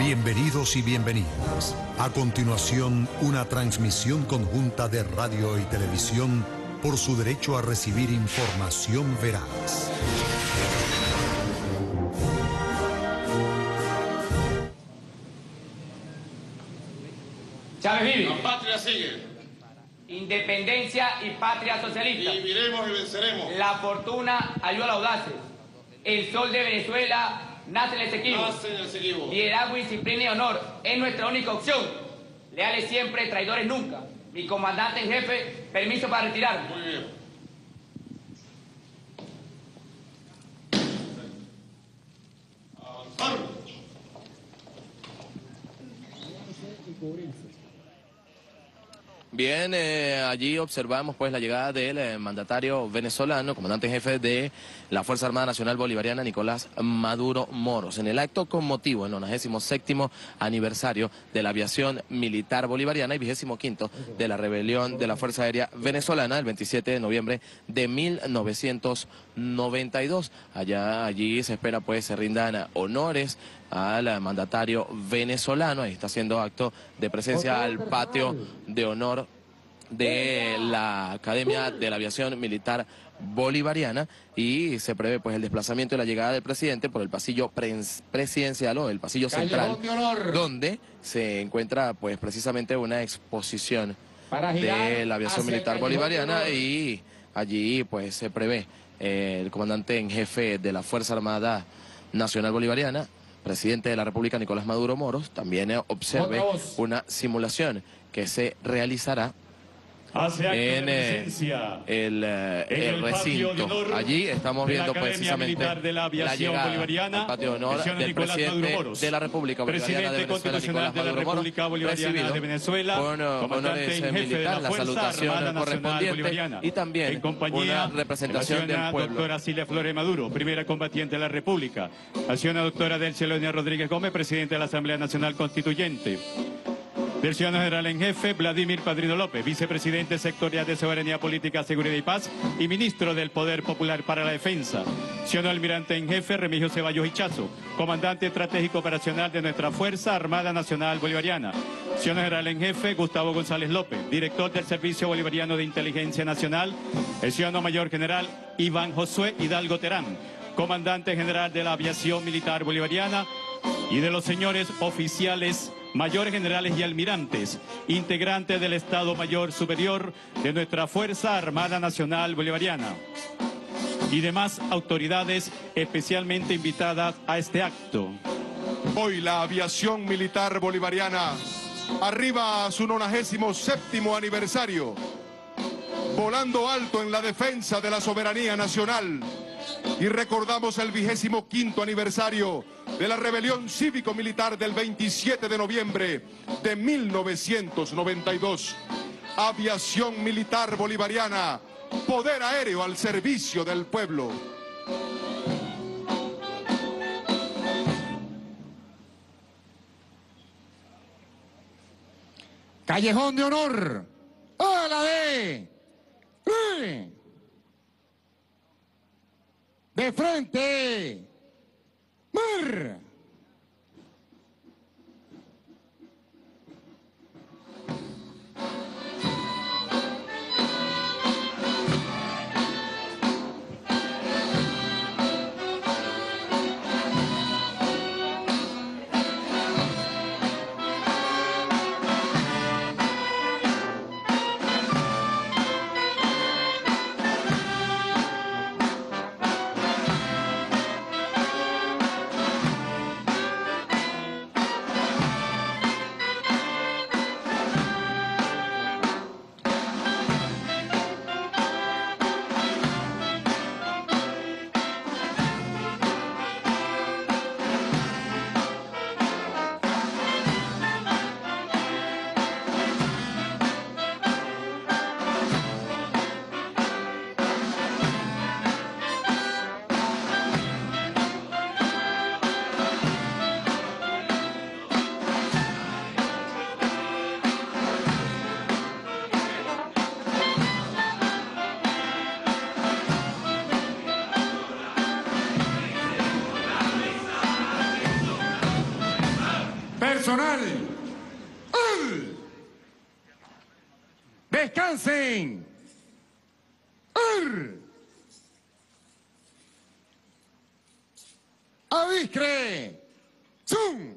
Bienvenidos y bienvenidas. A continuación, una transmisión conjunta de radio y televisión por su derecho a recibir información veraz. Chávez vive. La patria sigue. Independencia y patria socialista. Viviremos y venceremos. La fortuna ayuda a los audaces. El sol de Venezuela nace en el Esequibo. Nace en el Esequibo. Liderazgo, disciplina y honor es nuestra única opción. Leales siempre, traidores nunca. Mi comandante en jefe, permiso para retirarme. Muy bien. Avanzar. Bien, allí observamos pues la llegada del mandatario venezolano, comandante en jefe de la Fuerza Armada Nacional Bolivariana, Nicolás Maduro Moros, en el acto con motivo del 97º aniversario de la aviación militar bolivariana y 25º de la rebelión de la Fuerza Aérea Venezolana el 27 de noviembre de 1992. Allí se espera pues se rindan honores al mandatario venezolano. Ahí está haciendo acto de presencia al patio de honor de la Academia de la Aviación Militar Bolivariana, y se prevé pues el desplazamiento y la llegada del presidente por el pasillo presidencial o el pasillo central, donde se encuentra pues precisamente una exposición de la aviación militar bolivariana, y allí pues se prevé el comandante en jefe de la Fuerza Armada Nacional Bolivariana, presidente de la República, Nicolás Maduro Moros, también observe una simulación que se realizará en el recinto. Allí estamos viendo precisamente la llegada al patio de honor del presidente de la República Bolivariana de Venezuela, Nicolás Maduro Moros, recibido con honores militares, la salutación correspondiente y también una representación del pueblo. Doctora Cilia Flores Maduro, primera combatiente de la República. La señora doctora Delcia Leonía Rodríguez Gómez, presidente de la Asamblea Nacional Constituyente. Del ciudadano general en jefe, Vladimir Padrino López, vicepresidente sectorial de Soberanía Política, Seguridad y Paz y ministro del Poder Popular para la Defensa. Ciudadano almirante en jefe, Remigio Ceballos Hichazo, comandante estratégico operacional de nuestra Fuerza Armada Nacional Bolivariana. Ciudadano general en jefe, Gustavo González López, director del Servicio Bolivariano de Inteligencia Nacional. El ciudadano mayor general, Iván Josué Hidalgo Terán, comandante general de la Aviación Militar Bolivariana, y de los señores oficiales, mayores generales y almirantes, integrantes del Estado Mayor Superior de nuestra Fuerza Armada Nacional Bolivariana y demás autoridades especialmente invitadas a este acto. Hoy la aviación militar bolivariana arriba a su 97º aniversario, volando alto en la defensa de la soberanía nacional, y recordamos el 25º aniversario de la rebelión cívico-militar del 27 de noviembre de 1992. Aviación militar bolivariana, poder aéreo al servicio del pueblo. Callejón de honor. ¡Hola de frente! ¡Mar! personal. Descansen. Aviscre. Zoom.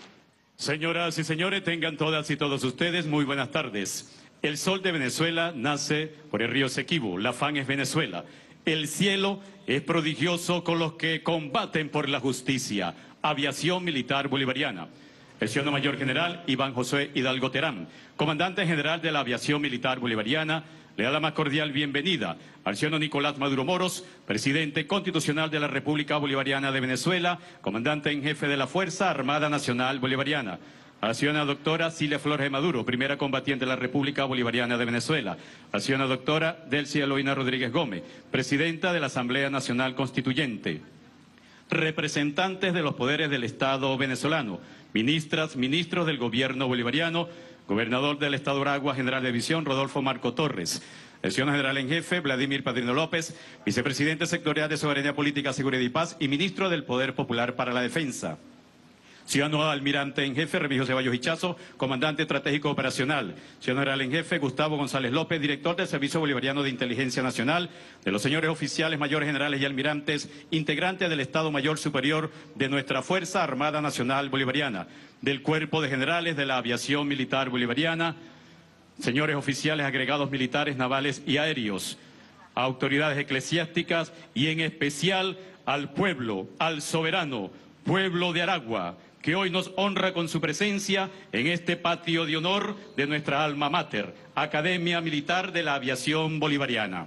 Señoras y señores, tengan todas y todos ustedes muy buenas tardes. El sol de Venezuela nace por el río Esequibo, la FAN es Venezuela. El cielo es prodigioso con los que combaten por la justicia. Aviación Militar Bolivariana. El Ciudadano Mayor General Iván José Hidalgo Terán, Comandante General de la Aviación Militar Bolivariana, le da la más cordial bienvenida al ciudadano Nicolás Maduro Moros, Presidente Constitucional de la República Bolivariana de Venezuela, Comandante en Jefe de la Fuerza Armada Nacional Bolivariana. A la ciudadana doctora Cilia Flores de Maduro, primera combatiente de la República Bolivariana de Venezuela. A la ciudadana doctora Delcy Eloína Rodríguez Gómez, Presidenta de la Asamblea Nacional Constituyente. Representantes de los poderes del Estado venezolano, ministras, ministros del Gobierno bolivariano, Gobernador del Estado Aragua, General de División Rodolfo Marco Torres. El ciudadano general en jefe Vladimir Padrino López, Vicepresidente Sectorial de Soberanía Política, Seguridad y Paz y Ministro del Poder Popular para la Defensa. Ciudadano almirante en jefe Remigio Ceballos Hichazo, Comandante Estratégico Operacional. Ciudadano general en jefe Gustavo González López, Director del Servicio Bolivariano de Inteligencia Nacional. De los señores oficiales, mayores generales y almirantes, integrantes del Estado Mayor Superior de nuestra Fuerza Armada Nacional Bolivariana. Del Cuerpo de Generales de la Aviación Militar Bolivariana. Señores oficiales agregados militares, navales y aéreos. Autoridades eclesiásticas y en especial al pueblo, al soberano pueblo de Aragua, que hoy nos honra con su presencia en este patio de honor de nuestra alma mater, Academia Militar de la Aviación Bolivariana.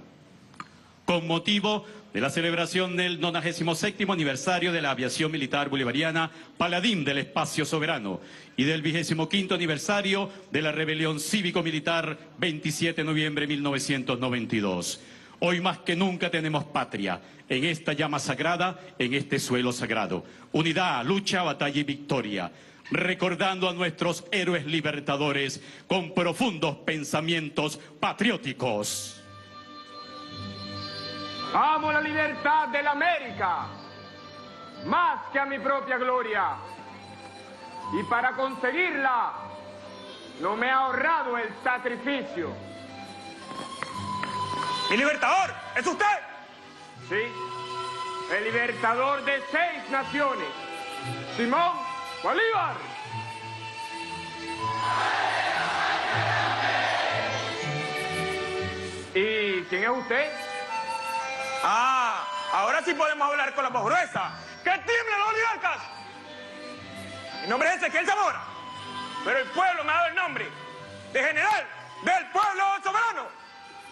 Con motivo de la celebración del 97º aniversario de la Aviación Militar Bolivariana, Paladín del Espacio Soberano, y del 25º aniversario de la Rebelión Cívico-Militar, 27 de noviembre de 1992. Hoy más que nunca tenemos patria, en esta llama sagrada, en este suelo sagrado. Unidad, lucha, batalla y victoria. Recordando a nuestros héroes libertadores con profundos pensamientos patrióticos. Amo la libertad de la América, más que a mi propia gloria. Y para conseguirla, no me he ahorrado el sacrificio. ¡Mi libertador! ¿Es usted? Sí, el libertador de 6 naciones, Simón Bolívar. ¿Y quién es usted? Ah, ahora sí podemos hablar con la voz gruesa. ¡Que tiemblen los oligarcas! Mi nombre es Ezequiel Zamora, pero el pueblo me ha dado el nombre de general del pueblo soberano.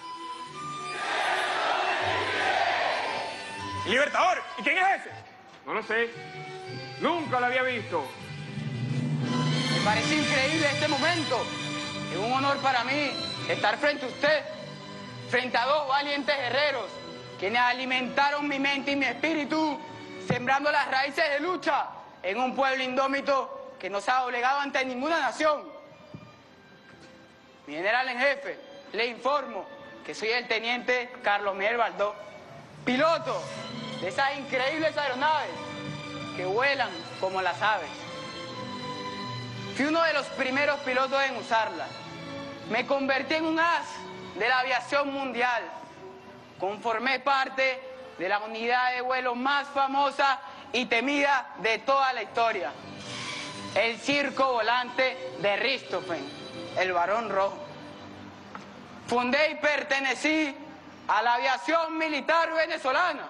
Libertador, ¿y quién es ese? No lo sé, nunca lo había visto. Me parece increíble este momento. Es un honor para mí estar frente a usted, frente a 2 valientes guerreros, quienes alimentaron mi mente y mi espíritu, sembrando las raíces de lucha en un pueblo indómito que no se ha doblegado ante ninguna nación. Mi general en jefe, le informo que soy el teniente Carlos Miguel Baldó, piloto de esas increíbles aeronaves que vuelan como las aves. Fui uno de los primeros pilotos en usarlas. Me convertí en un as de la aviación mundial. Conformé parte de la unidad de vuelo más famosa y temida de toda la historia. El circo volante de Richthofen, el Barón Rojo. Fundé y pertenecí a la aviación militar venezolana.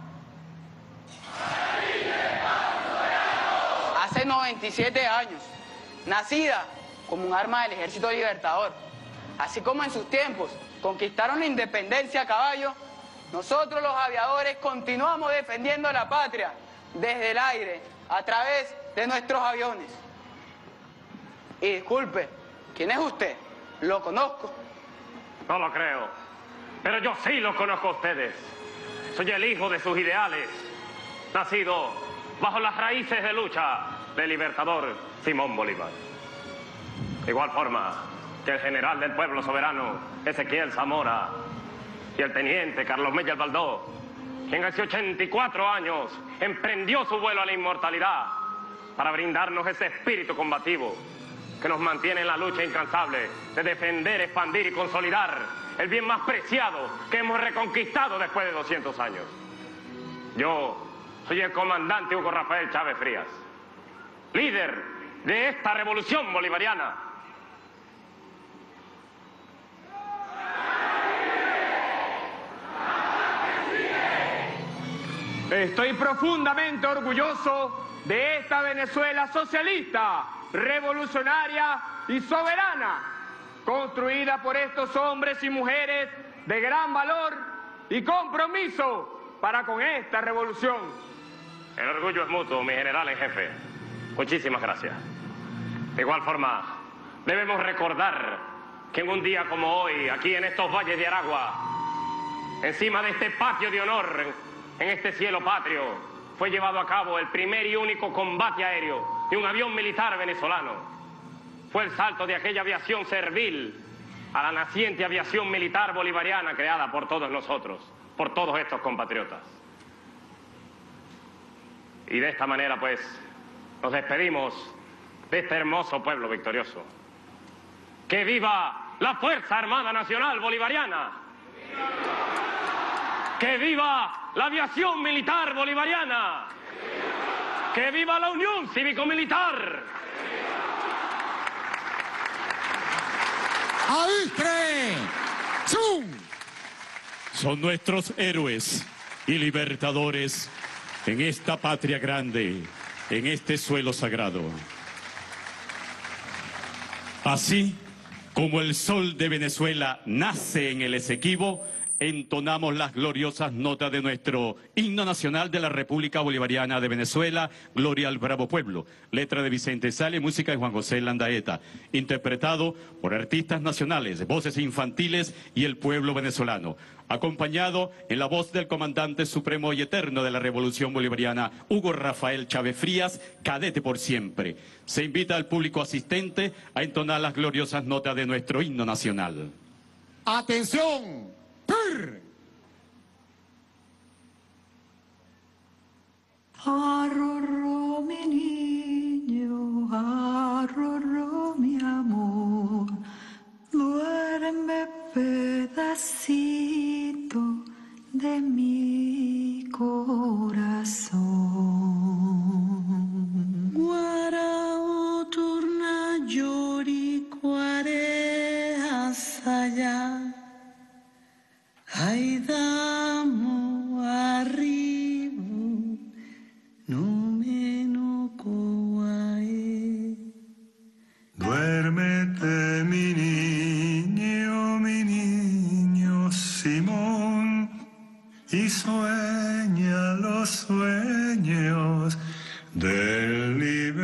Hace 97 años, nacida como un arma del Ejército Libertador. Así como en sus tiempos conquistaron la independencia a caballo, nosotros los aviadores continuamos defendiendo la patria desde el aire, a través de nuestros aviones. Y disculpe, ¿quién es usted? ¿Lo conozco? No lo creo, pero yo sí los conozco a ustedes. Soy el hijo de sus ideales, nacido bajo las raíces de lucha del libertador Simón Bolívar. De igual forma que el general del pueblo soberano Ezequiel Zamora y el teniente Carlos Miguel Baldó, quien hace 84 años emprendió su vuelo a la inmortalidad para brindarnos ese espíritu combativo que nos mantiene en la lucha incansable de defender, expandir y consolidar el bien más preciado que hemos reconquistado después de 200 años. Yo soy el comandante Hugo Rafael Chávez Frías, líder de esta revolución bolivariana. Estoy profundamente orgulloso de esta Venezuela socialista, revolucionaria y soberana, construida por estos hombres y mujeres de gran valor y compromiso para con esta revolución. El orgullo es mutuo, mi general en jefe. Muchísimas gracias. De igual forma, debemos recordar que en un día como hoy, aquí en estos valles de Aragua, encima de este patio de honor, en este cielo patrio, fue llevado a cabo el primer y único combate aéreo de un avión militar venezolano. Fue el salto de aquella aviación servil a la naciente aviación militar bolivariana creada por todos nosotros, por todos estos compatriotas. Y de esta manera, pues, nos despedimos de este hermoso pueblo victorioso. ¡Que viva la Fuerza Armada Nacional Bolivariana! ¡Que viva la aviación militar bolivariana! ¡Que viva la Unión Cívico-Militar! ¡Aistre! ¡Zum! Son nuestros héroes y libertadores en esta patria grande, en este suelo sagrado. Así como el sol de Venezuela nace en el Esequibo, entonamos las gloriosas notas de nuestro himno nacional de la República Bolivariana de Venezuela, Gloria al Bravo Pueblo, letra de Vicente Sale, música de Juan José Landaeta, interpretado por artistas nacionales, voces infantiles y el pueblo venezolano, acompañado en la voz del comandante supremo y eterno de la Revolución Bolivariana, Hugo Rafael Chávez Frías, cadete por siempre. Se invita al público asistente a entonar las gloriosas notas de nuestro himno nacional. ¡Atención! ¡Pur! Arrorró mi niño, arrorró mi amor, duerme pedacito de mi corazón. Guarao turna llori cuareas allá. Ay, damo arribo, no me no coae. Duérmete, mi niño Simón, y sueña los sueños del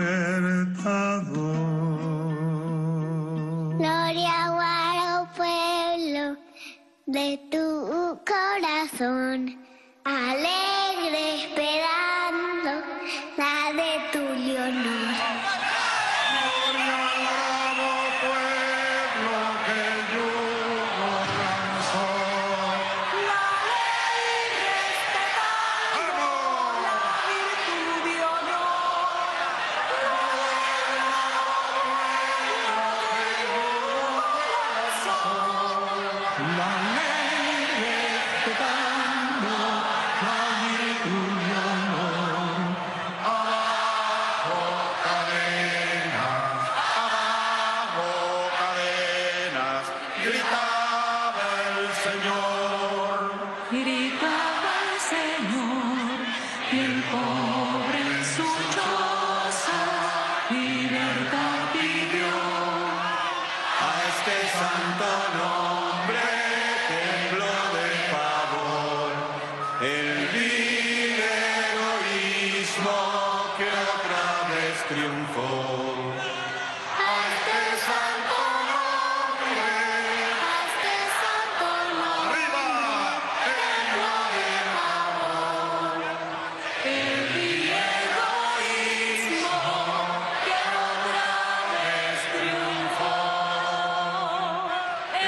libertador. Gloria, guaro pueblo de tu corazón, alegre esperando la de tu Leonor. Gloria al bravo pueblo que el yugo cansó. La ley respetando la virtud de honor. La ley respetando la virtud de honor. Abajo cadenas, gritaba el Señor. Gritaba el Señor, y el pobre en su choza libertad pidió. A este santo nombre tembló de pavor el vil egoísmo que otra vez triunfó. A este santo nombre, arriba, tembló de pavor. El vil egoísmo que otra vez triunfó.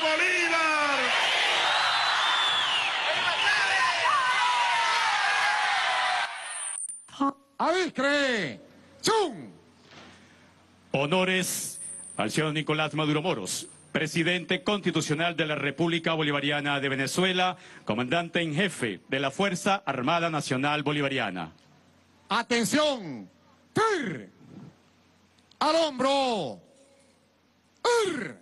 Bolívar! ¡Adiscre! ¡Zum! Honores al señor Nicolás Maduro Moros, presidente constitucional de la República Bolivariana de Venezuela, comandante en jefe de la Fuerza Armada Nacional Bolivariana. ¡Atención! ¡Tir! ¡Al hombro! ¡Ir!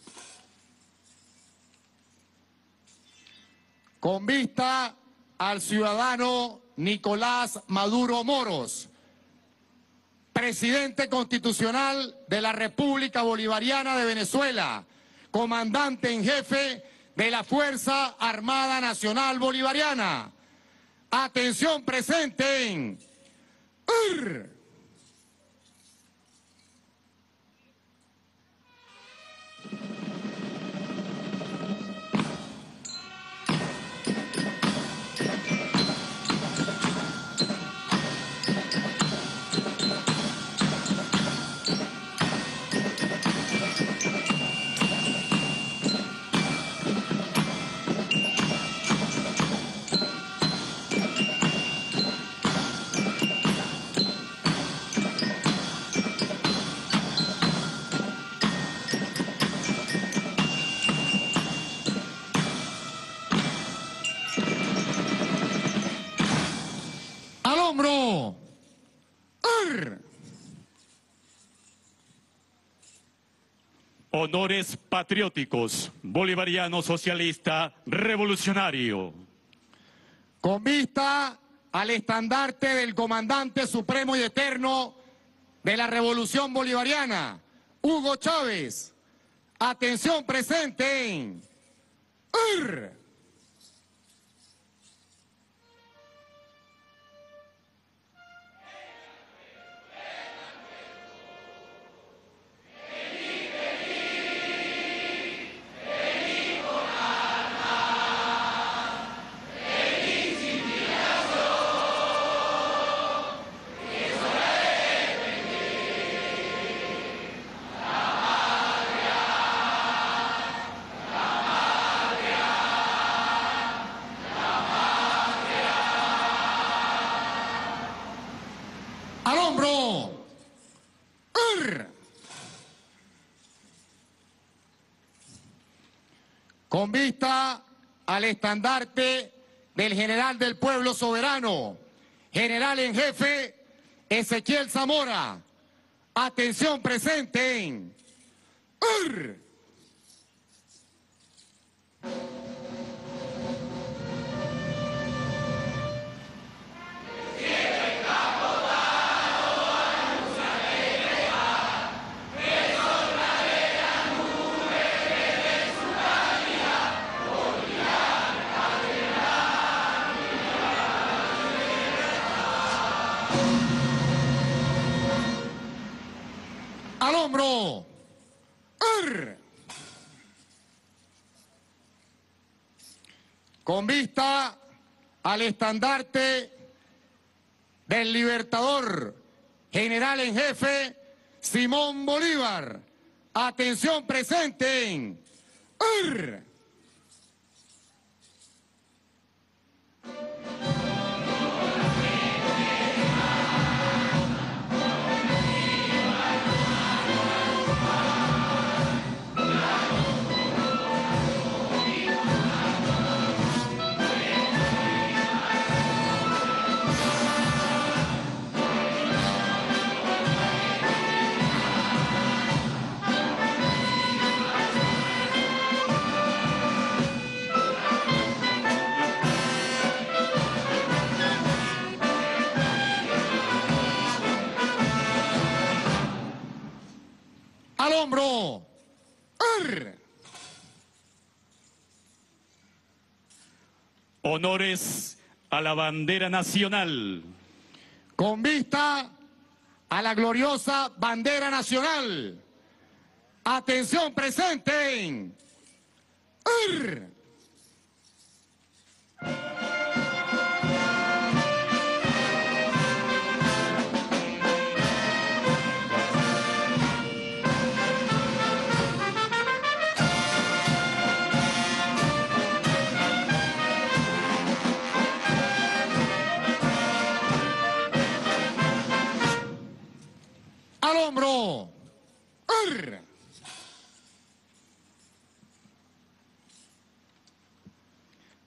Con vista al ciudadano Nicolás Maduro Moros, presidente constitucional de la República Bolivariana de Venezuela, comandante en jefe de la Fuerza Armada Nacional Bolivariana. Atención, presenten. ¡Ir! ¡Al hombro! ¡Ir! Honores patrióticos, bolivariano socialista revolucionario. Con vista al estandarte del comandante supremo y eterno de la Revolución Bolivariana, Hugo Chávez. Atención, presenten. ¡Ir! ¡Al hombro! ¡Ir! Con vista al estandarte del general del pueblo soberano, general en jefe Ezequiel Zamora. Atención, presenten. ¡Ir! ¡Al hombro! ¡Ir! Con vista al estandarte del libertador, general en jefe Simón Bolívar. Atención, presenten. ¡Ir! ¡Al hombro! ¡Ir! Honores a la bandera nacional. Con vista a la gloriosa bandera nacional. Atención, presenten. ¡Ir!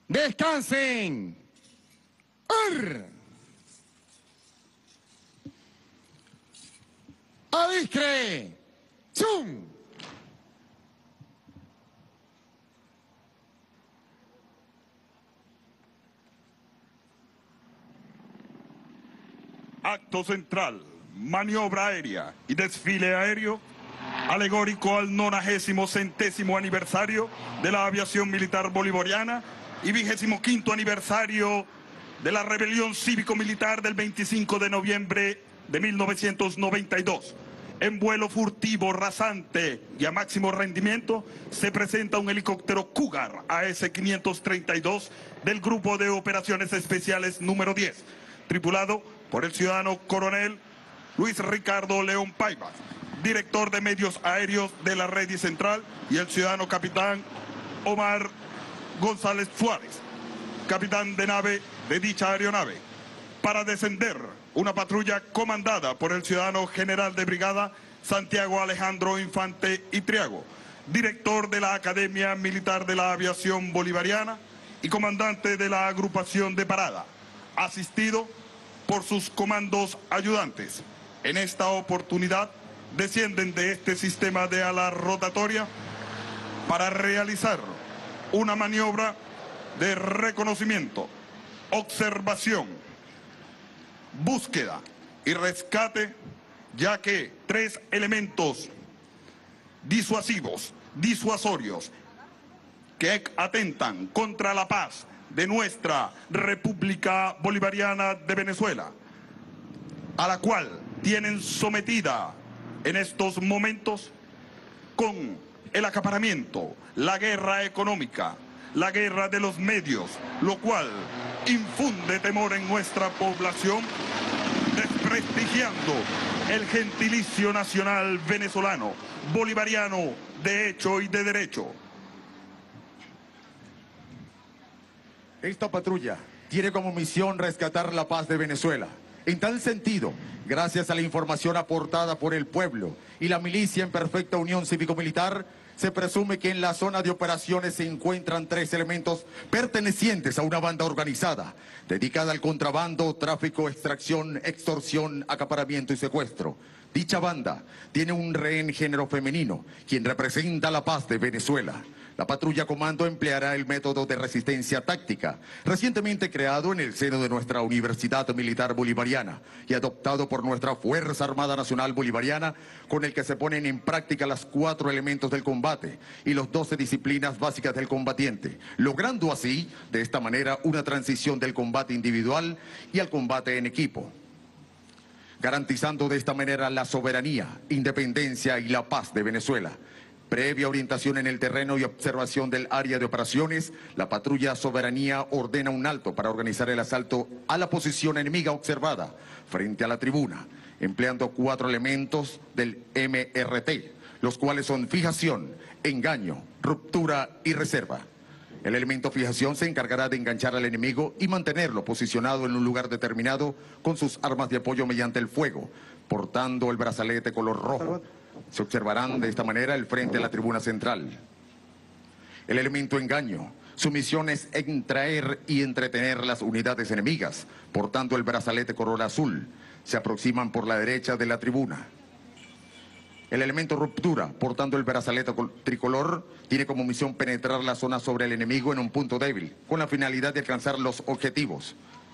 Descansen. Adiscre. ¡Zum! Acto central, maniobra aérea y desfile aéreo alegórico al 90º aniversario de la aviación militar bolivariana y 25º aniversario de la rebelión cívico-militar del 25 de noviembre de 1992. En vuelo furtivo, rasante y a máximo rendimiento se presenta un helicóptero Cougar AS-532 del Grupo de Operaciones Especiales número 10, tripulado por el ciudadano coronel Luis Ricardo León Paiva, director de medios aéreos de la Red Central, y el ciudadano capitán Omar González Suárez, capitán de nave de dicha aeronave, para descender una patrulla comandada por el ciudadano general de brigada Santiago Alejandro Infante Itriago, director de la Academia Militar de la Aviación Bolivariana y comandante de la agrupación de parada, asistido por sus comandos ayudantes. En esta oportunidad descienden de este sistema de ala rotatoria para realizar una maniobra de reconocimiento, observación, búsqueda y rescate, ya que 3 elementos disuasorios que atentan contra la paz de nuestra República Bolivariana de Venezuela, a la cual tienen sometida en estos momentos con el acaparamiento, la guerra económica, la guerra de los medios, lo cual infunde temor en nuestra población, desprestigiando el gentilicio nacional venezolano, bolivariano de hecho y de derecho. Esta patrulla tiene como misión rescatar la paz de Venezuela. En tal sentido, gracias a la información aportada por el pueblo y la milicia en perfecta unión cívico-militar, se presume que en la zona de operaciones se encuentran 3 elementos pertenecientes a una banda organizada, dedicada al contrabando, tráfico, extracción, extorsión, acaparamiento y secuestro. Dicha banda tiene un rehén género femenino, quien representa la paz de Venezuela. La patrulla comando empleará el método de resistencia táctica, recientemente creado en el seno de nuestra Universidad Militar Bolivariana y adoptado por nuestra Fuerza Armada Nacional Bolivariana, con el que se ponen en práctica los 4 elementos del combate y las 12 disciplinas básicas del combatiente, logrando así, de esta manera, una transición del combate individual y al combate en equipo, garantizando de esta manera la soberanía, independencia y la paz de Venezuela. Previa orientación en el terreno y observación del área de operaciones, la patrulla Soberanía ordena un alto para organizar el asalto a la posición enemiga observada frente a la tribuna, empleando 4 elementos del MRT, los cuales son fijación, engaño, ruptura y reserva. El elemento fijación se encargará de enganchar al enemigo y mantenerlo posicionado en un lugar determinado con sus armas de apoyo mediante el fuego, portando el brazalete color rojo. Se observarán de esta manera el frente a la tribuna central. El elemento engaño, su misión es entraer y entretener las unidades enemigas, portando el brazalete color azul. Se aproximan por la derecha de la tribuna. El elemento ruptura, portando el brazalete tricolor, tiene como misión penetrar la zona sobre el enemigo en un punto débil, con la finalidad de alcanzar los objetivos.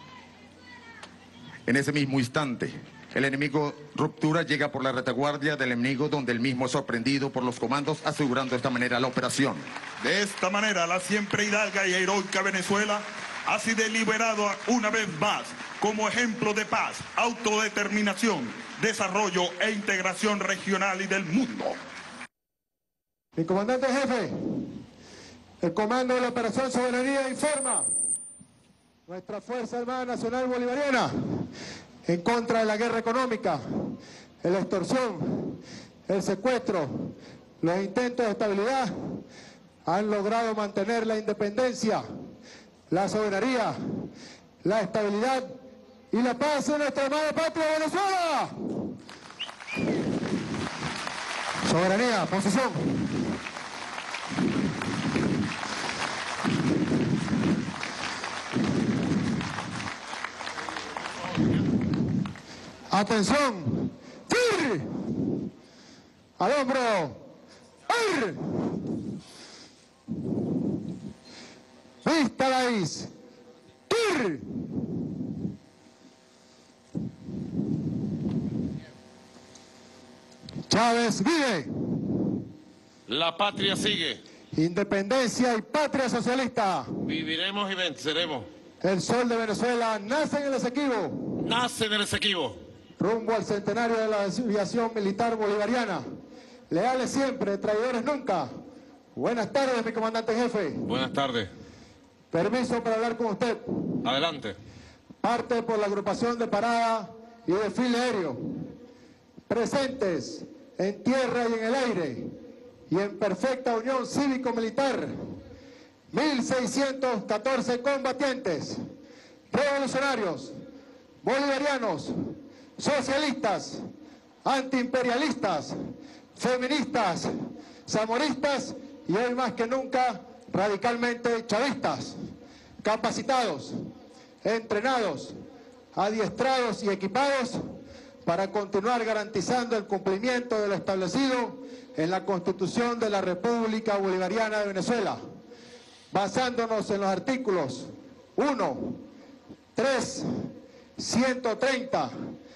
En ese mismo instante, el enemigo ruptura llega por la retaguardia del enemigo, donde el mismo es sorprendido por los comandos, asegurando de esta manera la operación. De esta manera, la siempre hidalga y heroica Venezuela ha sido liberado una vez más como ejemplo de paz, autodeterminación, desarrollo e integración regional y del mundo. Mi comandante jefe, el comando de la Operación Soberanía informa: nuestra Fuerza Armada Nacional Bolivariana, en contra de la guerra económica, la extorsión, el secuestro, los intentos de estabilidad, han logrado mantener la independencia, la soberanía, la estabilidad y la paz en nuestra amada patria Venezuela. Soberanía, posición. Atención. ¡Tir! Al hombro. ¡Ir! Vista la is. ¡Tir! Chávez vive. La patria sigue. Independencia y patria socialista. Viviremos y venceremos. El sol de Venezuela nace en el Esequibo. Nace en el Esequibo. Rumbo al centenario de la aviación militar bolivariana. Leales siempre, traidores nunca. Buenas tardes, mi comandante en jefe. Buenas tardes. Permiso para hablar con usted. Adelante. Parte por la agrupación de parada y desfile aéreo. Presentes en tierra y en el aire y en perfecta unión cívico-militar. 1.614 combatientes, revolucionarios, bolivarianos, socialistas, antiimperialistas, feministas, zamoristas y hoy más que nunca radicalmente chavistas, capacitados, entrenados, adiestrados y equipados para continuar garantizando el cumplimiento de lo establecido en la Constitución de la República Bolivariana de Venezuela, basándonos en los artículos 1, 3, 130,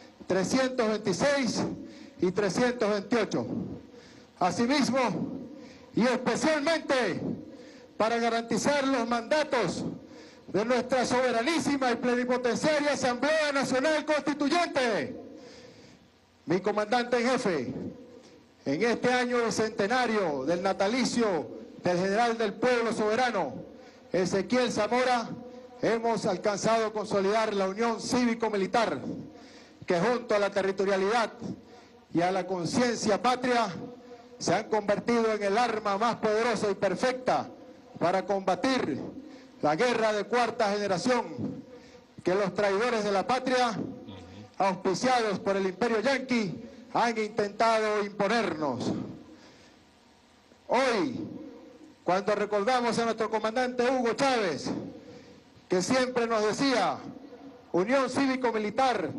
326 y 328. Asimismo, y especialmente para garantizar los mandatos de nuestra soberanísima y plenipotenciaria Asamblea Nacional Constituyente. Mi comandante en jefe, en este año bicentenario del natalicio del general del pueblo soberano, Ezequiel Zamora, hemos alcanzado consolidar la unión cívico-militar que junto a la territorialidad y a la conciencia patria se han convertido en el arma más poderosa y perfecta para combatir la guerra de cuarta generación que los traidores de la patria, auspiciados por el imperio yanqui, han intentado imponernos. Hoy, cuando recordamos a nuestro comandante Hugo Chávez, que siempre nos decía, unión cívico-militar,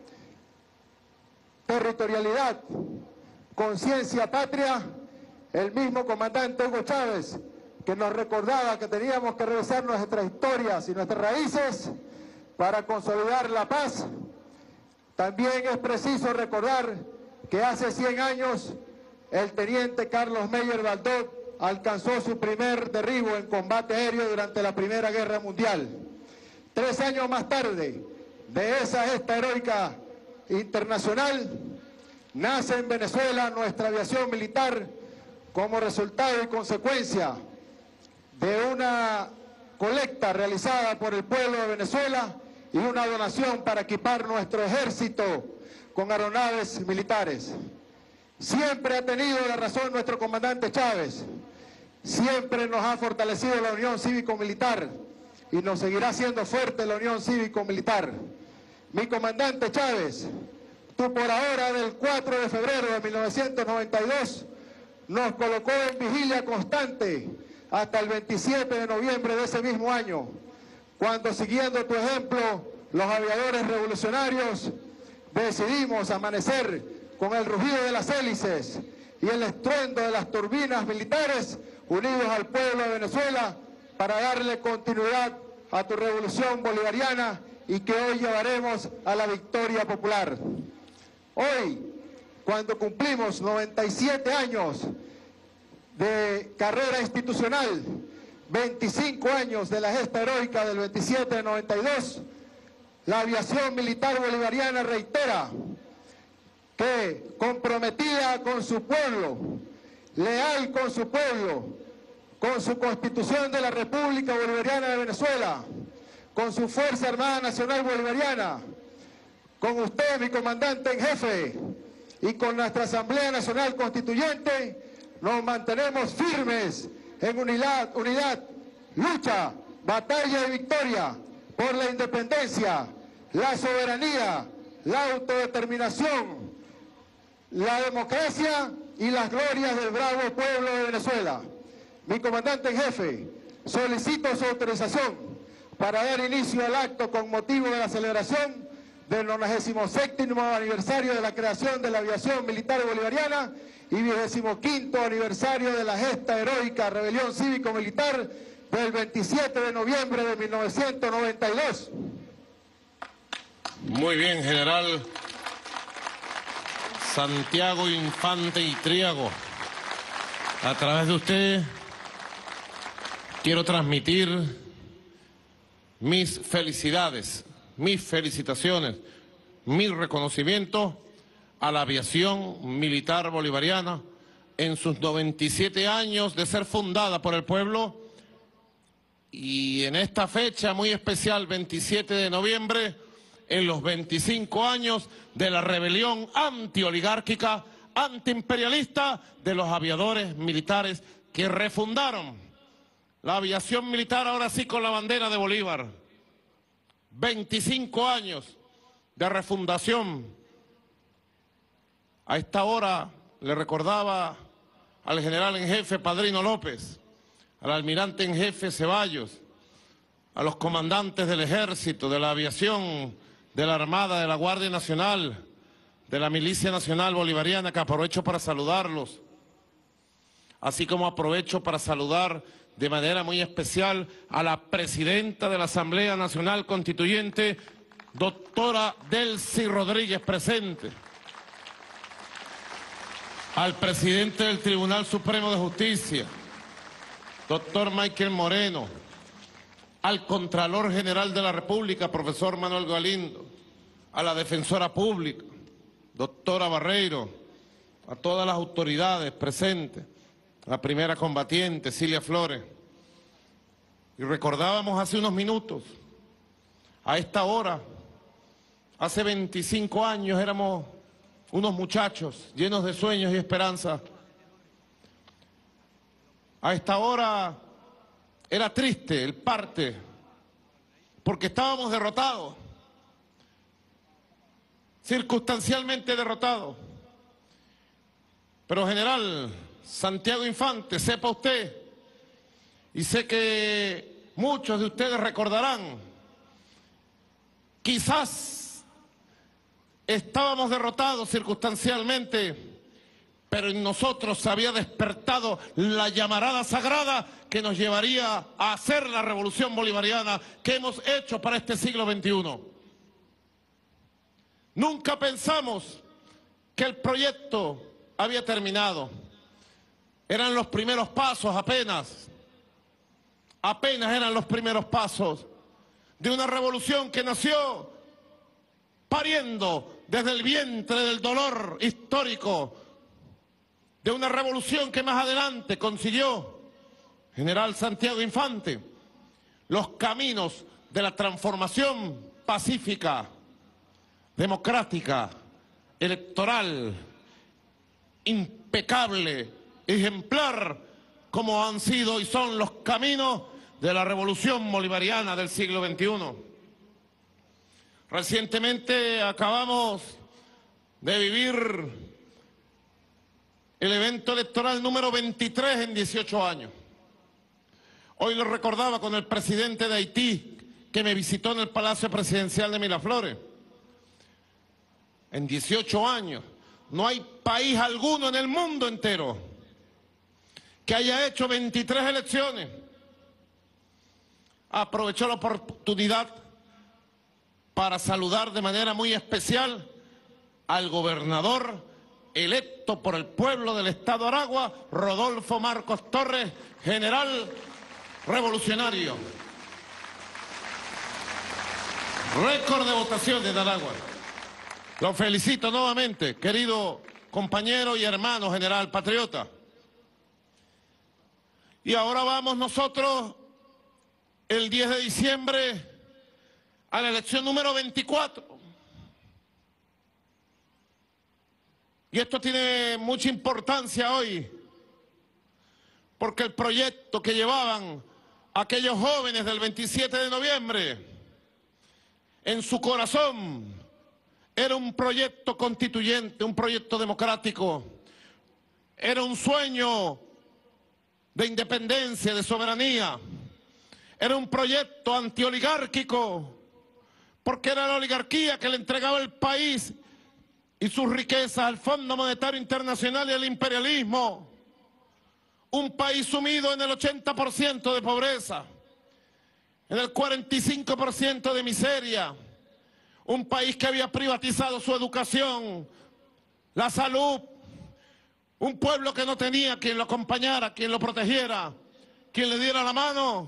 territorialidad, conciencia patria, el mismo comandante Hugo Chávez, que nos recordaba que teníamos que revisar nuestras historias y nuestras raíces para consolidar la paz. También es preciso recordar que hace 100 años el teniente Carlos Meyer Baldó alcanzó su primer derribo en combate aéreo durante la Primera Guerra Mundial. 3 años más tarde de esa gesta heroica internacional, nace en Venezuela nuestra aviación militar como resultado y consecuencia de una colecta realizada por el pueblo de Venezuela y una donación para equipar nuestro ejército con aeronaves militares. Siempre ha tenido la razón nuestro comandante Chávez, siempre nos ha fortalecido la unión cívico-militar y nos seguirá siendo fuerte la unión cívico-militar. Mi comandante Chávez, tú por ahora del 4 de febrero de 1992 nos colocó en vigilia constante hasta el 27 de noviembre de ese mismo año, cuando siguiendo tu ejemplo, los aviadores revolucionarios decidimos amanecer con el rugido de las hélices y el estruendo de las turbinas militares unidos al pueblo de Venezuela para darle continuidad a tu revolución bolivariana y que hoy llevaremos a la victoria popular. Hoy, cuando cumplimos 97 años de carrera institucional, 25 años de la gesta heroica del 27 de 92, la aviación militar bolivariana reitera que, comprometida con su pueblo, leal con su pueblo, con su Constitución de la República Bolivariana de Venezuela, con su Fuerza Armada Nacional Bolivariana, con usted, mi comandante en jefe, y con nuestra Asamblea Nacional Constituyente, nos mantenemos firmes en unidad, lucha, batalla y victoria por la independencia, la soberanía, la autodeterminación, la democracia y las glorias del bravo pueblo de Venezuela. Mi comandante en jefe, solicito su autorización para dar inicio al acto con motivo de la celebración del 97º aniversario de la creación de la aviación militar bolivariana y 25º aniversario de la gesta heroica rebelión cívico-militar del 27 de noviembre de 1992. Muy bien, general Santiago Infante y Triago. A través de usted quiero transmitir mis felicidades, mis felicitaciones, mi reconocimiento a la aviación militar bolivariana en sus 97 años de ser fundada por el pueblo y en esta fecha muy especial, 27 de noviembre, en los 25 años de la rebelión antioligárquica, antiimperialista de los aviadores militares que refundaron la aviación militar, ahora sí con la bandera de Bolívar. 25 años de refundación. A esta hora le recordaba al general en jefe Padrino López, al almirante en jefe Ceballos, a los comandantes del ejército, de la aviación, de la Armada, de la Guardia Nacional, de la Milicia Nacional Bolivariana, que aprovecho para saludarlos, así como aprovecho para saludar de manera muy especial a la presidenta de la Asamblea Nacional Constituyente, doctora Delcy Rodríguez, presente, al presidente del Tribunal Supremo de Justicia, doctor Michael Moreno, al Contralor General de la República, profesor Manuel Galindo, a la Defensora Pública, doctora Barreiro, a todas las autoridades presentes, la primera combatiente, Cilia Flores. Y recordábamos hace unos minutos, a esta hora, hace 25 años éramos unos muchachos llenos de sueños y esperanzas. A esta hora era triste el parte, porque estábamos derrotados, circunstancialmente derrotados. Pero general Santiago Infante, sepa usted, y sé que muchos de ustedes recordarán, quizás estábamos derrotados circunstancialmente, pero en nosotros se había despertado la llamarada sagrada que nos llevaría a hacer la revolución bolivariana que hemos hecho para este siglo XXI. Nunca pensamos que el proyecto había terminado. Eran los primeros pasos apenas eran los primeros pasos de una revolución que nació pariendo desde el vientre del dolor histórico, de una revolución que más adelante consiguió general Santiago Infante los caminos de la transformación pacífica, democrática, electoral, impecable, ejemplar, como han sido y son los caminos de la revolución bolivariana del siglo XXI. Recientemente acabamos de vivir el evento electoral número 23 en 18 años. Hoy lo recordaba con el presidente de Haití, que me visitó en el Palacio Presidencial de Miraflores. En 18 años no hay país alguno en el mundo entero que haya hecho 23 elecciones. Aprovechó la oportunidad para saludar de manera muy especial al gobernador electo por el pueblo del Estado Aragua, Rodolfo Marcos Torres, general revolucionario. Récord de votaciones de Aragua. Lo felicito nuevamente, querido compañero y hermano general patriota. Y ahora vamos nosotros, el 10 de diciembre, a la elección número 24. Y esto tiene mucha importancia hoy, porque el proyecto que llevaban aquellos jóvenes del 27 de noviembre, en su corazón, era un proyecto constituyente, un proyecto democrático, era un sueño de independencia, de soberanía, era un proyecto antioligárquico, porque era la oligarquía que le entregaba el país y sus riquezas al Fondo Monetario Internacional y al imperialismo. Un país sumido en el 80% de pobreza, en el 45% de miseria. Un país que había privatizado su educación, la salud. Un pueblo que no tenía quien lo acompañara, quien lo protegiera, quien le diera la mano.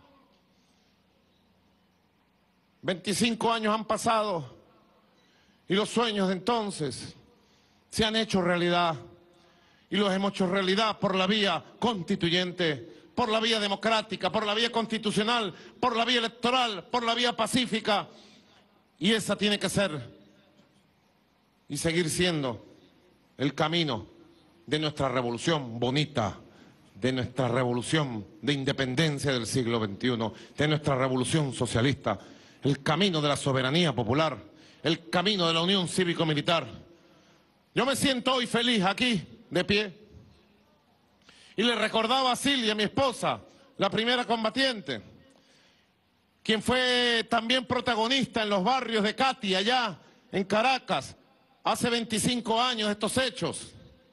25 años han pasado y los sueños de entonces se han hecho realidad. Y los hemos hecho realidad por la vía constituyente, por la vía democrática, por la vía constitucional, por la vía electoral, por la vía pacífica. Y esa tiene que ser y seguir siendo el camino de nuestra revolución bonita, de nuestra revolución de independencia del siglo XXI, de nuestra revolución socialista, el camino de la soberanía popular, el camino de la unión cívico-militar. Yo me siento hoy feliz aquí, de pie, y le recordaba a Silvia, mi esposa, la primera combatiente, quien fue también protagonista en los barrios de Cati, allá en Caracas, hace 25 años de estos hechos.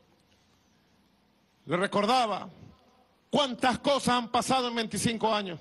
Le recordaba cuántas cosas han pasado en 25 años.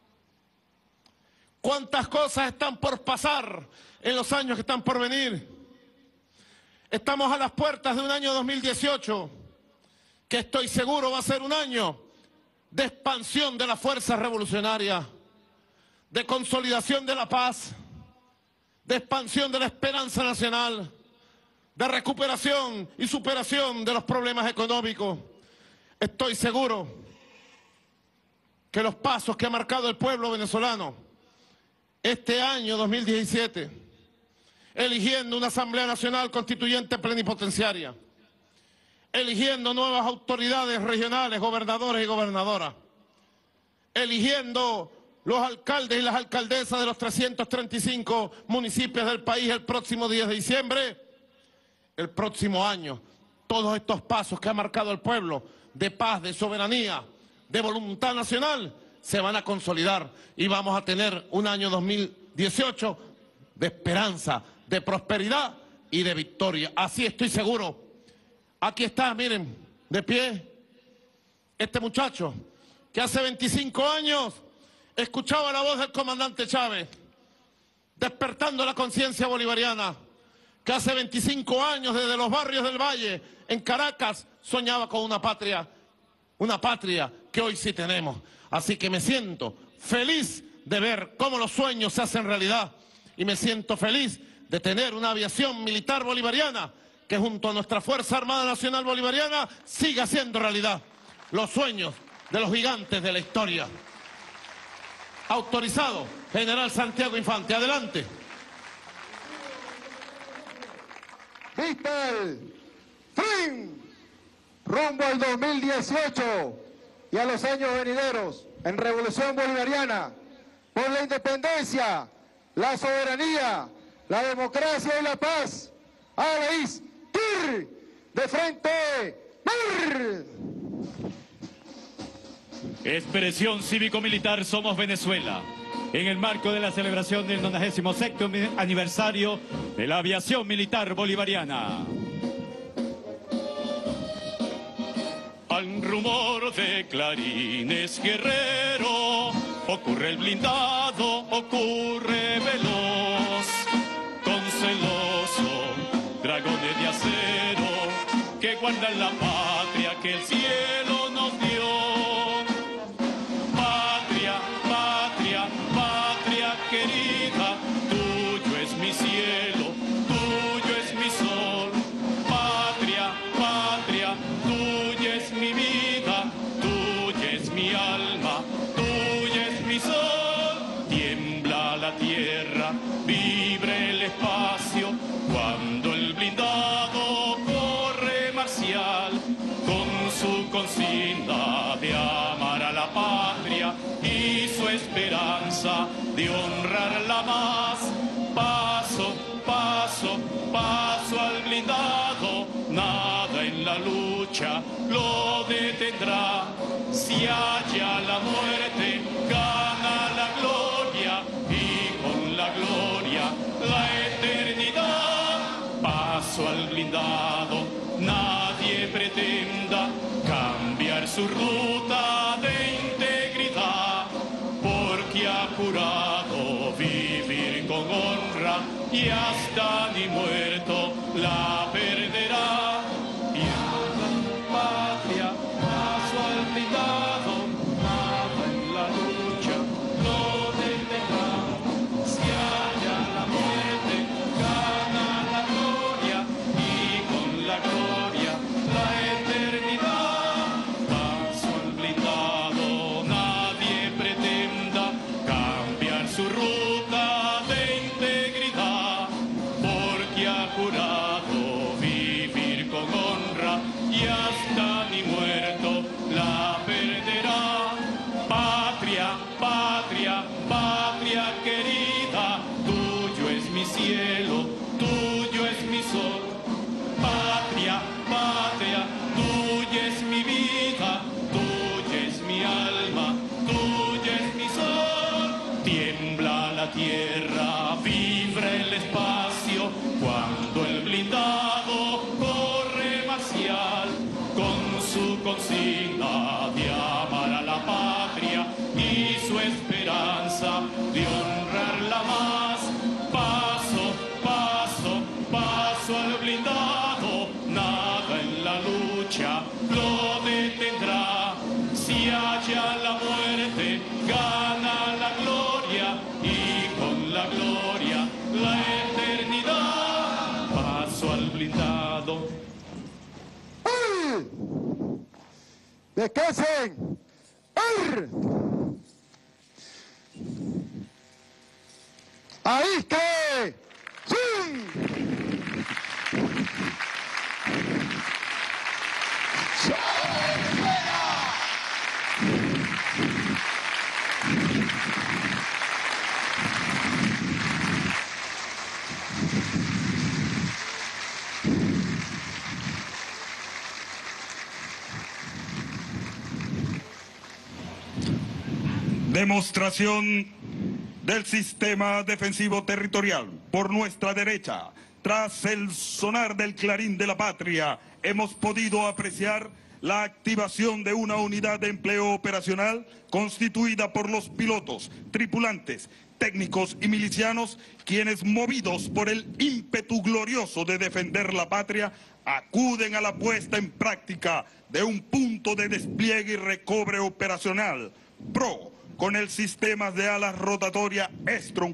Cuántas cosas están por pasar en los años que están por venir. Estamos a las puertas de un año 2018, que estoy seguro va a ser un año de expansión de las fuerzas revolucionarias, de consolidación de la paz, de expansión de la esperanza nacional, de recuperación y superación de los problemas económicos. Estoy seguro que los pasos que ha marcado el pueblo venezolano este año 2017, eligiendo una Asamblea Nacional Constituyente plenipotenciaria, eligiendo nuevas autoridades regionales, gobernadores y gobernadoras, eligiendo los alcaldes y las alcaldesas de los 335 municipios del país el próximo 10 de diciembre, el próximo año, todos estos pasos que ha marcado el pueblo de paz, de soberanía, de voluntad nacional, se van a consolidar y vamos a tener un año 2018 de esperanza, de prosperidad y de victoria. Así estoy seguro. Aquí está, miren, de pie, este muchacho que hace 25 años escuchaba la voz del comandante Chávez, despertando la conciencia bolivariana, que hace 25 años desde los barrios del Valle, en Caracas, soñaba con una patria que hoy sí tenemos. Así que me siento feliz de ver cómo los sueños se hacen realidad y me siento feliz de tener una aviación militar bolivariana que junto a nuestra Fuerza Armada Nacional Bolivariana siga haciendo realidad los sueños de los gigantes de la historia. Autorizado, General Santiago Infante. Adelante. Vista el fin, rumbo al 2018 y a los años venideros en Revolución Bolivariana, por la independencia, la soberanía, la democracia y la paz. Alaís, tir, de frente, tir. Expresión cívico-militar Somos Venezuela, en el marco de la celebración del 96º aniversario de la aviación militar bolivariana. Al rumor de clarines guerrero, ocurre el blindado, ocurre veloz, con celoso dragones de acero que guardan la patria que el cielo nos dio. Patria, patria, patria querida, tuyo es mi cielo, tuyo es mi sol. Patria, patria, tuya es mi vida, tuya es mi alma, tuya es mi sol. Tiembla la tierra, vibra el espacio, cuando el blindado corre marcial, con su consigna de amar a la patria y su esperanza de honrarla más. Paso, paso, paso al blindado, nada en la lucha lo detendrá. Si halla la muerte, gana la gloria, y con la gloria y hasta ni muerto la perderá. Y a la patria, paso al blindado, nada en la lucha lo detendrá. Si haya la muerte, gana la gloria, y con la gloria la eternidad. Paso al blindado, nadie pretenda cambiar su ruta de integridad, porque ha jurado vivir con honra y hasta ni muerto la perderá. Patria, patria, patria querida, tuyo es mi cielo, tuyo es mi sol. Patria, patria, tuya es mi vida, tuya es mi alma, tuya es mi sol. Tiembla la tierra, vibra el espacio, cuando el blindado corre marcial, con su consigna de amar a la patria y su esperanza de honrarla más. Paso, paso, paso al blindado, nada en la lucha lo detendrá. Si haya la muerte, gana la gloria, y con la gloria la eternidad. Paso al blindado. ¡Descansen! ¡Ahí que! ¡Sí! Demostración del sistema defensivo territorial por nuestra derecha. Tras el sonar del clarín de la patria, hemos podido apreciar la activación de una unidad de empleo operacional constituida por los pilotos, tripulantes, técnicos y milicianos, quienes, movidos por el ímpetu glorioso de defender la patria, acuden a la puesta en práctica de un punto de despliegue y recobre operacional PRO, con el sistema de alas rotatoria Estron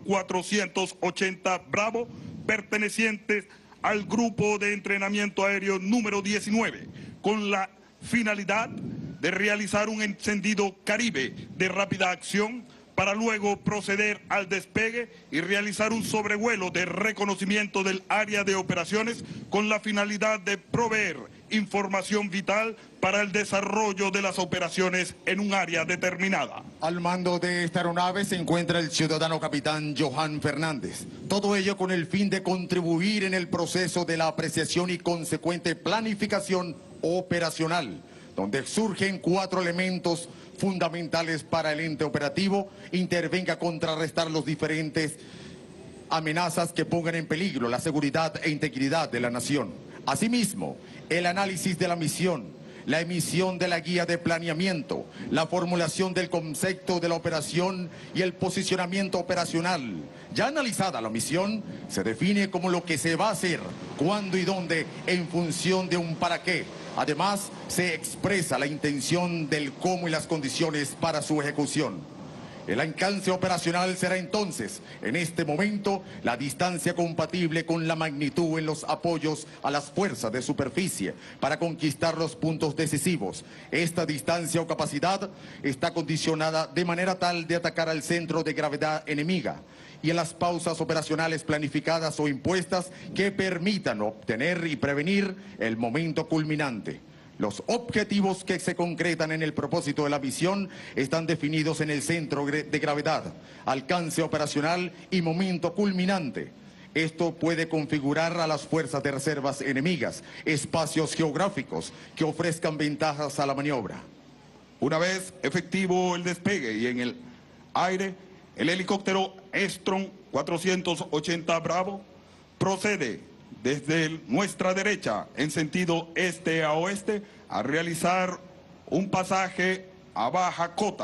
480 Bravo, pertenecientes al Grupo de Entrenamiento Aéreo número 19, con la finalidad de realizar un encendido Caribe de rápida acción para luego proceder al despegue y realizar un sobrevuelo de reconocimiento del área de operaciones con la finalidad de proveer información vital para el desarrollo de las operaciones en un área determinada. Al mando de esta aeronave se encuentra el ciudadano capitán Johan Fernández. Todo ello con el fin de contribuir en el proceso de la apreciación y consecuente planificación operacional, donde surgen 4 elementos fundamentales para el ente operativo: intervenga a contrarrestar los diferentes amenazas que pongan en peligro la seguridad e integridad de la nación. Asimismo, el análisis de la misión, la emisión de la guía de planeamiento, la formulación del concepto de la operación y el posicionamiento operacional. Ya analizada la misión, se define como lo que se va a hacer, cuándo y dónde, en función de un para qué. Además, se expresa la intención del cómo y las condiciones para su ejecución. El alcance operacional será entonces, en este momento, la distancia compatible con la magnitud en los apoyos a las fuerzas de superficie para conquistar los puntos decisivos. Esta distancia o capacidad está condicionada de manera tal de atacar al centro de gravedad enemiga y en las pausas operacionales planificadas o impuestas que permitan obtener y prevenir el momento culminante. Los objetivos que se concretan en el propósito de la misión están definidos en el centro de gravedad, alcance operacional y momento culminante. Esto puede configurar a las fuerzas de reservas enemigas, espacios geográficos que ofrezcan ventajas a la maniobra. Una vez efectivo el despegue y en el aire, el helicóptero Estron 480 Bravo procede desde nuestra derecha en sentido este a oeste a realizar un pasaje a baja cota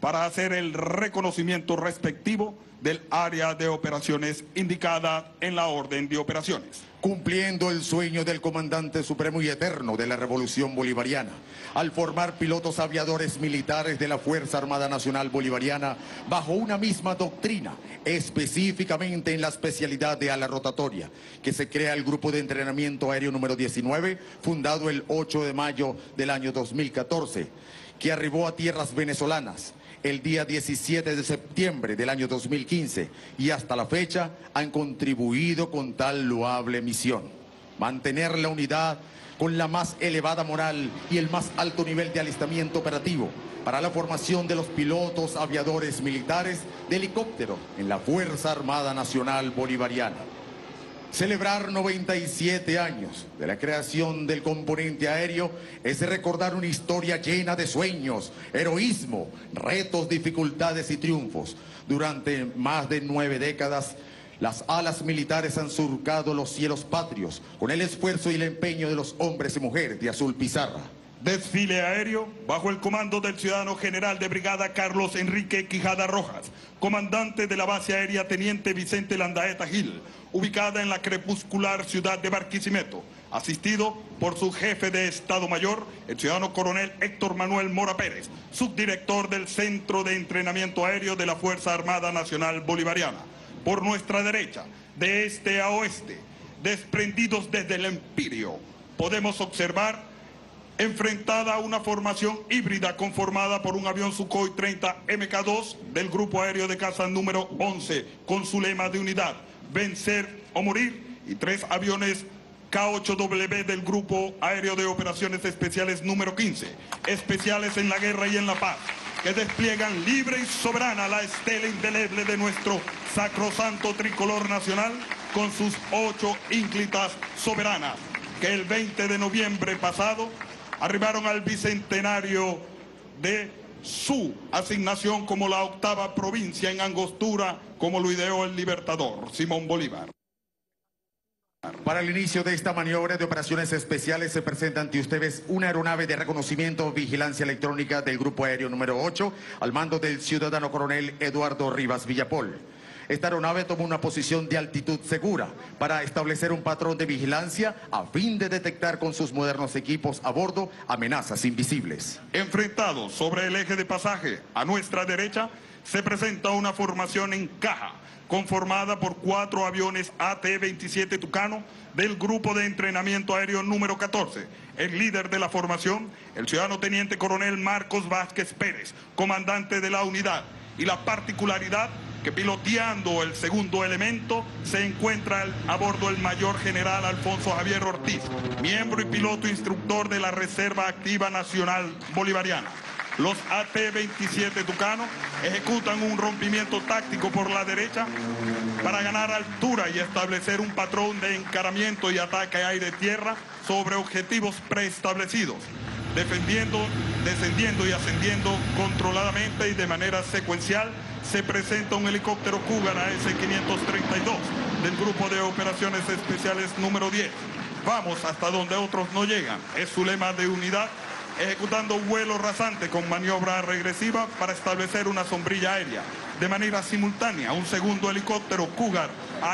para hacer el reconocimiento respectivo del área de operaciones indicada en la orden de operaciones. Cumpliendo el sueño del comandante supremo y eterno de la Revolución Bolivariana, al formar pilotos aviadores militares de la Fuerza Armada Nacional Bolivariana bajo una misma doctrina, específicamente en la especialidad de ala rotatoria, que se crea el Grupo de Entrenamiento Aéreo número 19, fundado el 8 de mayo del año 2014, que arribó a tierras venezolanas el día 17 de septiembre del año 2015 y hasta la fecha han contribuido con tal loable misión. Mantener la unidad con la más elevada moral y el más alto nivel de alistamiento operativo para la formación de los pilotos aviadores militares de helicóptero en la Fuerza Armada Nacional Bolivariana. Celebrar 97 años de la creación del componente aéreo es recordar una historia llena de sueños, heroísmo, retos, dificultades y triunfos. Durante más de 9 décadas, las alas militares han surcado los cielos patrios con el esfuerzo y el empeño de los hombres y mujeres de azul pizarra. Desfile aéreo bajo el comando del ciudadano general de brigada Carlos Enrique Quijada Rojas, comandante de la base aérea Teniente Vicente Landaeta Gil, ubicada en la crepuscular ciudad de Barquisimeto, asistido por su jefe de Estado Mayor, el ciudadano coronel Héctor Manuel Mora Pérez, subdirector del Centro de Entrenamiento Aéreo de la Fuerza Armada Nacional Bolivariana. Por nuestra derecha, de este a oeste, desprendidos desde el Empirio, podemos observar enfrentada a una formación híbrida conformada por un avión Sukhoi 30 MK2 del Grupo Aéreo de Caza número 11 con su lema de unidad, vencer o morir, y 3 aviones K-8W del Grupo Aéreo de Operaciones Especiales número 15, especiales en la guerra y en la paz, que despliegan libre y soberana la estela indeleble de nuestro sacrosanto tricolor nacional con sus 8 ínclitas soberanas, que el 20 de noviembre pasado arribaron al bicentenario de su asignación como la 8ª provincia en angostura, como lo ideó el libertador Simón Bolívar. Para el inicio de esta maniobra de operaciones especiales se presenta ante ustedes una aeronave de reconocimiento vigilancia electrónica del Grupo Aéreo número 8 al mando del ciudadano coronel Eduardo Rivas Villapol. Esta aeronave tomó una posición de altitud segura para establecer un patrón de vigilancia a fin de detectar con sus modernos equipos a bordo amenazas invisibles. Enfrentado sobre el eje de pasaje a nuestra derecha se presenta una formación en caja conformada por 4 aviones AT-27 Tucano del Grupo de Entrenamiento Aéreo número 14. El líder de la formación, el ciudadano teniente coronel Marcos Vázquez Pérez, comandante de la unidad, y la particularidad que piloteando el segundo elemento se encuentra a bordo el mayor general Alfonso Javier Ortiz, miembro y piloto instructor de la Reserva Activa Nacional Bolivariana. Los AT-27 Tucano ejecutan un rompimiento táctico por la derecha para ganar altura y establecer un patrón de encaramiento y ataque aire-tierra sobre objetivos preestablecidos, defendiendo, descendiendo y ascendiendo controladamente y de manera secuencial. Se presenta un helicóptero Cougar AS-532 del Grupo de Operaciones Especiales número 10. Vamos hasta donde otros no llegan, es su lema de unidad, ejecutando vuelo rasante con maniobra regresiva para establecer una sombrilla aérea. De manera simultánea, un segundo helicóptero Cougar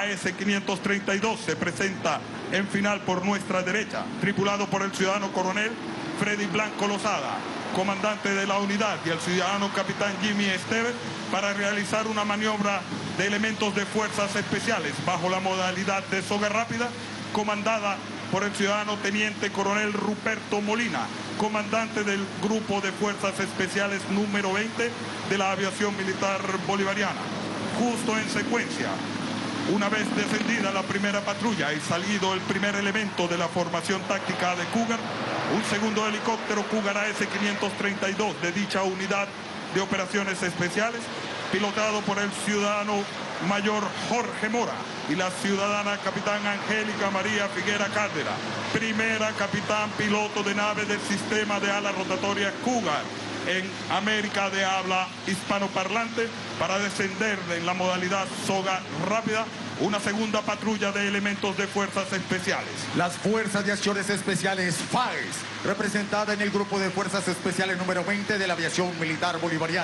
AS-532 se presenta en final por nuestra derecha, tripulado por el ciudadano coronel Freddy Blanco Lozada, comandante de la unidad, y el ciudadano capitán Jimmy Esteves, para realizar una maniobra de elementos de fuerzas especiales bajo la modalidad de soga rápida, comandada por el ciudadano teniente coronel Ruperto Molina, comandante del Grupo de Fuerzas Especiales número 20 de la Aviación Militar Bolivariana. Justo en secuencia, una vez descendida la primera patrulla y salido el primer elemento de la formación táctica de Cougar, un segundo helicóptero Cougar AS-532 de dicha unidad de operaciones especiales, pilotado por el ciudadano mayor Jorge Mora y la ciudadana capitán Angélica María Figuera Cárdenas, primera capitán piloto de nave del sistema de ala rotatoria Cougar en América de habla hispanoparlante, para descender en la modalidad soga rápida una segunda patrulla de elementos de fuerzas especiales. Las Fuerzas de Acciones Especiales FAES, representada en el Grupo de Fuerzas Especiales número 20 de la Aviación Militar Bolivariana,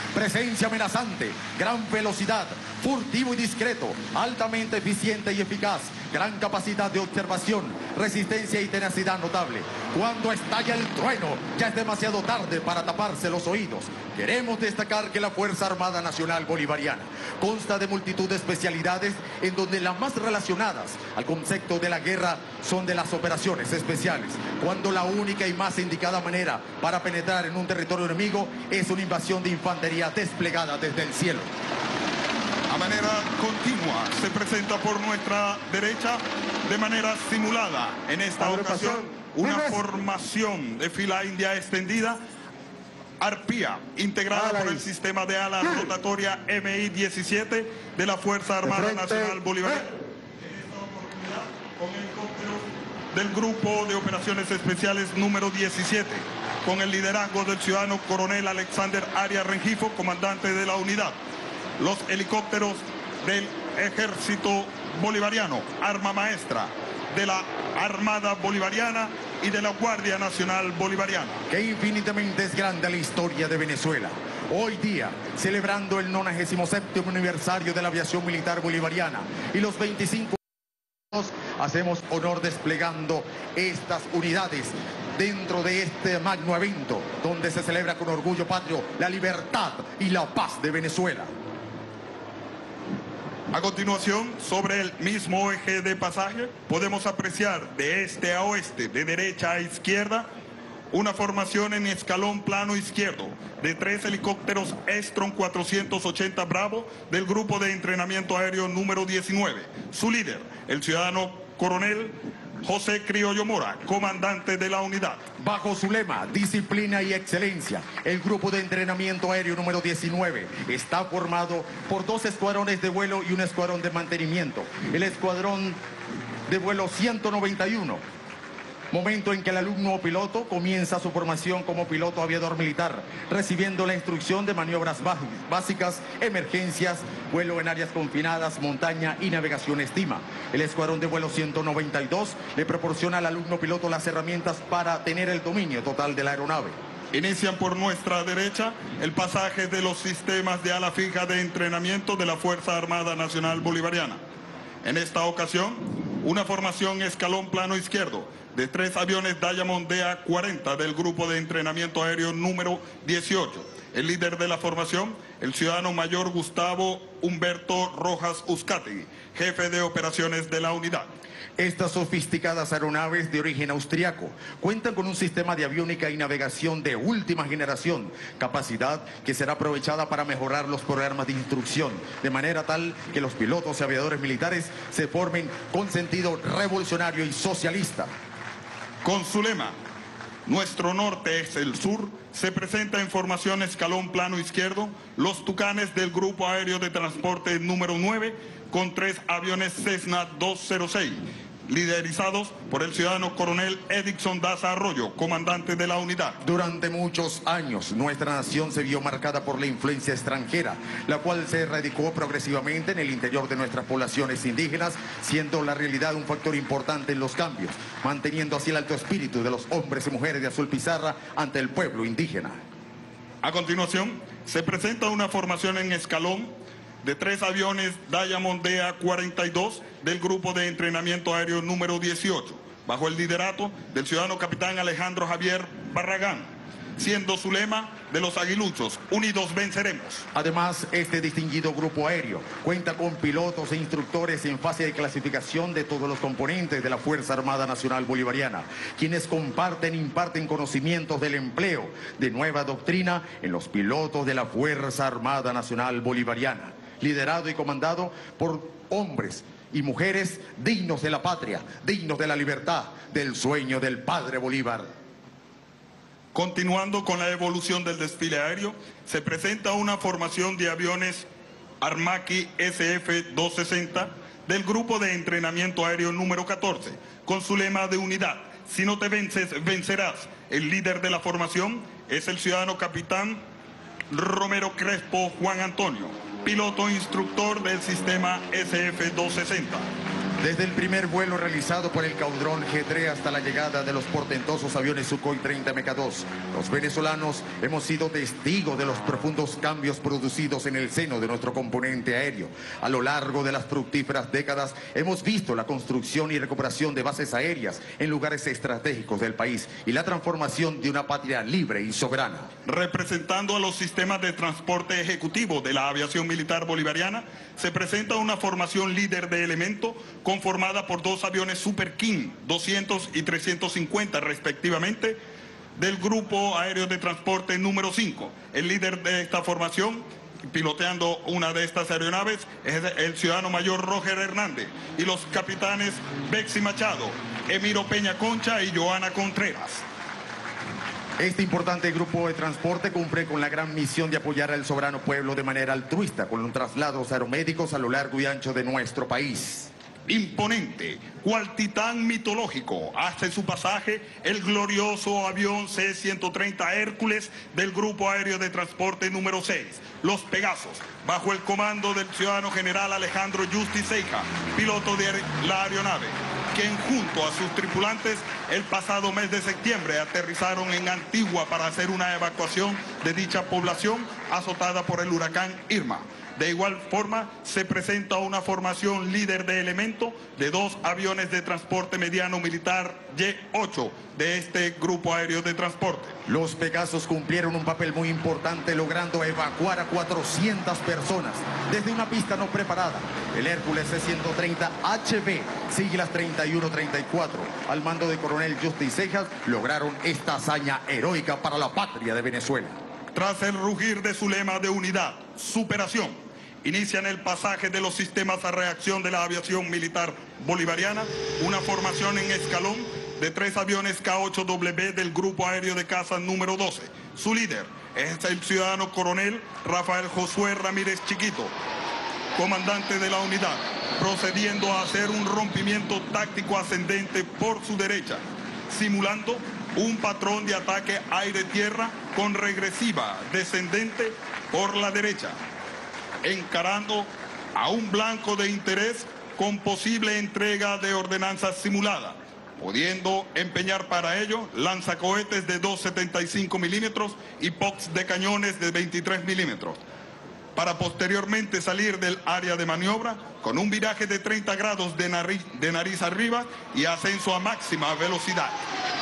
Presencia amenazante, gran velocidad, furtivo y discreto, altamente eficiente y eficaz, gran capacidad de observación, resistencia y tenacidad notable. Cuando estalla el trueno, ya es demasiado tarde para taparse los oídos. Queremos destacar que la Fuerza Armada Nacional Bolivariana consta de multitud de especialidades, en donde las más relacionadas al concepto de la guerra son de las operaciones especiales, cuando la única y más indicada manera para penetrar en un territorio enemigo es una invasión de infantería desplegada desde el cielo. A manera continua se presenta por nuestra derecha, de manera simulada en esta ocasión, una formación de fila india extendida, arpía, integrada por el sistema de ala rotatoria MI-17 de la Fuerza Armada Nacional Bolivariana. En esta oportunidad, con helicópteros del Grupo de Operaciones Especiales número 17, con el liderazgo del ciudadano coronel Alexander Arias Rengifo, comandante de la unidad. Los helicópteros del Ejército Bolivariano, arma maestra de la Armada Bolivariana y de la Guardia Nacional Bolivariana. Que infinitamente es grande la historia de Venezuela. Hoy día, celebrando el 97º aniversario de la aviación militar bolivariana y los 25 años, hacemos honor desplegando estas unidades dentro de este magno evento, donde se celebra con orgullo patrio la libertad y la paz de Venezuela. A continuación, sobre el mismo eje de pasaje, podemos apreciar de este a oeste, de derecha a izquierda, una formación en escalón plano izquierdo de 3 helicópteros Estron 480 Bravo del Grupo de Entrenamiento Aéreo número 19. Su líder, el ciudadano coronel José Criollo Mora, comandante de la unidad. Bajo su lema, disciplina y excelencia, el Grupo de Entrenamiento Aéreo número 19 está formado por 2 escuadrones de vuelo y un escuadrón de mantenimiento. El escuadrón de vuelo 191, momento en que el alumno o piloto comienza su formación como piloto aviador militar, recibiendo la instrucción de maniobras básicas, emergencias, vuelo en áreas confinadas, montaña y navegación estima. El escuadrón de vuelo 192 le proporciona al alumno piloto las herramientas para tener el dominio total de la aeronave. Inician por nuestra derecha el pasaje de los sistemas de ala fija de entrenamiento de la Fuerza Armada Nacional Bolivariana. En esta ocasión, una formación escalón plano izquierdo de 3 aviones Diamond DA-40 del Grupo de Entrenamiento Aéreo número 18. El líder de la formación, el ciudadano mayor Gustavo Humberto Rojas Uzcategui, jefe de operaciones de la unidad. Estas sofisticadas aeronaves de origen austriaco cuentan con un sistema de aviónica y navegación de última generación, capacidad que será aprovechada para mejorar los programas de instrucción, de manera tal que los pilotos y aviadores militares se formen con sentido revolucionario y socialista. Con su lema, nuestro norte es el sur, se presenta en formación escalón plano izquierdo los Tucanes del Grupo Aéreo de Transporte número 9 con 3 aviones Cessna 206, liderizados por el ciudadano coronel Edison Daza Arroyo, comandante de la unidad. Durante muchos años, nuestra nación se vio marcada por la influencia extranjera, la cual se erradicó progresivamente en el interior de nuestras poblaciones indígenas, siendo la realidad un factor importante en los cambios, manteniendo así el alto espíritu de los hombres y mujeres de azul pizarra ante el pueblo indígena. A continuación, se presenta una formación en escalón de 3 aviones Diamond DA-42 del Grupo de Entrenamiento Aéreo número 18, bajo el liderato del ciudadano capitán Alejandro Javier Barragán, siendo su lema de los aguiluchos, unidos venceremos. Además, este distinguido grupo aéreo cuenta con pilotos e instructores en fase de clasificación de todos los componentes de la Fuerza Armada Nacional Bolivariana, quienes comparten e imparten conocimientos del empleo de nueva doctrina en los pilotos de la Fuerza Armada Nacional Bolivariana, liderado y comandado por hombres y mujeres dignos de la patria, dignos de la libertad, del sueño del padre Bolívar. Continuando con la evolución del desfile aéreo, se presenta una formación de aviones Armaki SF-260 del Grupo de Entrenamiento Aéreo número 14, con su lema de unidad, si no te vences, vencerás. El líder de la formación es el ciudadano capitán Romero Crespo Juan Antonio, piloto instructor del sistema SF-260. Desde el primer vuelo realizado por el Caudrón G3 hasta la llegada de los portentosos aviones Sukhoi 30 MK2, los venezolanos hemos sido testigos de los profundos cambios producidos en el seno de nuestro componente aéreo. A lo largo de las fructíferas décadas hemos visto la construcción y recuperación de bases aéreas en lugares estratégicos del país y la transformación de una patria libre y soberana. Representando a los sistemas de transporte ejecutivo de la aviación militar bolivariana, se presenta una formación líder de elemento conformada por 2 aviones Super King 200 y 350 respectivamente del Grupo Aéreo de Transporte número 5. El líder de esta formación, piloteando una de estas aeronaves, es el ciudadano mayor Roger Hernández y los capitanes Bexy Machado, Emiro Peña Concha y Joana Contreras. Este importante grupo de transporte cumple con la gran misión de apoyar al soberano pueblo de manera altruista con los traslados aeromédicos a lo largo y ancho de nuestro país. Imponente, cual titán mitológico, hace su pasaje el glorioso avión C-130 Hércules del Grupo Aéreo de Transporte número 6, los Pegasos, bajo el comando del ciudadano general Alejandro Justi Ceja, piloto de la aeronave, quien junto a sus tripulantes el pasado mes de septiembre aterrizaron en Antigua para hacer una evacuación de dicha población azotada por el huracán Irma. De igual forma, se presenta una formación líder de elemento de 2 aviones de transporte mediano militar Y-8 de este Grupo Aéreo de Transporte. Los Pegasos cumplieron un papel muy importante logrando evacuar a 400 personas desde una pista no preparada. El Hércules C-130 HB, siglas 3134, al mando de coronel Justi Cejas, lograron esta hazaña heroica para la patria de Venezuela. Tras el rugir de su lema de unidad, superación, inician el pasaje de los sistemas a reacción de la aviación militar bolivariana, una formación en escalón de 3 aviones K-8W del Grupo Aéreo de Caza número 12. Su líder es el ciudadano coronel Rafael Josué Ramírez Chiquito, comandante de la unidad, procediendo a hacer un rompimiento táctico ascendente por su derecha, simulando un patrón de ataque aire-tierra con regresiva descendente por la derecha, encarando a un blanco de interés con posible entrega de ordenanzas simulada, pudiendo empeñar para ello lanzacohetes de 2,75 milímetros y POX de cañones de 23 milímetros, para posteriormente salir del área de maniobra con un viraje de 30 grados de nariz arriba y ascenso a máxima velocidad.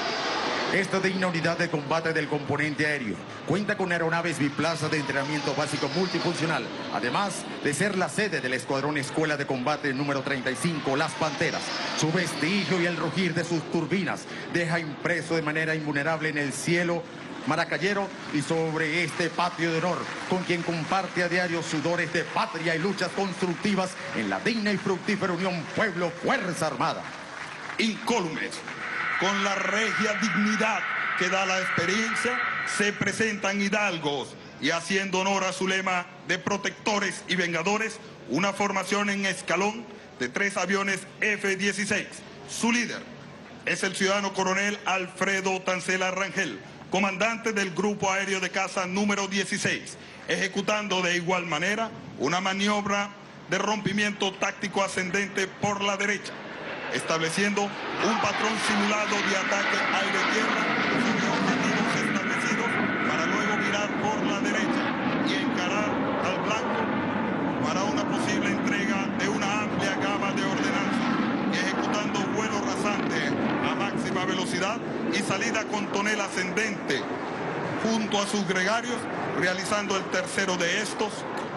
Esta digna unidad de combate del componente aéreo cuenta con aeronaves biplaza de entrenamiento básico multifuncional, además de ser la sede del Escuadrón Escuela de Combate número 35, Las Panteras. Su vestigio y el rugir de sus turbinas deja impreso de manera invulnerable en el cielo maracayero y sobre este patio de honor, con quien comparte a diario sudores de patria y luchas constructivas en la digna y fructífera unión Pueblo-Fuerza Armada. Incólumes, con la regia dignidad que da la experiencia, se presentan hidalgos y haciendo honor a su lema de protectores y vengadores, una formación en escalón de 3 aviones F-16. Su líder es el ciudadano coronel Alfredo Tancela Rangel, comandante del Grupo Aéreo de Caza número 16, ejecutando de igual manera una maniobra de rompimiento táctico ascendente por la derecha, estableciendo un patrón simulado de ataque aire-tierra sobre objetivos establecidos para luego virar por la derecha y encarar al blanco para una posible entrega de una amplia gama de ordenanzas, ejecutando vuelo rasante a máxima velocidad y salida con tonel ascendente junto a sus gregarios, realizando el tercero de estos,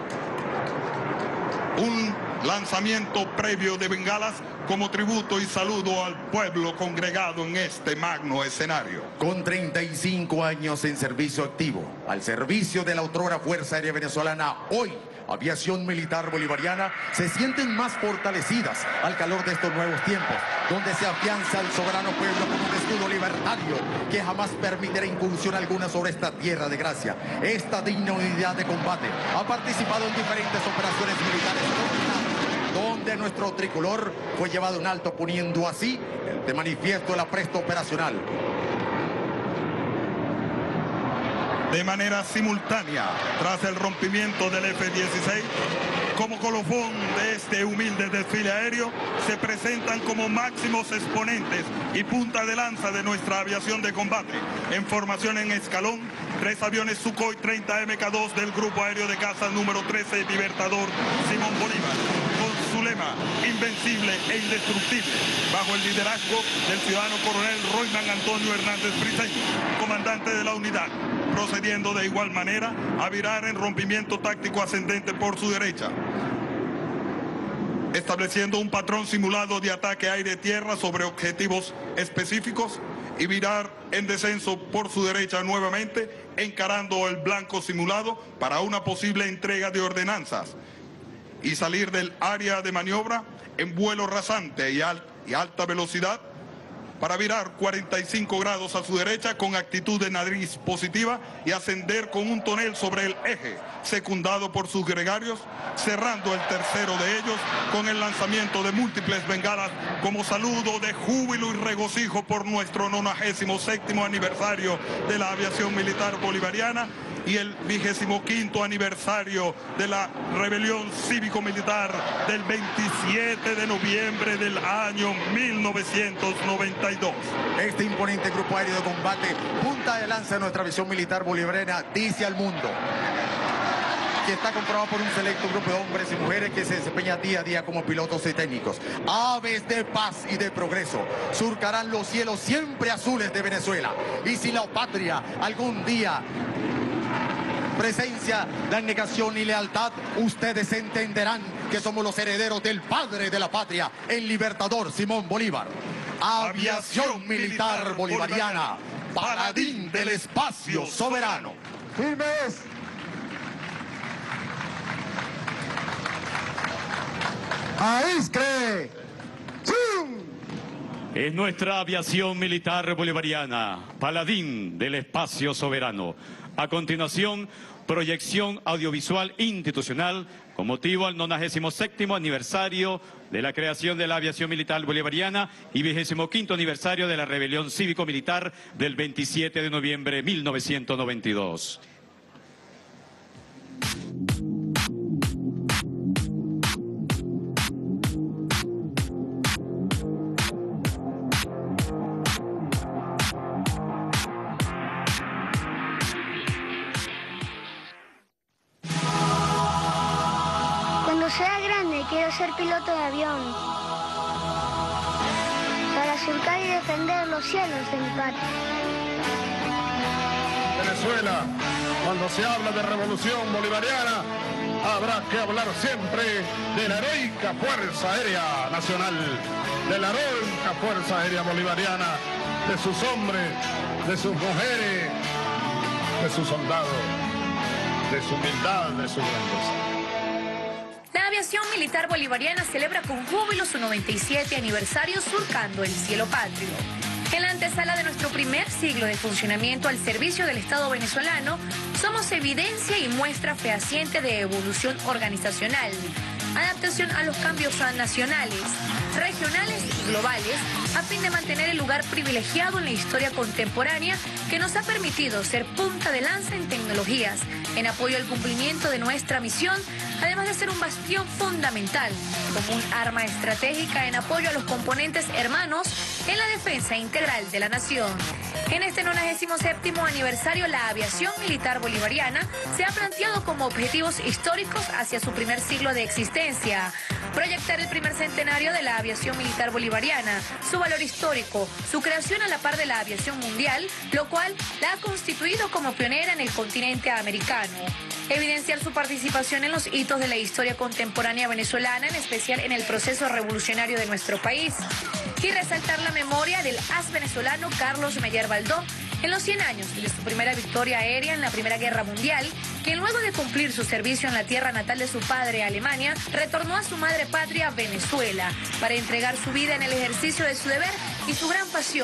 un lanzamiento previo de bengalas como tributo y saludo al pueblo congregado en este magno escenario. Con 35 años en servicio activo, al servicio de la otrora Fuerza Aérea Venezolana, hoy Aviación Militar Bolivariana se sienten más fortalecidas al calor de estos nuevos tiempos, donde se afianza al soberano pueblo con un escudo libertario que jamás permitirá incursión alguna sobre esta tierra de gracia. Esta digna unidad de combate ha participado en diferentes operaciones militares coordinadas, donde nuestro tricolor fue llevado en alto, poniendo así de manifiesto el apresto operacional. de manera simultánea tras el rompimiento del F-16. Como colofón de este humilde desfile aéreo se presentan como máximos exponentes y punta de lanza de nuestra aviación de combate. En formación en escalón, 3 aviones Sukhoi 30 MK2 del Grupo Aéreo de Caza número 13 Libertador Simón Bolívar, con su lema invencible e indestructible, bajo el liderazgo del ciudadano coronel Royman Antonio Hernández Briceño, comandante de la unidad, procediendo de igual manera a virar en rompimiento táctico ascendente por su derecha, estableciendo un patrón simulado de ataque aire-tierra sobre objetivos específicos y virar en descenso por su derecha nuevamente, encarando el blanco simulado para una posible entrega de ordenanzas y salir del área de maniobra en vuelo rasante y alta velocidad para virar 45 grados a su derecha con actitud de nariz positiva y ascender con un tonel sobre el eje, secundado por sus gregarios, cerrando el tercero de ellos con el lanzamiento de múltiples bengalas como saludo de júbilo y regocijo por nuestro 97º aniversario de la aviación militar bolivariana y el 25º aniversario de la rebelión cívico-militar del 27 de noviembre del año 1992. Este imponente grupo aéreo de combate, punta de lanza de nuestra aviación militar bolivariana, dice al mundo que está comprobado por un selecto grupo de hombres y mujeres que se desempeñan día a día como pilotos y técnicos. Aves de paz y de progreso surcarán los cielos siempre azules de Venezuela. Y si la patria algún día presencia la negación y lealtad, ustedes entenderán que somos los herederos del padre de la patria, el libertador Simón Bolívar. Aviación Militar Bolivariana, paladín del espacio soberano. ¡Firmes! ¡Aiscre! ¡Zum! Es nuestra aviación militar bolivariana, paladín del espacio soberano. A continuación, proyección audiovisual institucional con motivo al 97º aniversario de la creación de la aviación militar bolivariana y 25º aniversario de la rebelión cívico-militar del 27 de noviembre de 1992. Quiero ser piloto de avión para surcar y defender los cielos de mi patria. Venezuela, cuando se habla de revolución bolivariana, habrá que hablar siempre de la heroica Fuerza Aérea Nacional, de la heroica Fuerza Aérea Bolivariana, de sus hombres, de sus mujeres, de sus soldados, de su humildad, de su grandeza. La aviación militar bolivariana celebra con júbilo su 97 aniversario surcando el cielo patrio. En la antesala de nuestro primer siglo de funcionamiento al servicio del Estado venezolano, somos evidencia y muestra fehaciente de evolución organizacional, adaptación a los cambios nacionales, regionales y globales, a fin de mantener el lugar privilegiado en la historia contemporánea que nos ha permitido ser punta de lanza en tecnologías, en apoyo al cumplimiento de nuestra misión, además de ser un bastión fundamental, como un arma estratégica en apoyo a los componentes hermanos en la defensa integral de la nación. En este 97º aniversario, la aviación militar bolivariana se ha planteado como objetivos históricos hacia su primer siglo de existencia: proyectar el primer centenario de la aviación militar bolivariana, su valor histórico, su creación a la par de la aviación mundial, lo cual la ha constituido como pionera en el continente americano. Evidenciar su participación en los hitos de la historia contemporánea venezolana, en especial en el proceso revolucionario de nuestro país. Y resaltar la memoria del as venezolano Carlos Meyer Baldó en los 100 años de su primera victoria aérea en la Primera Guerra Mundial, quien luego de cumplir su servicio en la tierra natal de su padre, Alemania, retornó a su madre patria, Venezuela, para entregar su vida en el ejercicio de su deber y su gran pasión,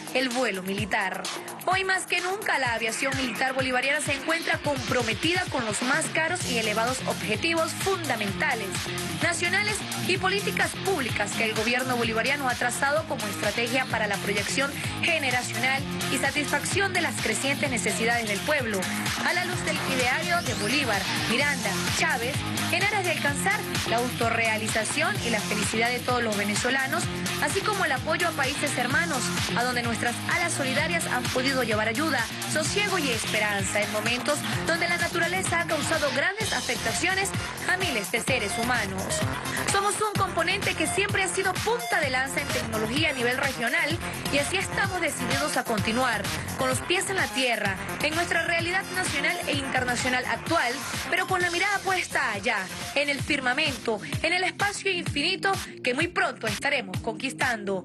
el vuelo militar. Hoy más que nunca la aviación militar bolivariana se encuentra comprometida con los más caros y elevados objetivos fundamentales, nacionales y políticas públicas que el gobierno bolivariano ha trazado como estrategia para la proyección generacional y satisfacción de las crecientes necesidades del pueblo, a la luz del ideario de Bolívar, Miranda, Chávez, en aras de alcanzar la autorrealización y la felicidad de todos los venezolanos, así como el apoyo a países hermanos, a donde nuestras alas solidarias han podido llevar ayuda, sosiego y esperanza en momentos donde la naturaleza ha causado grandes afectaciones a miles de seres humanos. Somos un componente que siempre ha sido punta de lanza en tecnología a nivel regional y así estamos decididos a continuar, con los pies en la tierra, en nuestra realidad nacional e internacional actual, pero con la mirada puesta allá, en el firmamento, en el espacio infinito que muy pronto estaremos conquistando.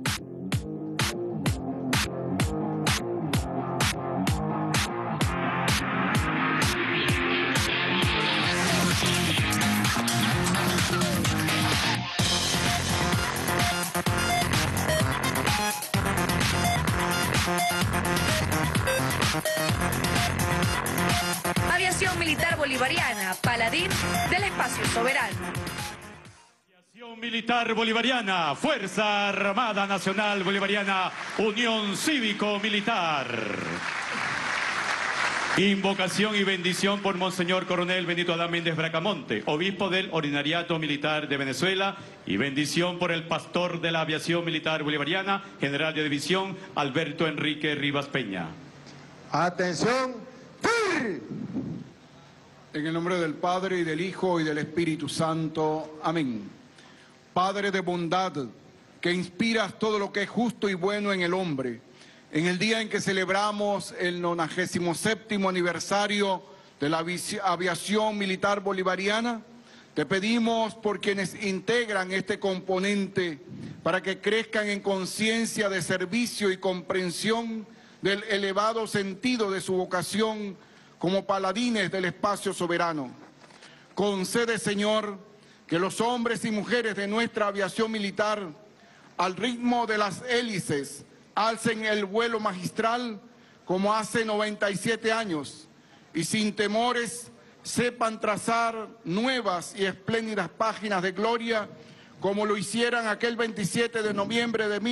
Aviación Militar Bolivariana, paladín del espacio soberano. Aviación Militar Bolivariana, Fuerza Armada Nacional Bolivariana, Unión Cívico-Militar. Invocación y bendición por Monseñor Coronel Benito Adán Méndez Bracamonte, obispo del Ordinariato Militar de Venezuela, y bendición por el pastor de la Aviación Militar Bolivariana, General de División Alberto Enrique Rivas Peña. Atención. En el nombre del Padre, y del Hijo, y del Espíritu Santo. Amén. Padre de bondad, que inspiras todo lo que es justo y bueno en el hombre, en el día en que celebramos el 97º aniversario de la Aviación Militar Bolivariana, te pedimos por quienes integran este componente, para que crezcan en conciencia de servicio y comprensión del elevado sentido de su vocación como paladines del espacio soberano. Concede, Señor, que los hombres y mujeres de nuestra aviación militar, al ritmo de las hélices, alcen el vuelo magistral como hace 97 años y sin temores sepan trazar nuevas y espléndidas páginas de gloria como lo hicieran aquel 27 de noviembre de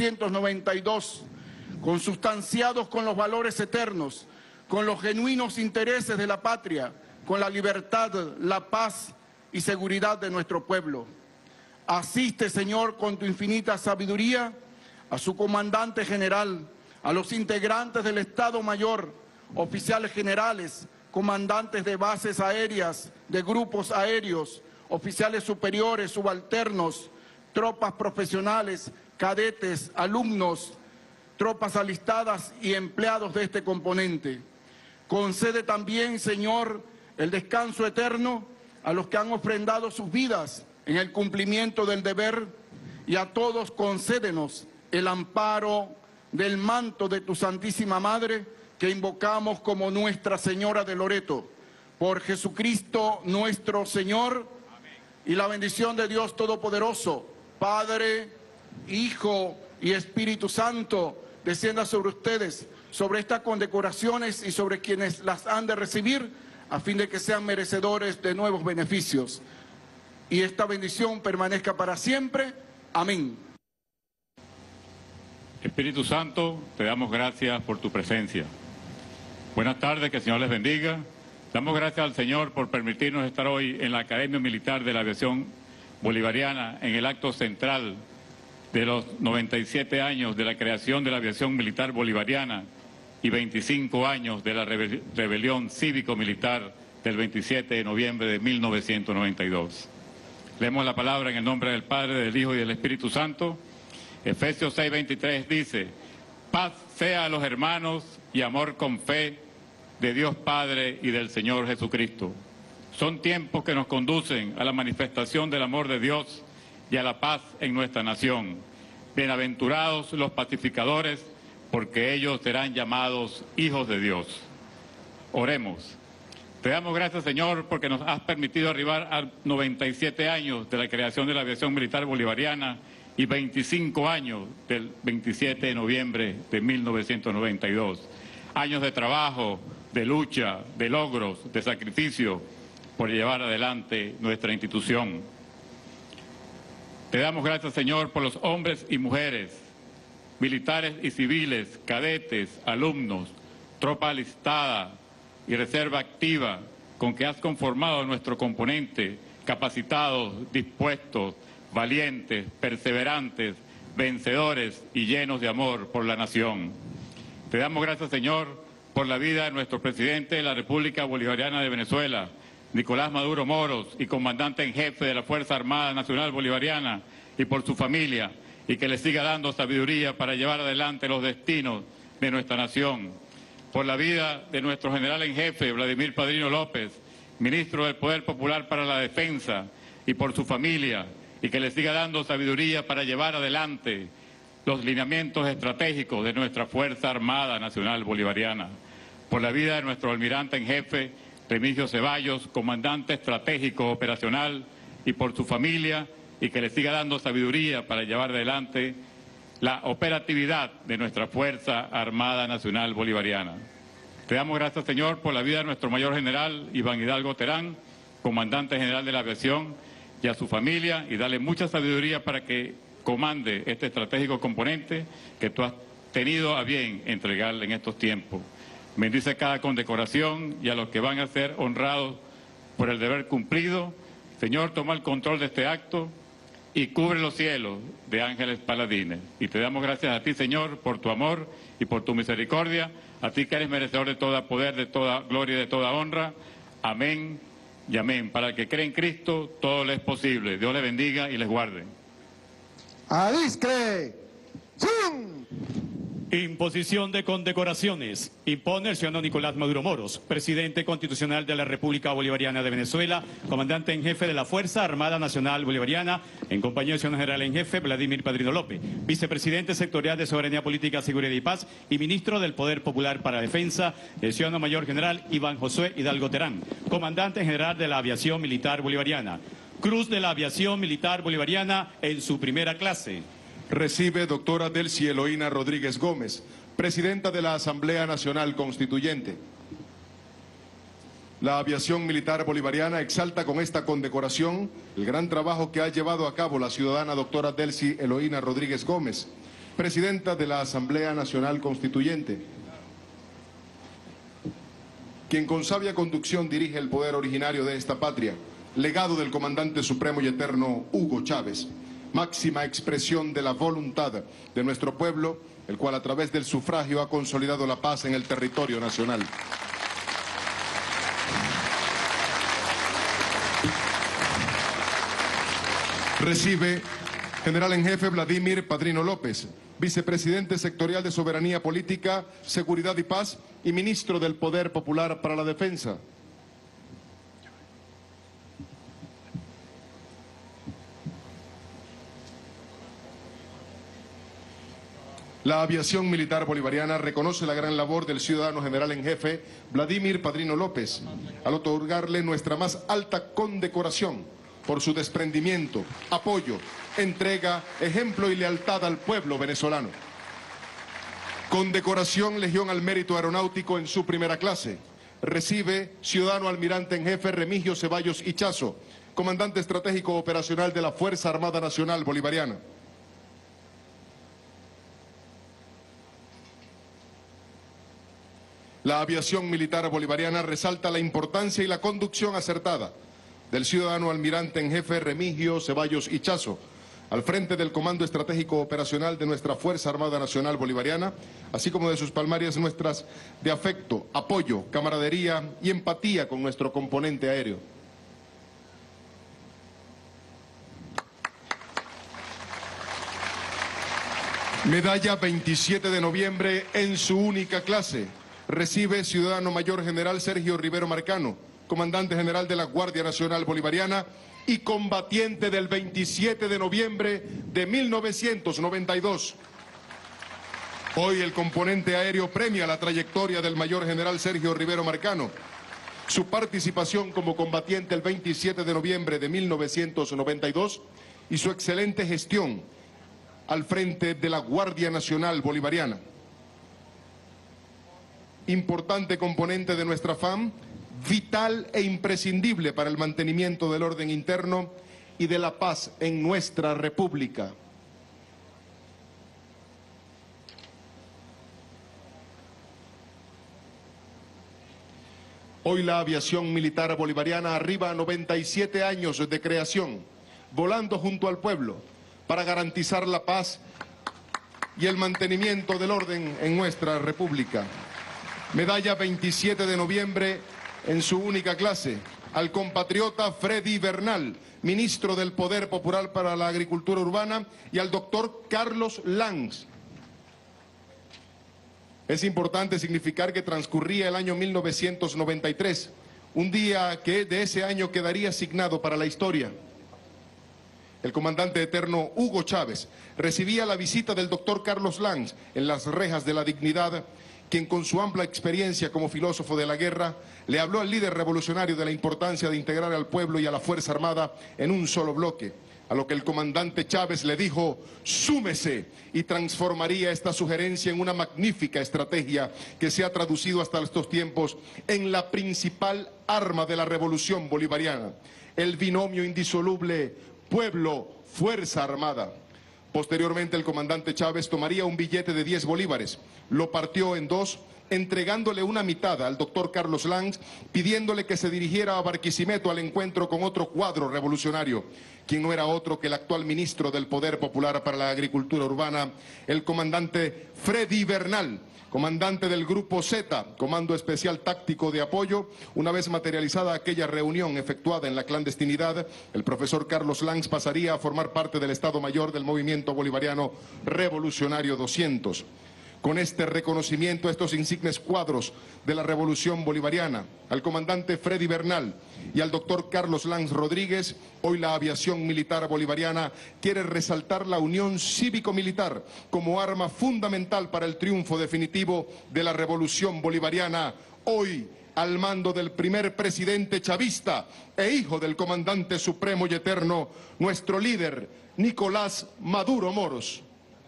1992, consustanciados con los valores eternos, con los genuinos intereses de la patria, con la libertad, la paz y seguridad de nuestro pueblo. Asiste, Señor, con tu infinita sabiduría, a su comandante general, a los integrantes del Estado Mayor, oficiales generales, comandantes de bases aéreas, de grupos aéreos, oficiales superiores, subalternos, tropas profesionales, cadetes, alumnos, tropas alistadas y empleados de este componente. Concede también, Señor, el descanso eterno a los que han ofrendado sus vidas en el cumplimiento del deber, y a todos concédenos el amparo del manto de tu Santísima Madre, que invocamos como Nuestra Señora de Loreto. Por Jesucristo nuestro Señor. Amén. Y la bendición de Dios Todopoderoso, Padre, Hijo y Espíritu Santo, descienda sobre ustedes, sobre estas condecoraciones y sobre quienes las han de recibir, a fin de que sean merecedores de nuevos beneficios. Y esta bendición permanezca para siempre. Amén. Espíritu Santo, te damos gracias por tu presencia. Buenas tardes, que el Señor les bendiga. Damos gracias al Señor por permitirnos estar hoy en la Academia Militar de la Aviación Bolivariana, en el acto central de los 97 años de la creación de la Aviación Militar Bolivariana y 25 años de la rebelión cívico-militar del 27 de noviembre de 1992. Leemos la palabra en el nombre del Padre, del Hijo y del Espíritu Santo. Efesios 6:23 dice: paz sea a los hermanos y amor con fe de Dios Padre y del Señor Jesucristo. Son tiempos que nos conducen a la manifestación del amor de Dios y a la paz en nuestra nación. Bienaventurados los pacificadores, porque ellos serán llamados hijos de Dios. Oremos. Te damos gracias, Señor, porque nos has permitido arribar a 97 años de la creación de la Aviación Militar Bolivariana y 25 años del 27 de noviembre de 1992. Años de trabajo, de lucha, de logros, de sacrificio por llevar adelante nuestra institución. Te damos gracias, Señor, por los hombres y mujeres, militares y civiles, cadetes, alumnos, tropa alistada y reserva activa con que has conformado nuestro componente, capacitados, dispuestos, valientes, perseverantes, vencedores y llenos de amor por la nación. Te damos gracias, Señor, por la vida de nuestro presidente de la República Bolivariana de Venezuela, Nicolás Maduro Moros, y comandante en jefe de la Fuerza Armada Nacional Bolivariana, y por su familia, y que le siga dando sabiduría para llevar adelante los destinos de nuestra nación. Por la vida de nuestro general en jefe, Vladimir Padrino López, ministro del Poder Popular para la Defensa, y por su familia, y que le siga dando sabiduría para llevar adelante los lineamientos estratégicos de nuestra Fuerza Armada Nacional Bolivariana. Por la vida de nuestro almirante en jefe, Remigio Ceballos, comandante estratégico operacional, y por su familia, y que le siga dando sabiduría para llevar adelante la operatividad de nuestra Fuerza Armada Nacional Bolivariana. Te damos gracias, Señor, por la vida de nuestro mayor general, Iván Hidalgo Terán, comandante general de la aviación, y a su familia, y dale mucha sabiduría para que comande este estratégico componente que tú has tenido a bien entregarle en estos tiempos. Bendice cada condecoración y a los que van a ser honrados por el deber cumplido. Señor, toma el control de este acto y cubre los cielos de ángeles paladines. Y te damos gracias a ti, Señor, por tu amor y por tu misericordia, a ti que eres merecedor de todo poder, de toda gloria y de toda honra. Amén y amén. Para el que cree en Cristo, todo le es posible. Dios les bendiga y les guarde. ¡Adiscre! ¡Zum! Imposición de condecoraciones. Impone el ciudadano Nicolás Maduro Moros, presidente constitucional de la República Bolivariana de Venezuela, comandante en jefe de la Fuerza Armada Nacional Bolivariana, en compañía del ciudadano general en jefe Vladimir Padrino López, vicepresidente sectorial de Soberanía Política, Seguridad y Paz y ministro del Poder Popular para la Defensa, el ciudadano mayor general Iván Josué Hidalgo Terán, comandante general de la Aviación Militar Bolivariana. Cruz de la Aviación Militar Bolivariana en su primera clase. Recibe doctora Delcy Eloína Rodríguez Gómez, presidenta de la Asamblea Nacional Constituyente. La aviación militar bolivariana exalta con esta condecoración el gran trabajo que ha llevado a cabo la ciudadana doctora Delcy Eloína Rodríguez Gómez, presidenta de la Asamblea Nacional Constituyente, quien con sabia conducción dirige el poder originario de esta patria, legado del comandante supremo y eterno Hugo Chávez, máxima expresión de la voluntad de nuestro pueblo, el cual a través del sufragio ha consolidado la paz en el territorio nacional. Recibe general en jefe Vladimir Padrino López, vicepresidente sectorial de Soberanía Política, Seguridad y Paz y ministro del Poder Popular para la Defensa. La aviación militar bolivariana reconoce la gran labor del ciudadano general en jefe Vladimir Padrino López al otorgarle nuestra más alta condecoración por su desprendimiento, apoyo, entrega, ejemplo y lealtad al pueblo venezolano. Condecoración Legión al Mérito Aeronáutico en su primera clase. Recibe ciudadano almirante en jefe Remigio Ceballos Ichazo, comandante estratégico operacional de la Fuerza Armada Nacional Bolivariana. La aviación militar bolivariana resalta la importancia y la conducción acertada del ciudadano almirante en jefe Remigio Ceballos Ichazo, al frente del Comando Estratégico Operacional de nuestra Fuerza Armada Nacional Bolivariana, así como de sus palmarias muestras de afecto, apoyo, camaradería y empatía con nuestro componente aéreo. Medalla 27 de noviembre en su única clase. Recibe ciudadano mayor general Sergio Rivero Marcano, comandante general de la Guardia Nacional Bolivariana y combatiente del 27 de noviembre de 1992. Hoy el componente aéreo premia la trayectoria del mayor general Sergio Rivero Marcano, su participación como combatiente el 27 de noviembre de 1992 y su excelente gestión al frente de la Guardia Nacional Bolivariana. Importante componente de nuestra FAM, vital e imprescindible para el mantenimiento del orden interno y de la paz en nuestra República. Hoy la aviación militar bolivariana arriba a 97 años de creación, volando junto al pueblo para garantizar la paz y el mantenimiento del orden en nuestra República. Medalla 27 de noviembre en su única clase al compatriota Freddy Bernal, ministro del Poder Popular para la Agricultura Urbana, y al doctor Carlos Lanz. Es importante significar que transcurría el año 1993, un día que de ese año quedaría asignado para la historia. El comandante eterno Hugo Chávez recibía la visita del doctor Carlos Lanz en las rejas de la dignidad, quien con su amplia experiencia como filósofo de la guerra le habló al líder revolucionario de la importancia de integrar al pueblo y a la Fuerza Armada en un solo bloque, a lo que el comandante Chávez le dijo: súmese, y transformaría esta sugerencia en una magnífica estrategia que se ha traducido hasta estos tiempos en la principal arma de la revolución bolivariana, el binomio indisoluble pueblo-Fuerza Armada. Posteriormente el comandante Chávez tomaría un billete de 10 bolívares, lo partió en dos, entregándole una mitad al doctor Carlos Lanz, pidiéndole que se dirigiera a Barquisimeto al encuentro con otro cuadro revolucionario, quien no era otro que el actual ministro del Poder Popular para la Agricultura Urbana, el comandante Freddy Bernal, comandante del Grupo Z, Comando Especial Táctico de Apoyo. Una vez materializada aquella reunión efectuada en la clandestinidad, el profesor Carlos Lanz pasaría a formar parte del Estado Mayor del Movimiento Bolivariano Revolucionario 200. Con este reconocimiento a estos insignes cuadros de la Revolución Bolivariana, al comandante Freddy Bernal y al doctor Carlos Lanz Rodríguez, hoy la aviación militar bolivariana quiere resaltar la unión cívico-militar como arma fundamental para el triunfo definitivo de la Revolución Bolivariana, hoy al mando del primer presidente chavista e hijo del comandante supremo y eterno, nuestro líder, Nicolás Maduro Moros.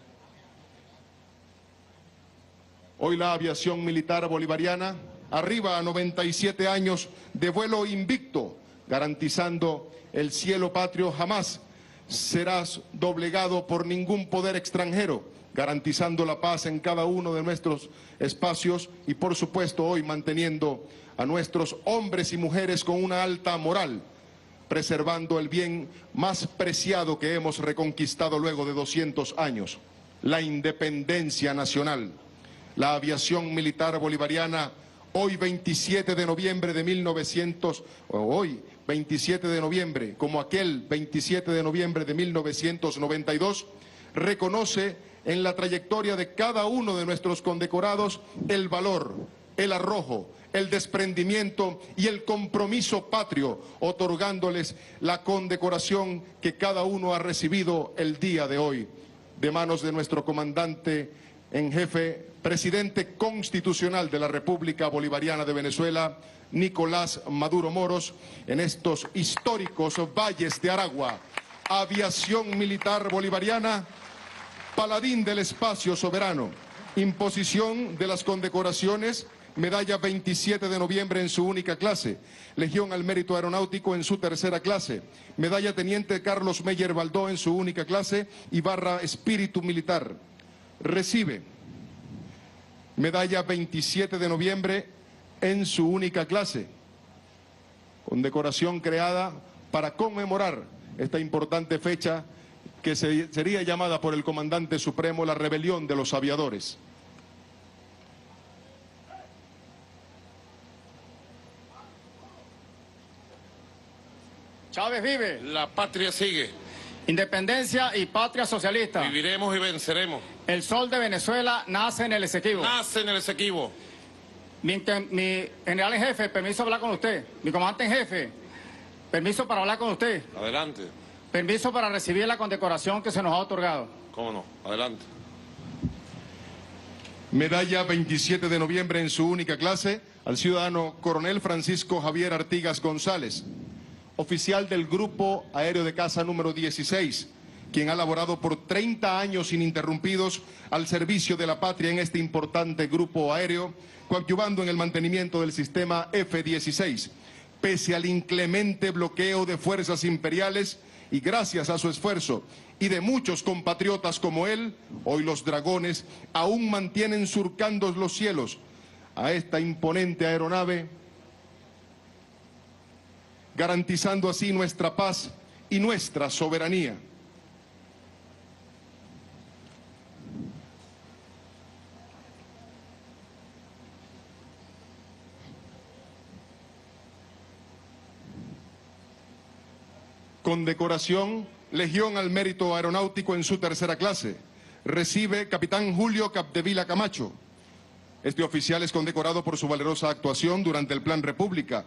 Hoy la aviación militar bolivariana arriba a 97 años de vuelo invicto, garantizando el cielo patrio. Jamás serás doblegado por ningún poder extranjero, garantizando la paz en cada uno de nuestros espacios y, por supuesto, hoy manteniendo a nuestros hombres y mujeres con una alta moral, preservando el bien más preciado que hemos reconquistado luego de 200 años, la independencia nacional. La aviación militar bolivariana, hoy 27 de noviembre de 27 de noviembre, como aquel 27 de noviembre de 1992, reconoce en la trayectoria de cada uno de nuestros condecorados el valor, el arrojo, el desprendimiento y el compromiso patrio, otorgándoles la condecoración que cada uno ha recibido el día de hoy, de manos de nuestro comandante en jefe, presidente constitucional de la República Bolivariana de Venezuela, Nicolás Maduro Moros, en estos históricos valles de Aragua. Aviación militar bolivariana, paladín del espacio soberano, imposición de las condecoraciones, medalla 27 de noviembre en su única clase, Legión al Mérito Aeronáutico en su tercera clase, medalla Teniente Carlos Meyer Baldó en su única clase y barra Espíritu Militar. Recibe medalla 27 de noviembre en su única clase, condecoración creada para conmemorar esta importante fecha que sería llamada por el comandante supremo la rebelión de los aviadores. Chávez vive. La patria sigue. Independencia y patria socialista. Viviremos y venceremos. El sol de Venezuela nace en el Esequibo. Nace en el Esequibo. Mi general en jefe, permiso hablar con usted. Mi comandante en jefe, permiso para hablar con usted. Adelante. Permiso para recibir la condecoración que se nos ha otorgado. ¿Cómo no? Adelante. Medalla 27 de noviembre en su única clase al ciudadano coronel Francisco Javier Artigas González, oficial del Grupo Aéreo de Caza número 16, quien ha laborado por 30 años ininterrumpidos al servicio de la patria en este importante grupo aéreo, coadyuvando en el mantenimiento del sistema F-16. Pese al inclemente bloqueo de fuerzas imperiales y gracias a su esfuerzo y de muchos compatriotas como él, hoy los dragones aún mantienen surcando los cielos a esta imponente aeronave, garantizando así nuestra paz y nuestra soberanía. Condecoración, Legión al Mérito Aeronáutico en su tercera clase. Recibe Capitán Julio Capdevila Camacho. Este oficial es condecorado por su valerosa actuación durante el Plan República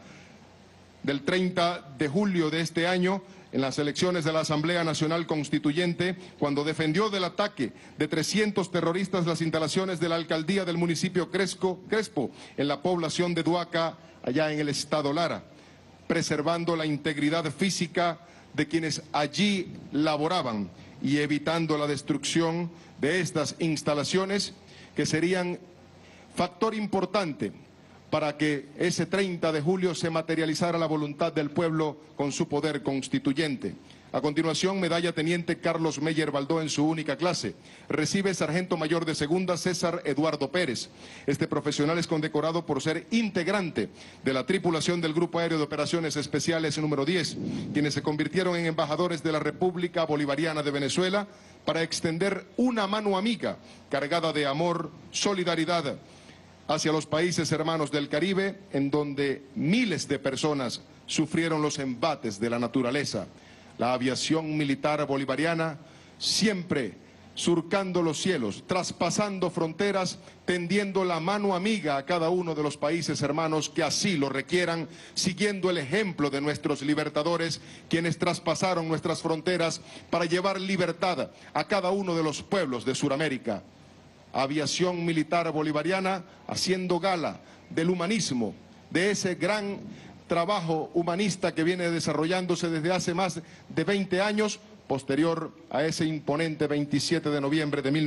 del 30 de julio de este año en las elecciones de la Asamblea Nacional Constituyente, cuando defendió del ataque de 300 terroristas las instalaciones de la alcaldía del municipio Crespo, en la población de Duaca, allá en el estado Lara, preservando la integridad física de quienes allí laboraban y evitando la destrucción de estas instalaciones, que serían factor importante para que ese 30 de julio se materializara la voluntad del pueblo con su poder constituyente. A continuación, medalla Teniente Carlos Meyer Baldó en su única clase. Recibe Sargento Mayor de Segunda César Eduardo Pérez. Este profesional es condecorado por ser integrante de la tripulación del Grupo Aéreo de Operaciones Especiales número 10, quienes se convirtieron en embajadores de la República Bolivariana de Venezuela para extender una mano amiga cargada de amor, solidaridad hacia los países hermanos del Caribe, en donde miles de personas sufrieron los embates de la naturaleza. La aviación militar bolivariana siempre surcando los cielos, traspasando fronteras, tendiendo la mano amiga a cada uno de los países hermanos que así lo requieran, siguiendo el ejemplo de nuestros libertadores, quienes traspasaron nuestras fronteras para llevar libertad a cada uno de los pueblos de Sudamérica. Aviación militar bolivariana haciendo gala del humanismo, de ese gran trabajo humanista que viene desarrollándose desde hace más de 20 años, posterior a ese imponente 27 de noviembre de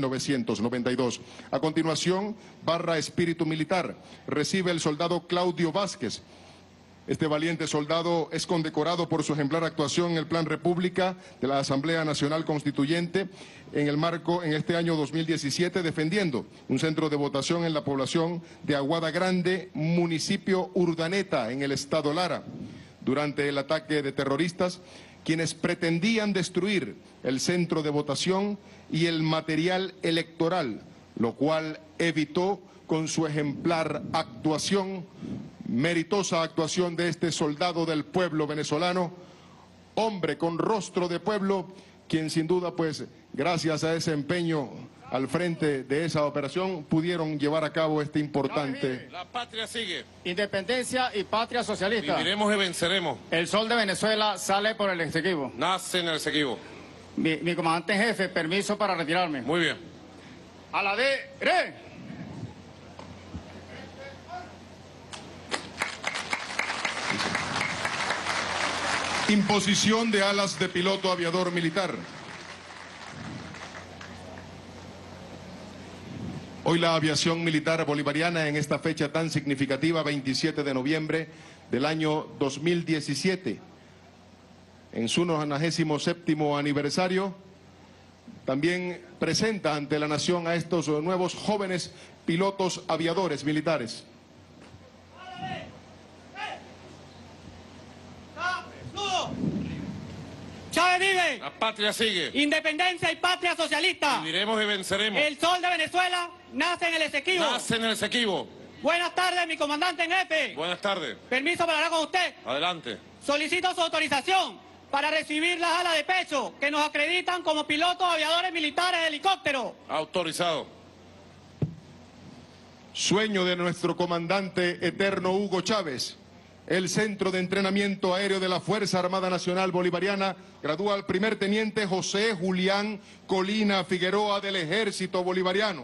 1992. A continuación, barra espíritu militar, recibe el soldado Claudio Vázquez. Este valiente soldado es condecorado por su ejemplar actuación en el Plan República de la Asamblea Nacional Constituyente en este año 2017, defendiendo un centro de votación en la población de Aguada Grande, municipio Urdaneta, en el estado Lara, durante el ataque de terroristas, quienes pretendían destruir el centro de votación y el material electoral, lo cual evitó con su ejemplar actuación, meritosa actuación de este soldado del pueblo venezolano, hombre con rostro de pueblo, quien sin duda, pues, gracias a ese empeño al frente de esa operación, pudieron llevar a cabo este importante... La patria sigue. Independencia y patria socialista. Viviremos y venceremos. El sol de Venezuela sale por el Esequibo. Nace en el Esequibo. Mi comandante en jefe, permiso para retirarme. Muy bien. A la de... ¡Re! Imposición de alas de piloto aviador militar. Hoy la aviación militar bolivariana, en esta fecha tan significativa, 27 de noviembre del año 2017, en su 97º aniversario, también presenta ante la nación a estos nuevos jóvenes pilotos aviadores militares. Chávez vive. La patria sigue. Independencia y patria socialista. Viviremos y venceremos. El sol de Venezuela nace en el Esequibo. Nace en el Esequibo. Buenas tardes, mi comandante en jefe. Buenas tardes. Permiso para hablar con usted. Adelante. Solicito su autorización para recibir las alas de pecho que nos acreditan como pilotos aviadores militares de helicóptero. Autorizado. Sueño de nuestro comandante eterno Hugo Chávez. El Centro de Entrenamiento Aéreo de la Fuerza Armada Nacional Bolivariana gradúa al primer teniente José Julián Colina Figueroa del Ejército Bolivariano.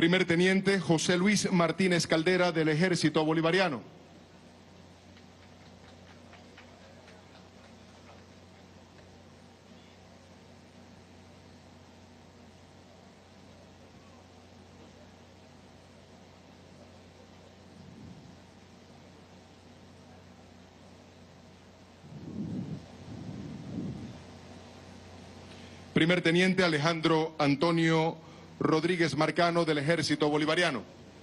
Primer teniente José Luis Martínez Caldera del Ejército Bolivariano. Primer teniente Alejandro Antonio Rodríguez Marcano del Ejército Bolivariano.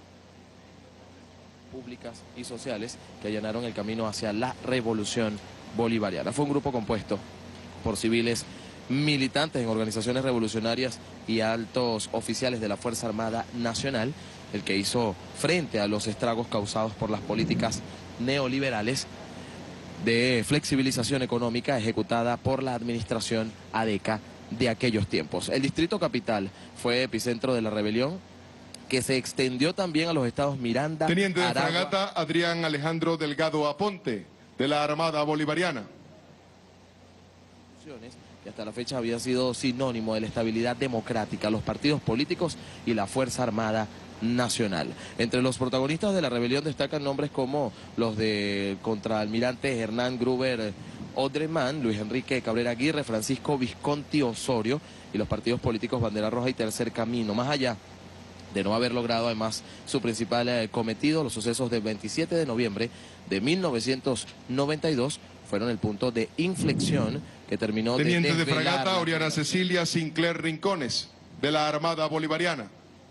Públicas y sociales que allanaron el camino hacia la revolución bolivariana. Fue un grupo compuesto por civiles militantes en organizaciones revolucionarias y altos oficiales de la Fuerza Armada Nacional, el que hizo frente a los estragos causados por las políticas neoliberales de flexibilización económica ejecutada por la administración ADECA de aquellos tiempos. El Distrito Capital fue epicentro de la rebelión, que se extendió también a los estados Miranda, Teniente de Aragua, fragata Adrián Alejandro Delgado Aponte, de la Armada Bolivariana. que hasta la fecha había sido sinónimo de la estabilidad democrática, los partidos políticos y la Fuerza Armada Nacional. Entre los protagonistas de la rebelión destacan nombres como los de contraalmirante Hernán Gruber Odremán, Luis Enrique Cabrera Aguirre, Francisco Visconti Osorio y los partidos políticos Bandera Roja y Tercer Camino. Más allá de no haber logrado además su principal cometido, los sucesos del 27 de noviembre de 1992 fueron el punto de inflexión que terminó Teniente de desvelar fragata la Oriana Cecilia Sinclair Rincones, de la Armada Bolivariana.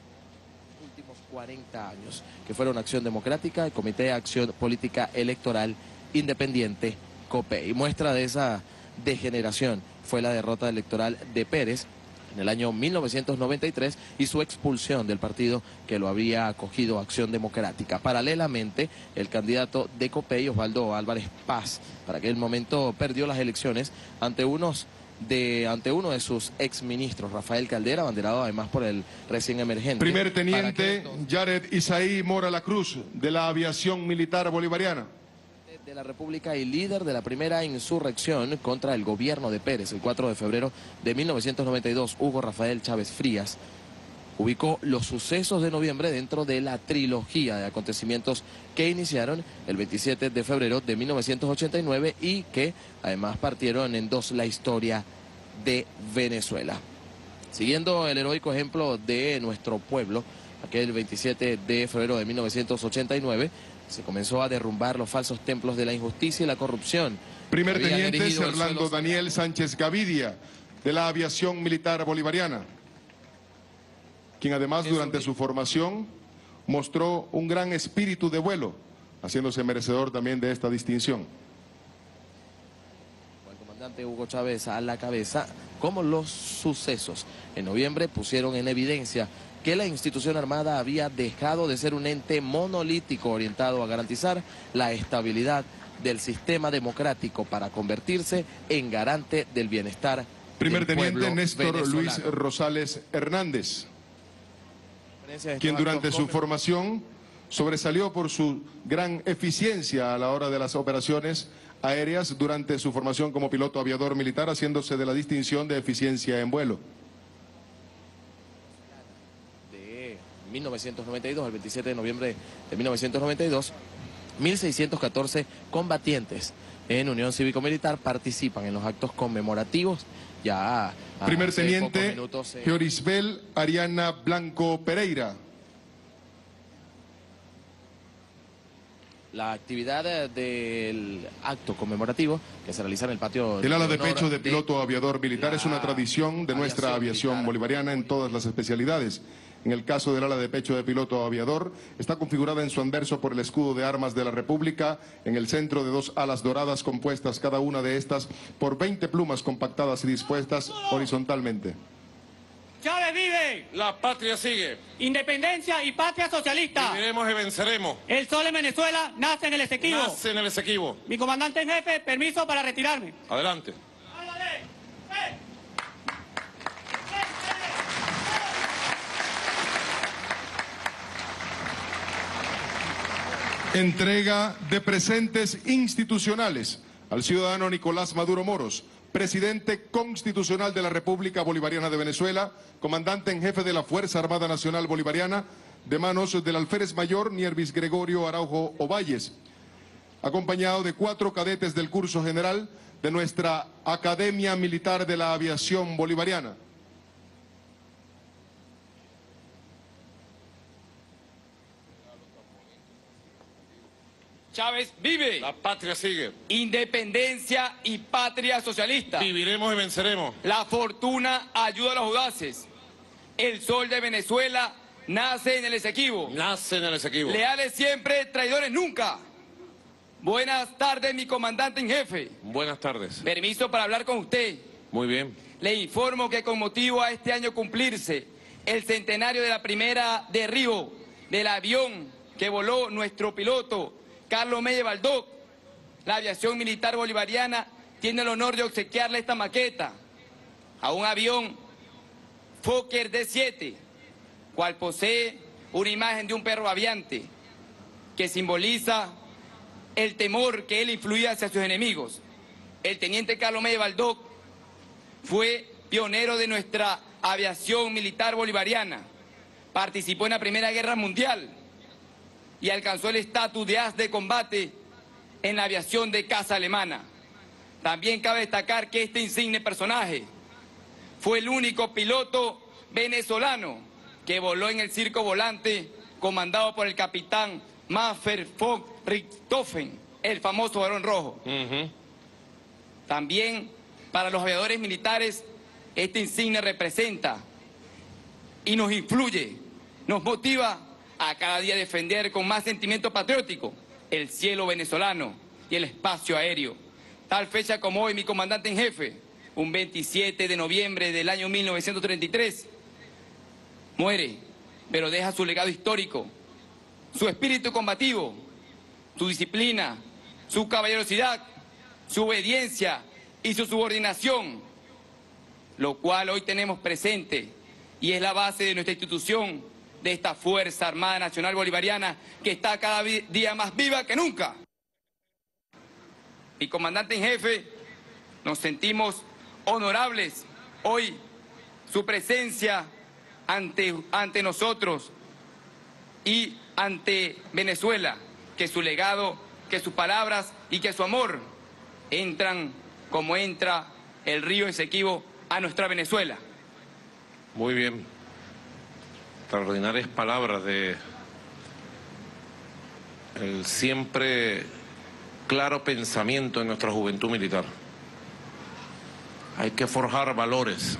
40 años, que fueron Acción Democrática, el Comité de Acción Política Electoral Independiente, COPE. Y muestra de esa degeneración fue la derrota electoral de Pérez en el año 1993 y su expulsión del partido que lo había acogido, Acción Democrática. Paralelamente, el candidato de COPEI, Osvaldo Álvarez Paz, para aquel momento perdió las elecciones ante uno de sus exministros, Rafael Caldera, abanderado además por el recién emergente. Primer teniente Yared Isaí Mora La Cruz, de la Aviación Militar Bolivariana. De la República y líder de la primera insurrección contra el gobierno de Pérez, el 4 de febrero de 1992, Hugo Rafael Chávez Frías ubicó los sucesos de noviembre dentro de la trilogía de acontecimientos que iniciaron el 27 de febrero de 1989 y que además partieron en dos la historia de Venezuela. Siguiendo el heroico ejemplo de nuestro pueblo, aquel 27 de febrero de 1989, se comenzó a derrumbar los falsos templos de la injusticia y la corrupción. Primer teniente Orlando Daniel Sánchez Gavidia, de la Aviación Militar Bolivariana, quien además durante su formación mostró un gran espíritu de vuelo, haciéndose merecedor también de esta distinción. El comandante Hugo Chávez a la cabeza, como los sucesos en noviembre pusieron en evidencia que la institución armada había dejado de ser un ente monolítico orientado a garantizar la estabilidad del sistema democrático para convertirse en garante del bienestar Primer del teniente pueblo Néstor venezolano. Luis Rosales Hernández, quien durante su formación sobresalió por su gran eficiencia a la hora de las operaciones aéreas durante su formación como piloto aviador militar, haciéndose de la distinción de eficiencia en vuelo. 1992, el 27 de noviembre de 1992, 1.614 combatientes en Unión Cívico-Militar participan en los actos conmemorativos. Ya Primer hace teniente pocos minutos, Georisbel Ariana Blanco Pereira. la actividad del acto conmemorativo que se realiza en el patio El ala de honor pecho de piloto aviador militar es una tradición de nuestra aviación bolivariana en todas las especialidades. En el caso del ala de pecho de piloto aviador, está configurada en su anverso por el escudo de armas de la República, en el centro de dos alas doradas compuestas cada una de estas por 20 plumas compactadas y dispuestas horizontalmente. Chávez vive. La patria sigue. Independencia y patria socialista. Viviremos y venceremos. El sol en Venezuela nace en el Esequibo. Nace en el Esequibo. Mi comandante en jefe, permiso para retirarme. Adelante. Entrega de presentes institucionales al ciudadano Nicolás Maduro Moros, presidente constitucional de la República Bolivariana de Venezuela, comandante en jefe de la Fuerza Armada Nacional Bolivariana, de manos del alférez mayor Niervis Gregorio Araujo Ovalles, acompañado de 4 cadetes del curso general de nuestra Academia Militar de la Aviación Bolivariana. Chávez vive. La patria sigue. Independencia y patria socialista. Viviremos y venceremos. La fortuna ayuda a los audaces. El sol de Venezuela nace en el Esequibo. Nace en el Esequibo. Leales siempre, traidores nunca. Buenas tardes, mi comandante en jefe. Buenas tardes. Permiso para hablar con usted. Muy bien. Le informo que con motivo a este año cumplirse el centenario de la primera derribo del avión que voló nuestro piloto Carlos Mella Baldock, la aviación militar bolivariana tiene el honor de obsequiarle esta maqueta a un avión Fokker D-7, cual posee una imagen de un perro aviante que simboliza el temor que él influía hacia sus enemigos. El teniente Carlos Mella Baldock fue pionero de nuestra aviación militar bolivariana, participó en la Primera Guerra Mundial y alcanzó el estatus de as de combate en la aviación de caza alemana. También cabe destacar que este insigne personaje fue el único piloto venezolano que voló en el circo volante comandado por el capitán Manfred von Richthofen, el famoso Barón Rojo. También para los aviadores militares este insigne representa y nos influye, nos motiva a cada día defender con más sentimiento patriótico el cielo venezolano y el espacio aéreo. Tal fecha como hoy, mi comandante en jefe, un 27 de noviembre del año 1933, muere, pero deja su legado histórico, su espíritu combativo, su disciplina, su caballerosidad, su obediencia y su subordinación, lo cual hoy tenemos presente y es la base de nuestra institución, de esta Fuerza Armada Nacional Bolivariana que está cada día más viva que nunca. Mi comandante en jefe, nos sentimos honorables hoy, su presencia ante nosotros y ante Venezuela, que su legado, que sus palabras y que su amor entran como entra el río Esequibo a nuestra Venezuela. Muy bien. Extraordinarias palabras de el siempre claro pensamiento de nuestra juventud militar. Hay que forjar valores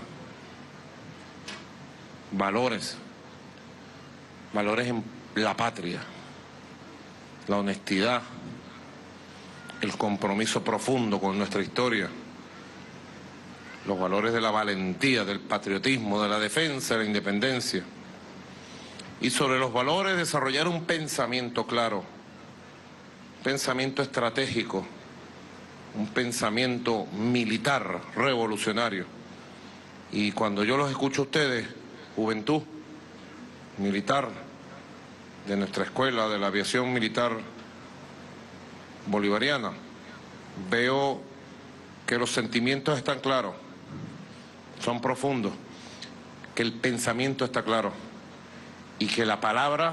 en la patria, la honestidad, el compromiso profundo con nuestra historia, los valores de la valentía, del patriotismo, de la defensa de la independencia. Y sobre los valores desarrollar un pensamiento claro, un pensamiento estratégico, un pensamiento militar, revolucionario. Y cuando yo los escucho a ustedes, juventud militar de nuestra escuela, de la aviación militar bolivariana, veo que los sentimientos están claros, son profundos, que el pensamiento está claro y que la palabra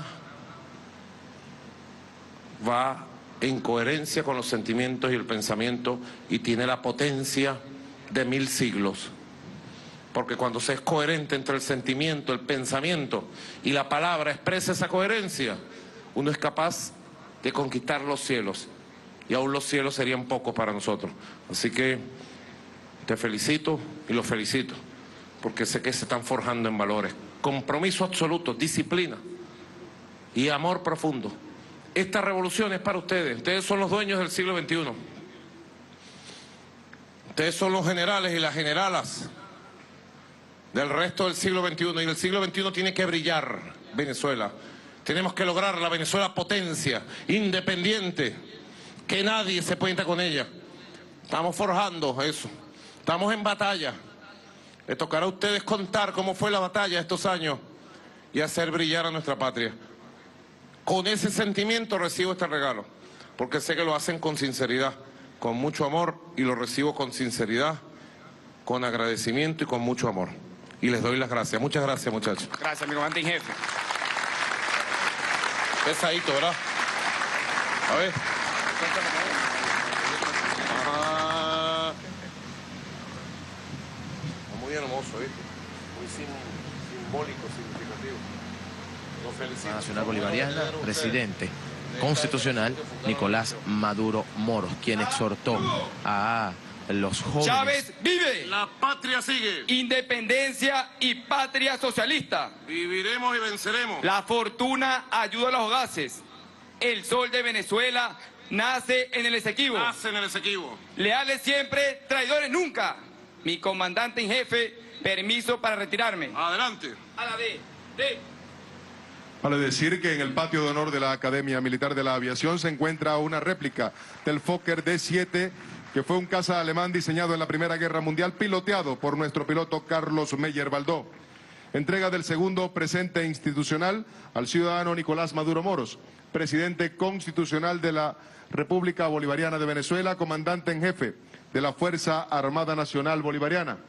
va en coherencia con los sentimientos y el pensamiento y tiene la potencia de 1000 siglos. Porque cuando se es coherente entre el sentimiento, el pensamiento y la palabra expresa esa coherencia, uno es capaz de conquistar los cielos. Y aún los cielos serían pocos para nosotros. Así que te felicito y los felicito, porque sé que se están forjando en valores. Compromiso absoluto, disciplina y amor profundo. Esta revolución es para ustedes. Ustedes son los dueños del siglo XXI. Ustedes son los generales y las generalas del resto del siglo XXI. Y el siglo XXI tiene que brillar, Venezuela. Tenemos que lograr la Venezuela potencia, independiente, que nadie se cuenta con ella. Estamos forjando eso. Estamos en batalla. Les tocará a ustedes contar cómo fue la batalla estos años y hacer brillar a nuestra patria. Con ese sentimiento recibo este regalo, porque sé que lo hacen con sinceridad, con mucho amor, y lo recibo con sinceridad con agradecimiento y con mucho amor. Y les doy las gracias. Muchas gracias, muchachos. Gracias, mi comandante en jefe. Pesadito, ¿verdad? A ver. Ah, muy hermoso, ¿viste? Muy simbólico, significativo. Los felicito. Nacional Bolivariana, presidente constitucional Nicolás Maduro Moros, quien exhortó a los jóvenes. Chávez vive. La patria sigue. Independencia y patria socialista. Viviremos y venceremos. La fortuna ayuda a los gases. El sol de Venezuela nace en el Esequibo. Nace en el Esequibo. Leales siempre, traidores nunca. Mi comandante en jefe, permiso para retirarme. Adelante. A la D. Vale decir que en el patio de honor de la Academia Militar de la Aviación se encuentra una réplica del Fokker D-7, que fue un caza alemán diseñado en la Primera Guerra Mundial, piloteado por nuestro piloto Carlos Meyer Baldó. Entrega del segundo presente institucional al ciudadano Nicolás Maduro Moros, presidente constitucional de la República Bolivariana de Venezuela, comandante en jefe de la Fuerza Armada Nacional Bolivariana.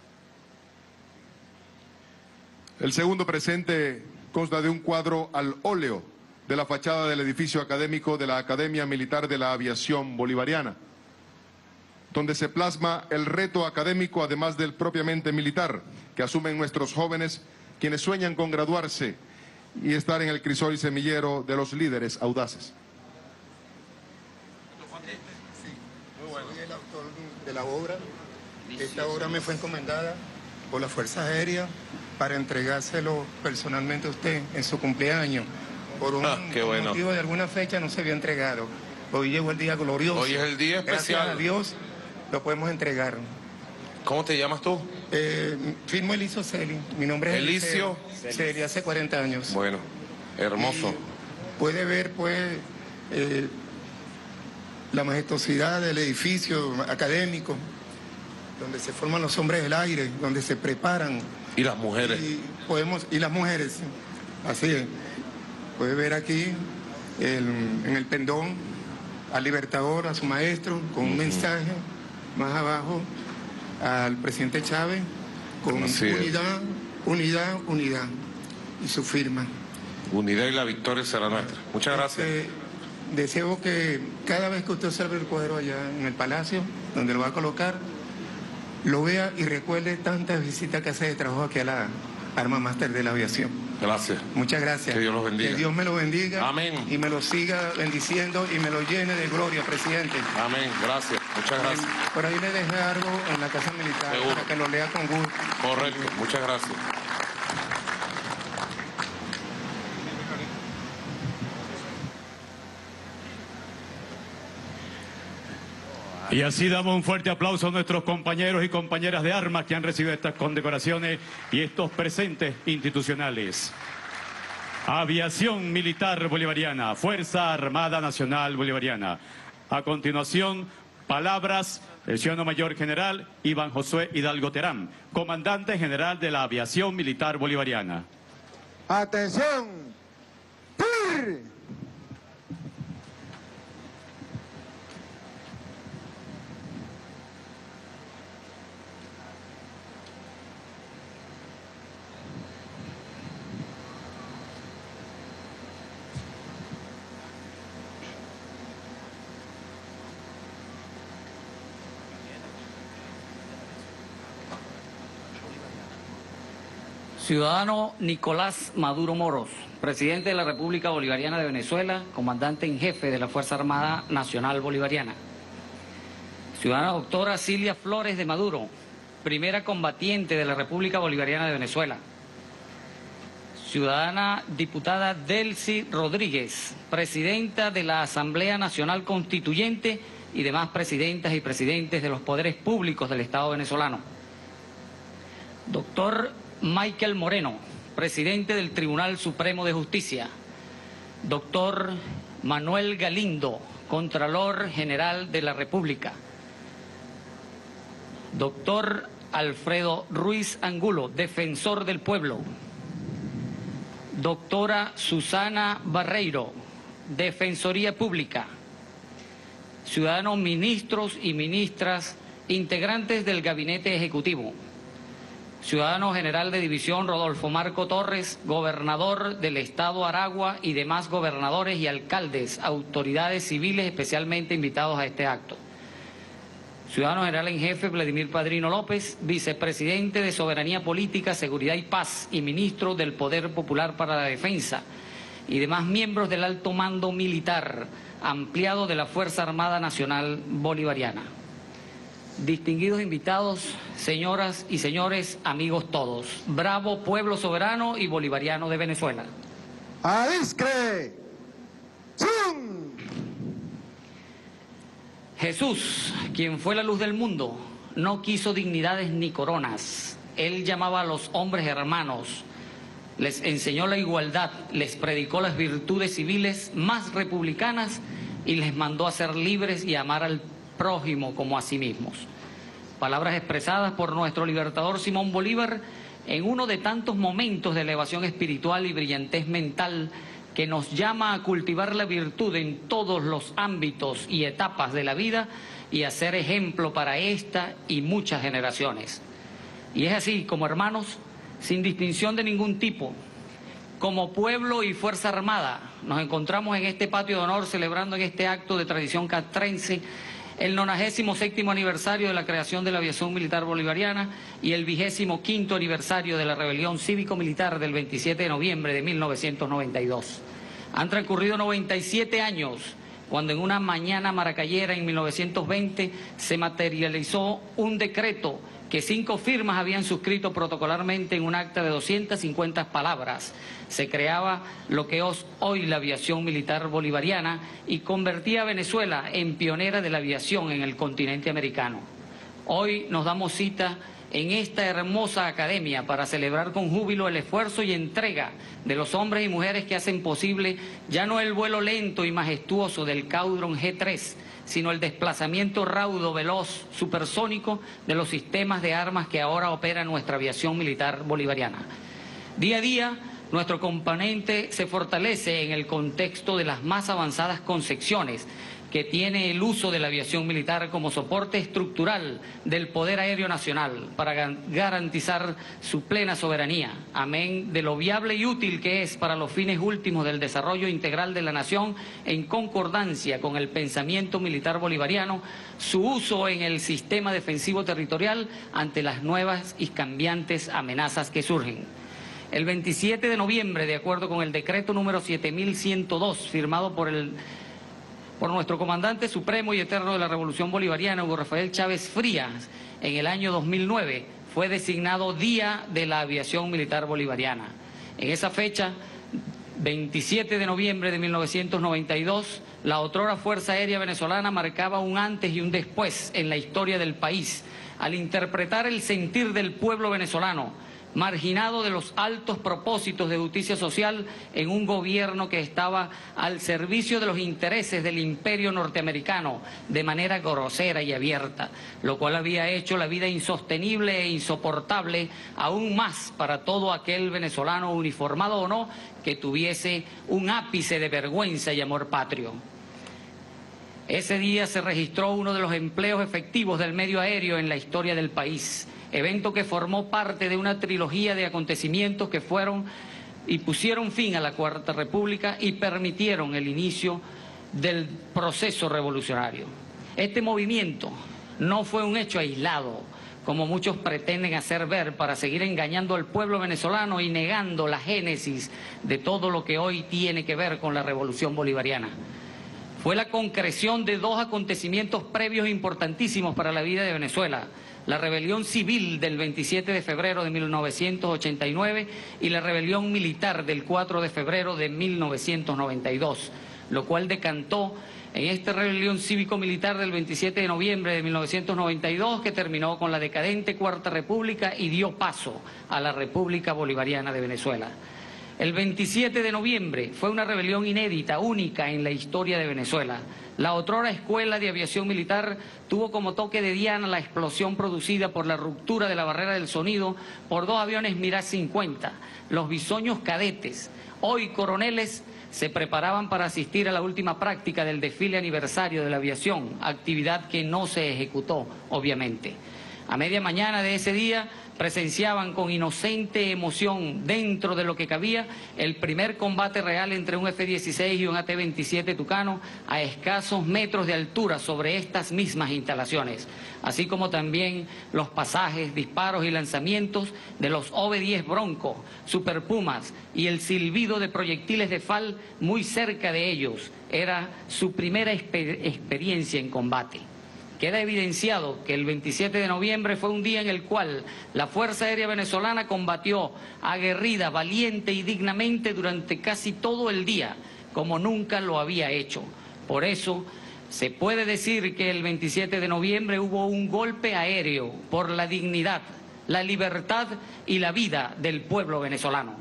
El segundo presente consta de un cuadro al óleo de la fachada del edificio académico de la Academia Militar de la Aviación Bolivariana, donde se plasma el reto académico, además del propiamente militar, que asumen nuestros jóvenes, quienes sueñan con graduarse y estar en el crisol y semillero de los líderes audaces. Soy el autor de la obra. Esta obra me fue encomendada por la Fuerza Aérea para entregárselo personalmente a usted en su cumpleaños. Por un motivo de alguna fecha no se había entregado. Hoy llegó el día glorioso. Hoy es el día especial. Gracias a Dios lo podemos entregar. ¿Cómo te llamas tú? Firmo Elicio Celi. Mi nombre es Elicio Celi, hace 40 años. Bueno, hermoso. Puede ver, pues, la majestuosidad del edificio académico, donde se forman los hombres del aire, donde se preparan. Y las mujeres. Y las mujeres, así es. Puede ver aquí, en el pendón, al Libertador, a su maestro, con un mensaje. Más abajo, al presidente Chávez, con unidad, unidad, unidad. Y su firma. Unidad y la victoria será nuestra. Muchas gracias. Deseo que cada vez que usted observe el cuadro allá en el Palacio, donde lo va a colocar, lo vea y recuerde tantas visitas que hace de trabajo aquí a la Arma Máster de la Aviación. Gracias. Muchas gracias. Que Dios los bendiga. Que Dios me lo bendiga. Amén. Y me lo siga bendiciendo y me lo llene de gloria, presidente. Amén. Gracias. Muchas gracias. Por ahí le dejé algo en la Casa Militar. Seguro. Para que lo lea con gusto. Correcto. Muchas gracias. Y así damos un fuerte aplauso a nuestros compañeros y compañeras de armas que han recibido estas condecoraciones y estos presentes institucionales. Aviación Militar Bolivariana, Fuerza Armada Nacional Bolivariana. A continuación, palabras del ciudadano mayor general Iván Josué Hidalgo Terán, comandante general de la Aviación Militar Bolivariana. ¡Atención! ¡Tir! Ciudadano Nicolás Maduro Moros, presidente de la República Bolivariana de Venezuela, comandante en jefe de la Fuerza Armada Nacional Bolivariana. Ciudadana doctora Silvia Flores de Maduro, primera combatiente de la República Bolivariana de Venezuela. Ciudadana diputada Delcy Rodríguez, presidenta de la Asamblea Nacional Constituyente y demás presidentas y presidentes de los poderes públicos del Estado venezolano. Doctor Michael Moreno, presidente del Tribunal Supremo de Justicia. Doctor Manuel Galindo, Contralor General de la República. Doctor Alfredo Ruiz Angulo, Defensor del Pueblo. Doctora Susana Barreiro, Defensoría Pública. Ciudadanos ministros y ministras integrantes del Gabinete Ejecutivo, ciudadano general de división Rodolfo Marco Torres, gobernador del Estado Aragua y demás gobernadores y alcaldes, autoridades civiles especialmente invitados a este acto. Ciudadano general en jefe Vladimir Padrino López, vicepresidente de Soberanía Política, Seguridad y Paz y ministro del Poder Popular para la Defensa, y demás miembros del alto mando militar ampliado de la Fuerza Armada Nacional Bolivariana. Distinguidos invitados, señoras y señores, amigos todos, bravo pueblo soberano y bolivariano de Venezuela. ¡Adiscre! ¡Zum! Jesús, quien fue la luz del mundo, no quiso dignidades ni coronas. Él llamaba a los hombres hermanos, les enseñó la igualdad, les predicó las virtudes civiles más republicanas y les mandó a ser libres y a amar al prójimo como a sí mismos. Palabras expresadas por nuestro libertador Simón Bolívar en uno de tantos momentos de elevación espiritual y brillantez mental que nos llama a cultivar la virtud en todos los ámbitos y etapas de la vida y a ser ejemplo para esta y muchas generaciones. Y es así, como hermanos, sin distinción de ningún tipo, como pueblo y Fuerza Armada, nos encontramos en este patio de honor celebrando en este acto de tradición castrense el 97º aniversario de la creación de la aviación militar bolivariana y el 25º aniversario de la rebelión cívico-militar del 27 de noviembre de 1992. Han transcurrido 97 años cuando en una mañana maracayera en 1920 se materializó un decreto que 5 firmas habían suscrito protocolarmente en un acta de 250 palabras. Se creaba lo que es hoy la aviación militar bolivariana y convertía a Venezuela en pionera de la aviación en el continente americano. Hoy nos damos cita en esta hermosa academia para celebrar con júbilo el esfuerzo y entrega de los hombres y mujeres que hacen posible ya no el vuelo lento y majestuoso del Caudron G3, sino el desplazamiento raudo, veloz, supersónico de los sistemas de armas que ahora opera nuestra aviación militar bolivariana. Día a día, nuestro componente se fortalece en el contexto de las más avanzadas concepciones que tiene el uso de la aviación militar como soporte estructural del poder aéreo nacional para garantizar su plena soberanía, amén de lo viable y útil que es para los fines últimos del desarrollo integral de la nación en concordancia con el pensamiento militar bolivariano, su uso en el sistema defensivo territorial ante las nuevas y cambiantes amenazas que surgen. El 27 de noviembre, de acuerdo con el decreto número 7102, firmado por nuestro comandante supremo y eterno de la Revolución Bolivariana, Hugo Rafael Chávez Frías, en el año 2009, fue designado Día de la Aviación Militar Bolivariana. En esa fecha, 27 de noviembre de 1992, la otrora Fuerza Aérea Venezolana marcaba un antes y un después en la historia del país, al interpretar el sentir del pueblo venezolano, marginado de los altos propósitos de justicia social en un gobierno que estaba al servicio de los intereses del imperio norteamericano de manera grosera y abierta, lo cual había hecho la vida insostenible e insoportable aún más para todo aquel venezolano, uniformado o no, que tuviese un ápice de vergüenza y amor patrio. Ese día se registró uno de los empleos efectivos del medio aéreo en la historia del país, evento que formó parte de una trilogía de acontecimientos que fueron y pusieron fin a la Cuarta República y permitieron el inicio del proceso revolucionario. Este movimiento no fue un hecho aislado, como muchos pretenden hacer ver para seguir engañando al pueblo venezolano y negando la génesis de todo lo que hoy tiene que ver con la Revolución Bolivariana. Fue la concreción de 2 acontecimientos previos importantísimos para la vida de Venezuela: la rebelión civil del 27 de febrero de 1989 y la rebelión militar del 4 de febrero de 1992, lo cual decantó en esta rebelión cívico-militar del 27 de noviembre de 1992 que terminó con la decadente Cuarta República y dio paso a la República Bolivariana de Venezuela. El 27 de noviembre fue una rebelión inédita, única en la historia de Venezuela. La otrora Escuela de Aviación Militar tuvo como toque de diana la explosión producida por la ruptura de la barrera del sonido por 2 aviones Mirage 50. Los bisoños cadetes, hoy coroneles, se preparaban para asistir a la última práctica del desfile aniversario de la aviación, actividad que no se ejecutó, obviamente. A media mañana de ese día presenciaban con inocente emoción, dentro de lo que cabía, el primer combate real entre un F-16 y un AT-27 Tucano a escasos metros de altura sobre estas mismas instalaciones, así como también los pasajes, disparos y lanzamientos de los OV-10 Bronco, Super Pumas y el silbido de proyectiles de FAL muy cerca de ellos. Era su primera experiencia en combate. Queda evidenciado que el 27 de noviembre fue un día en el cual la Fuerza Aérea Venezolana combatió aguerrida, valiente y dignamente durante casi todo el día, como nunca lo había hecho. Por eso, se puede decir que el 27 de noviembre hubo un golpe aéreo por la dignidad, la libertad y la vida del pueblo venezolano.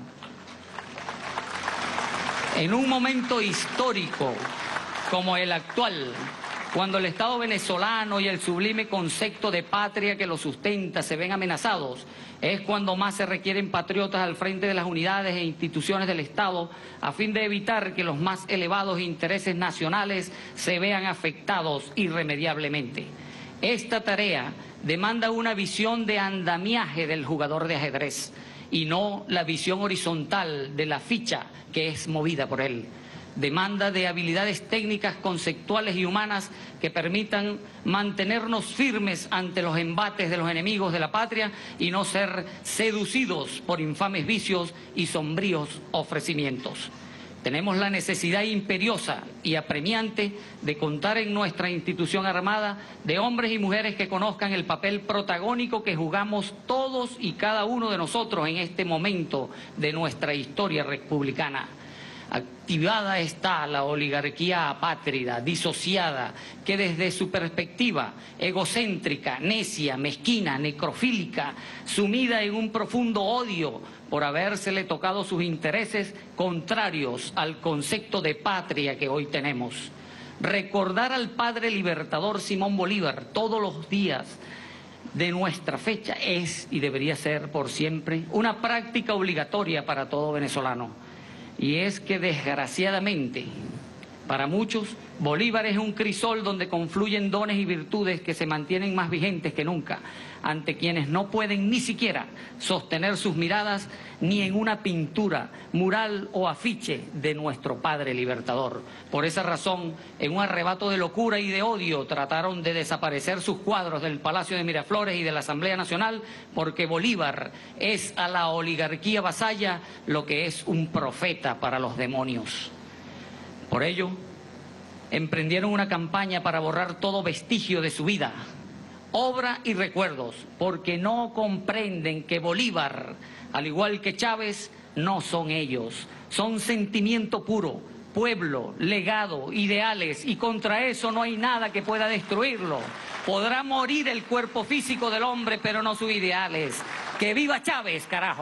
En un momento histórico como el actual, cuando el Estado venezolano y el sublime concepto de patria que lo sustenta se ven amenazados, es cuando más se requieren patriotas al frente de las unidades e instituciones del Estado a fin de evitar que los más elevados intereses nacionales se vean afectados irremediablemente. Esta tarea demanda una visión de andamiaje del jugador de ajedrez y no la visión horizontal de la ficha que es movida por él. Demanda de habilidades técnicas, conceptuales y humanas que permitan mantenernos firmes ante los embates de los enemigos de la patria y no ser seducidos por infames vicios y sombríos ofrecimientos. Tenemos la necesidad imperiosa y apremiante de contar en nuestra institución armada de hombres y mujeres que conozcan el papel protagónico que jugamos todos y cada uno de nosotros en este momento de nuestra historia republicana. Activada está la oligarquía apátrida, disociada, que desde su perspectiva egocéntrica, necia, mezquina, necrofílica, sumida en un profundo odio por habérsele tocado sus intereses contrarios al concepto de patria que hoy tenemos. Recordar al padre libertador Simón Bolívar todos los días de nuestra fecha es y debería ser por siempre una práctica obligatoria para todo venezolano. Y es que desgraciadamente, para muchos, Bolívar es un crisol donde confluyen dones y virtudes que se mantienen más vigentes que nunca, ante quienes no pueden ni siquiera sostener sus miradas ni en una pintura, mural o afiche de nuestro padre libertador. Por esa razón, en un arrebato de locura y de odio, trataron de desaparecer sus cuadros del Palacio de Miraflores y de la Asamblea Nacional, porque Bolívar es a la oligarquía vasalla lo que es un profeta para los demonios. Por ello, emprendieron una campaña para borrar todo vestigio de su vida, obra y recuerdos, porque no comprenden que Bolívar, al igual que Chávez, no son ellos. Son sentimiento puro, pueblo, legado, ideales, y contra eso no hay nada que pueda destruirlo. Podrá morir el cuerpo físico del hombre, pero no sus ideales. ¡Que viva Chávez, carajo!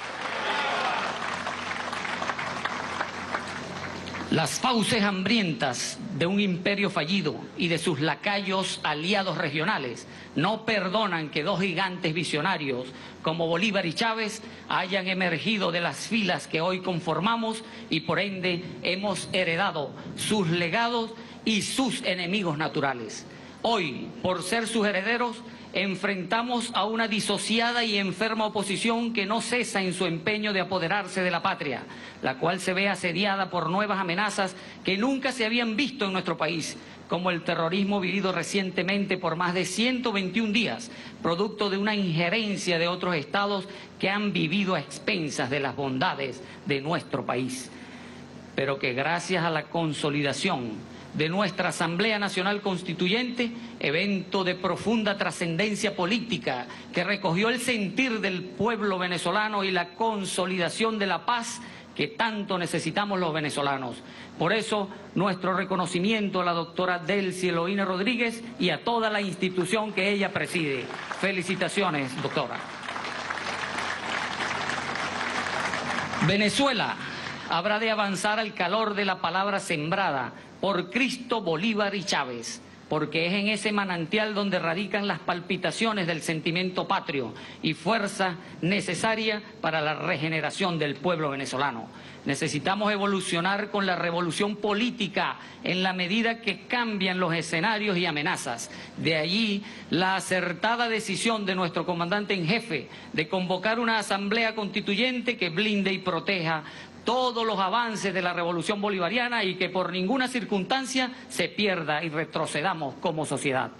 Las fauces hambrientas de un imperio fallido y de sus lacayos aliados regionales no perdonan que dos gigantes visionarios como Bolívar y Chávez hayan emergido de las filas que hoy conformamos y por ende hemos heredado sus legados y sus enemigos naturales. Hoy, por ser sus herederos, enfrentamos a una disociada y enferma oposición que no cesa en su empeño de apoderarse de la patria, la cual se ve asediada por nuevas amenazas que nunca se habían visto en nuestro país, como el terrorismo vivido recientemente por más de 121 días, producto de una injerencia de otros estados que han vivido a expensas de las bondades de nuestro país, pero que gracias a la consolidación de nuestra Asamblea Nacional Constituyente, evento de profunda trascendencia política que recogió el sentir del pueblo venezolano y la consolidación de la paz que tanto necesitamos los venezolanos. Por eso, nuestro reconocimiento a la doctora Delcy Eloína Rodríguez y a toda la institución que ella preside. Felicitaciones, doctora. Venezuela habrá de avanzar al calor de la palabra sembrada por Cristo, Bolívar y Chávez, porque es en ese manantial donde radican las palpitaciones del sentimiento patrio y fuerza necesaria para la regeneración del pueblo venezolano. Necesitamos evolucionar con la revolución política en la medida que cambian los escenarios y amenazas. De allí la acertada decisión de nuestro comandante en jefe de convocar una asamblea constituyente que blinde y proteja todos los avances de la revolución bolivariana y que por ninguna circunstancia se pierda y retrocedamos como sociedad.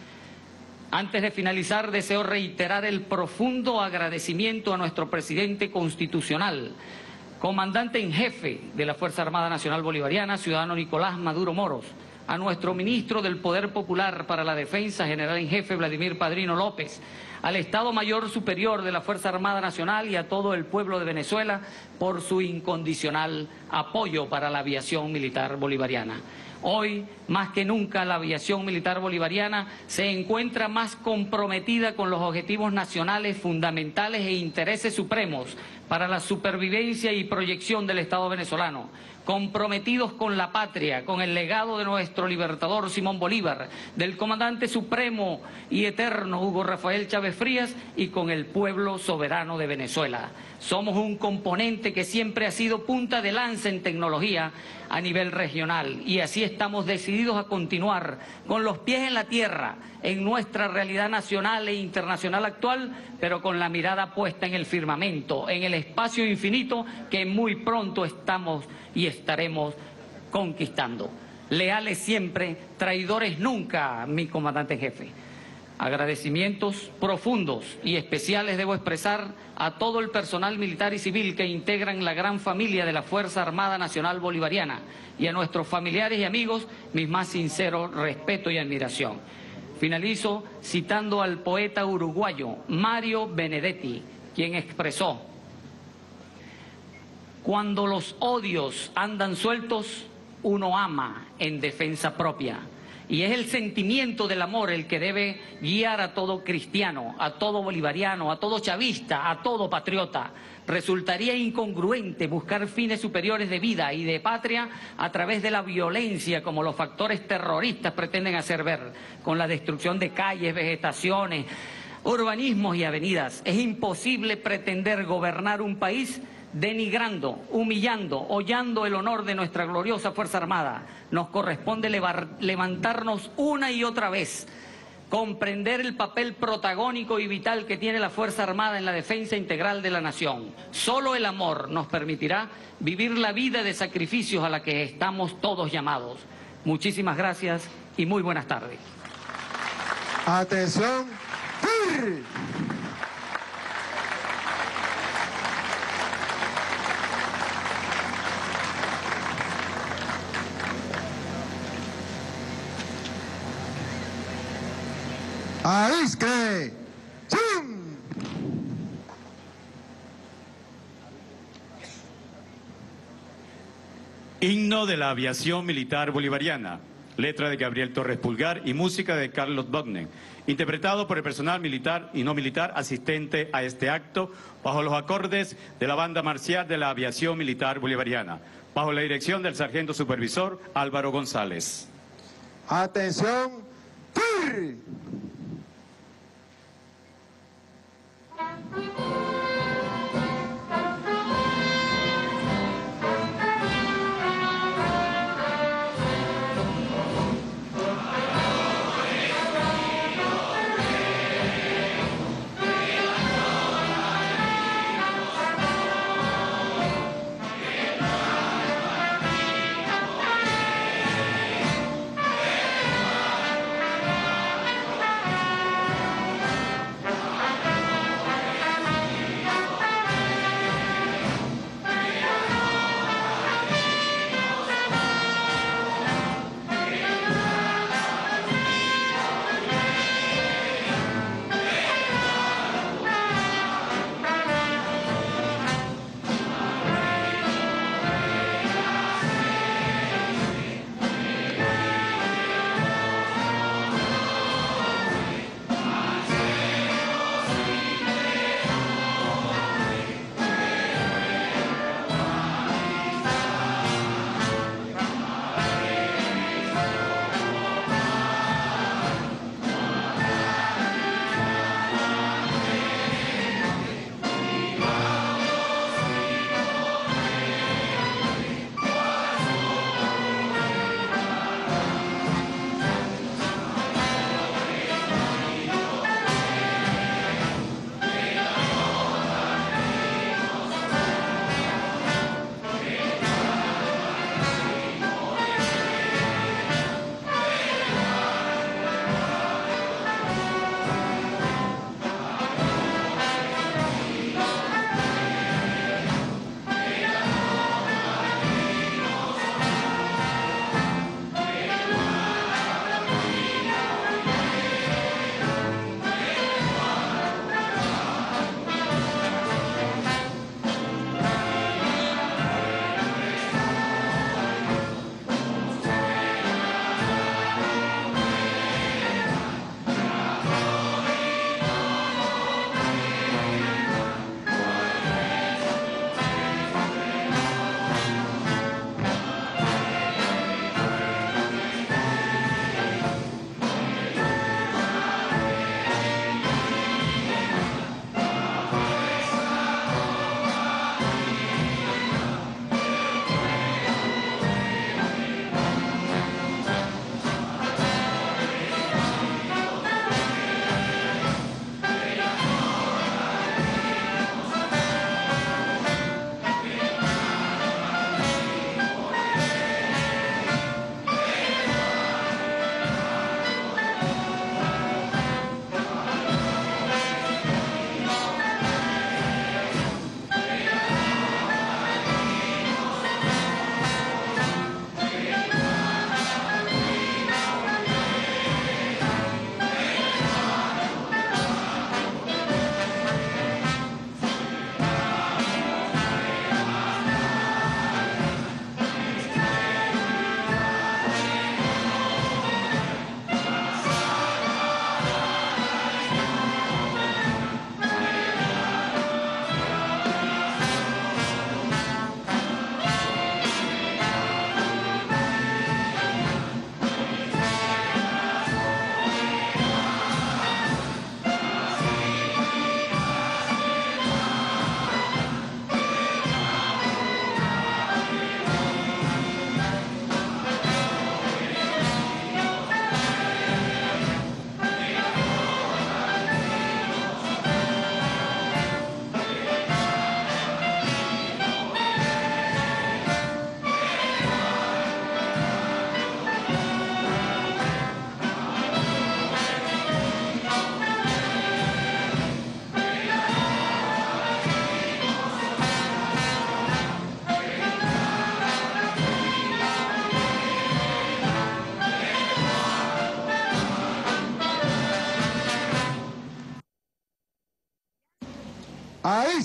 Antes de finalizar, deseo reiterar el profundo agradecimiento a nuestro presidente constitucional, comandante en jefe de la Fuerza Armada Nacional Bolivariana, ciudadano Nicolás Maduro Moros, a nuestro ministro del Poder Popular para la Defensa, general en jefe Vladimir Padrino López, al Estado Mayor Superior de la Fuerza Armada Nacional y a todo el pueblo de Venezuela por su incondicional apoyo para la aviación militar bolivariana. Hoy, más que nunca, la aviación militar bolivariana se encuentra más comprometida con los objetivos nacionales fundamentales e intereses supremos para la supervivencia y proyección del Estado venezolano, comprometidos con la patria, con el legado de nuestro libertador Simón Bolívar, del comandante supremo y eterno Hugo Rafael Chávez Frías y con el pueblo soberano de Venezuela. Somos un componente que siempre ha sido punta de lanza en tecnología a nivel regional y así estamos decididos a continuar con los pies en la tierra en nuestra realidad nacional e internacional actual, pero con la mirada puesta en el firmamento, en el espacio infinito que muy pronto estamos y estaremos conquistando. Leales siempre, traidores nunca, mi comandante en jefe. Agradecimientos profundos y especiales debo expresar a todo el personal militar y civil que integran la gran familia de la Fuerza Armada Nacional Bolivariana y a nuestros familiares y amigos mis más sinceros respeto y admiración. Finalizo citando al poeta uruguayo Mario Benedetti, quien expresó: cuando los odios andan sueltos, uno ama en defensa propia. Y es el sentimiento del amor el que debe guiar a todo cristiano, a todo bolivariano, a todo chavista, a todo patriota. Resultaría incongruente buscar fines superiores de vida y de patria a través de la violencia, como los factores terroristas pretenden hacer ver, con la destrucción de calles, vegetaciones, urbanismos y avenidas. Es imposible pretender gobernar un país denigrando, humillando, hollando el honor de nuestra gloriosa Fuerza Armada. Nos corresponde levantarnos una y otra vez, comprender el papel protagónico y vital que tiene la Fuerza Armada en la defensa integral de la nación. Solo el amor nos permitirá vivir la vida de sacrificios a la que estamos todos llamados. Muchísimas gracias y muy buenas tardes. Atención. ¡Aisque! ¡Zum! Himno de la aviación militar bolivariana. Letra de Gabriel Torres Pulgar y música de Carlos Bognen. Interpretado por el personal militar y no militar asistente a este acto, bajo los acordes de la banda marcial de la aviación militar bolivariana, bajo la dirección del sargento supervisor Álvaro González. Atención. ¡Tir!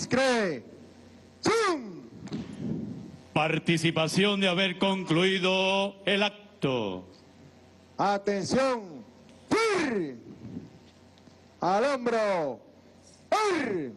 Discre. ¡Zum! Participación de haber concluido el acto. Atención. ¡Fir! Al hombro. ¡Fir!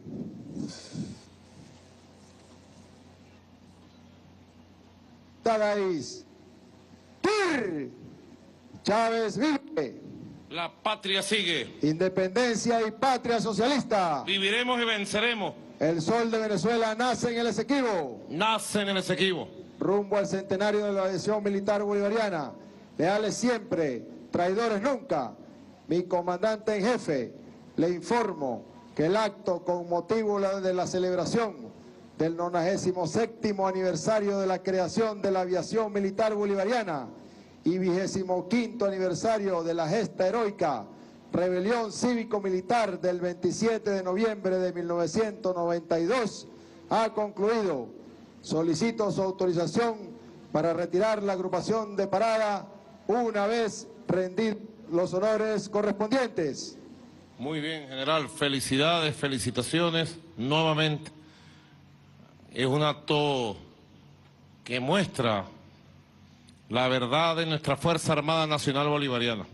Tagais. ¡Fir! Chávez vive. La patria sigue. Independencia y patria socialista. Viviremos y venceremos. El sol de Venezuela nace en el Esequibo. Nace en el Esequibo. Rumbo al centenario de la aviación militar bolivariana. Leales siempre, traidores nunca. Mi comandante en jefe, le informo que el acto con motivo de la celebración del 97º aniversario de la creación de la aviación militar bolivariana y 25º aniversario de la gesta heroica rebelión cívico-militar del 27 de noviembre de 1992 ha concluido. Solicito su autorización para retirar la agrupación de parada una vez rendir los honores correspondientes. Muy bien, general. Felicidades, felicitaciones nuevamente. Es un acto que muestra la verdad de nuestra Fuerza Armada Nacional Bolivariana.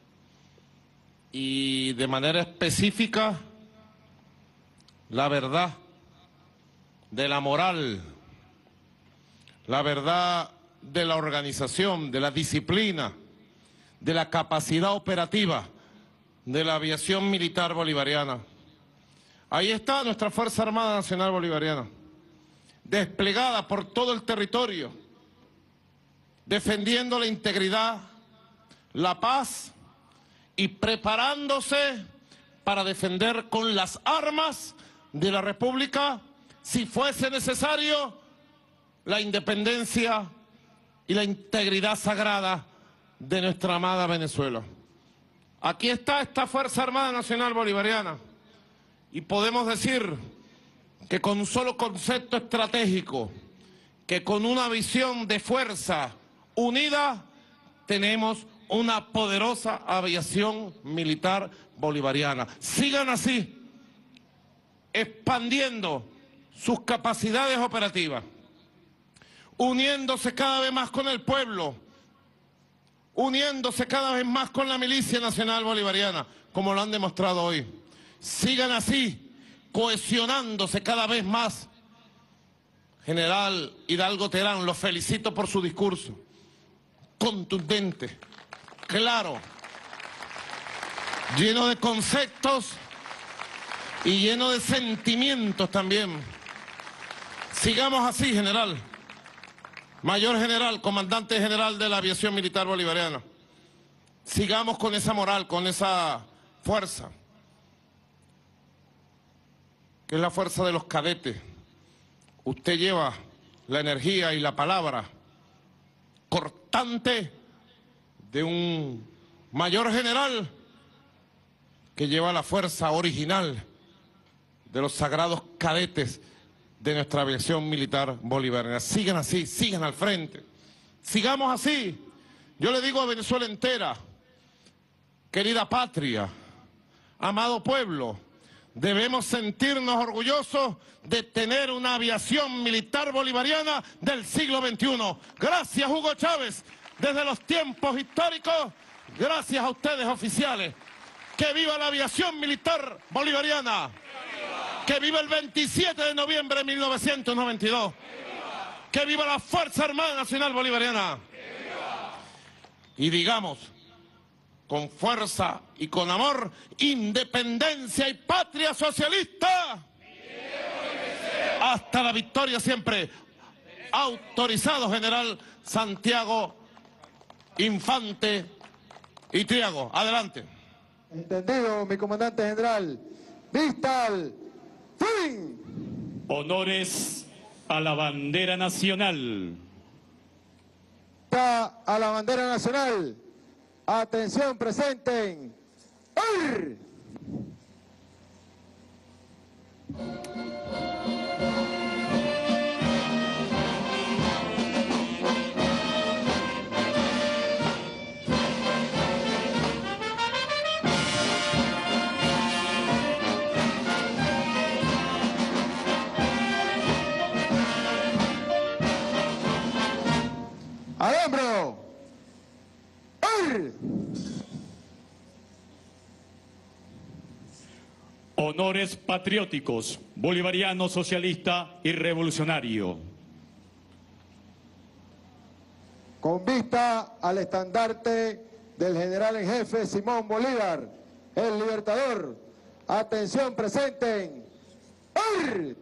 Y de manera específica, la verdad de la moral, la verdad de la organización, de la disciplina, de la capacidad operativa de la aviación militar bolivariana. Ahí está nuestra Fuerza Armada Nacional Bolivariana, desplegada por todo el territorio, defendiendo la integridad, la paz y preparándose para defender con las armas de la República, si fuese necesario, la independencia y la integridad sagrada de nuestra amada Venezuela. Aquí está esta Fuerza Armada Nacional Bolivariana y podemos decir que con un solo concepto estratégico, que con una visión de fuerza unida, tenemos una poderosa aviación militar bolivariana. Sigan así, expandiendo sus capacidades operativas, uniéndose cada vez más con el pueblo, uniéndose cada vez más con la Milicia Nacional Bolivariana, como lo han demostrado hoy. Sigan así, cohesionándose cada vez más. General Hidalgo Terán, lo felicito por su discurso. Contundente, claro, lleno de conceptos y lleno de sentimientos también. Sigamos así, general. Mayor general, comandante general de la aviación militar bolivariana. Sigamos con esa moral, con esa fuerza, que es la fuerza de los cadetes. Usted lleva la energía y la palabra cortante de un mayor general que lleva la fuerza original de los sagrados cadetes de nuestra aviación militar bolivariana. Sigan así, sigan al frente. Sigamos así. Yo le digo a Venezuela entera, querida patria, amado pueblo, debemos sentirnos orgullosos de tener una aviación militar bolivariana del siglo XXI. Gracias, Hugo Chávez, desde los tiempos históricos. Gracias a ustedes, oficiales. ¡Que viva la aviación militar bolivariana! ¡Que viva el 27 de noviembre de 1992! ¡Que viva la Fuerza Armada Nacional Bolivariana! Y digamos, con fuerza y con amor, independencia y patria socialista. Hasta la victoria siempre. Autorizado, general Santiago Infante y Triago. Adelante. Entendido, mi comandante general. Vista al fin. Honores a la bandera nacional. A la bandera nacional. Atención, presenten. ¡Ar! Honores patrióticos, bolivariano, socialista y revolucionario. Con vista al estandarte del general en jefe Simón Bolívar, el libertador. Atención, presenten. ¡Ar!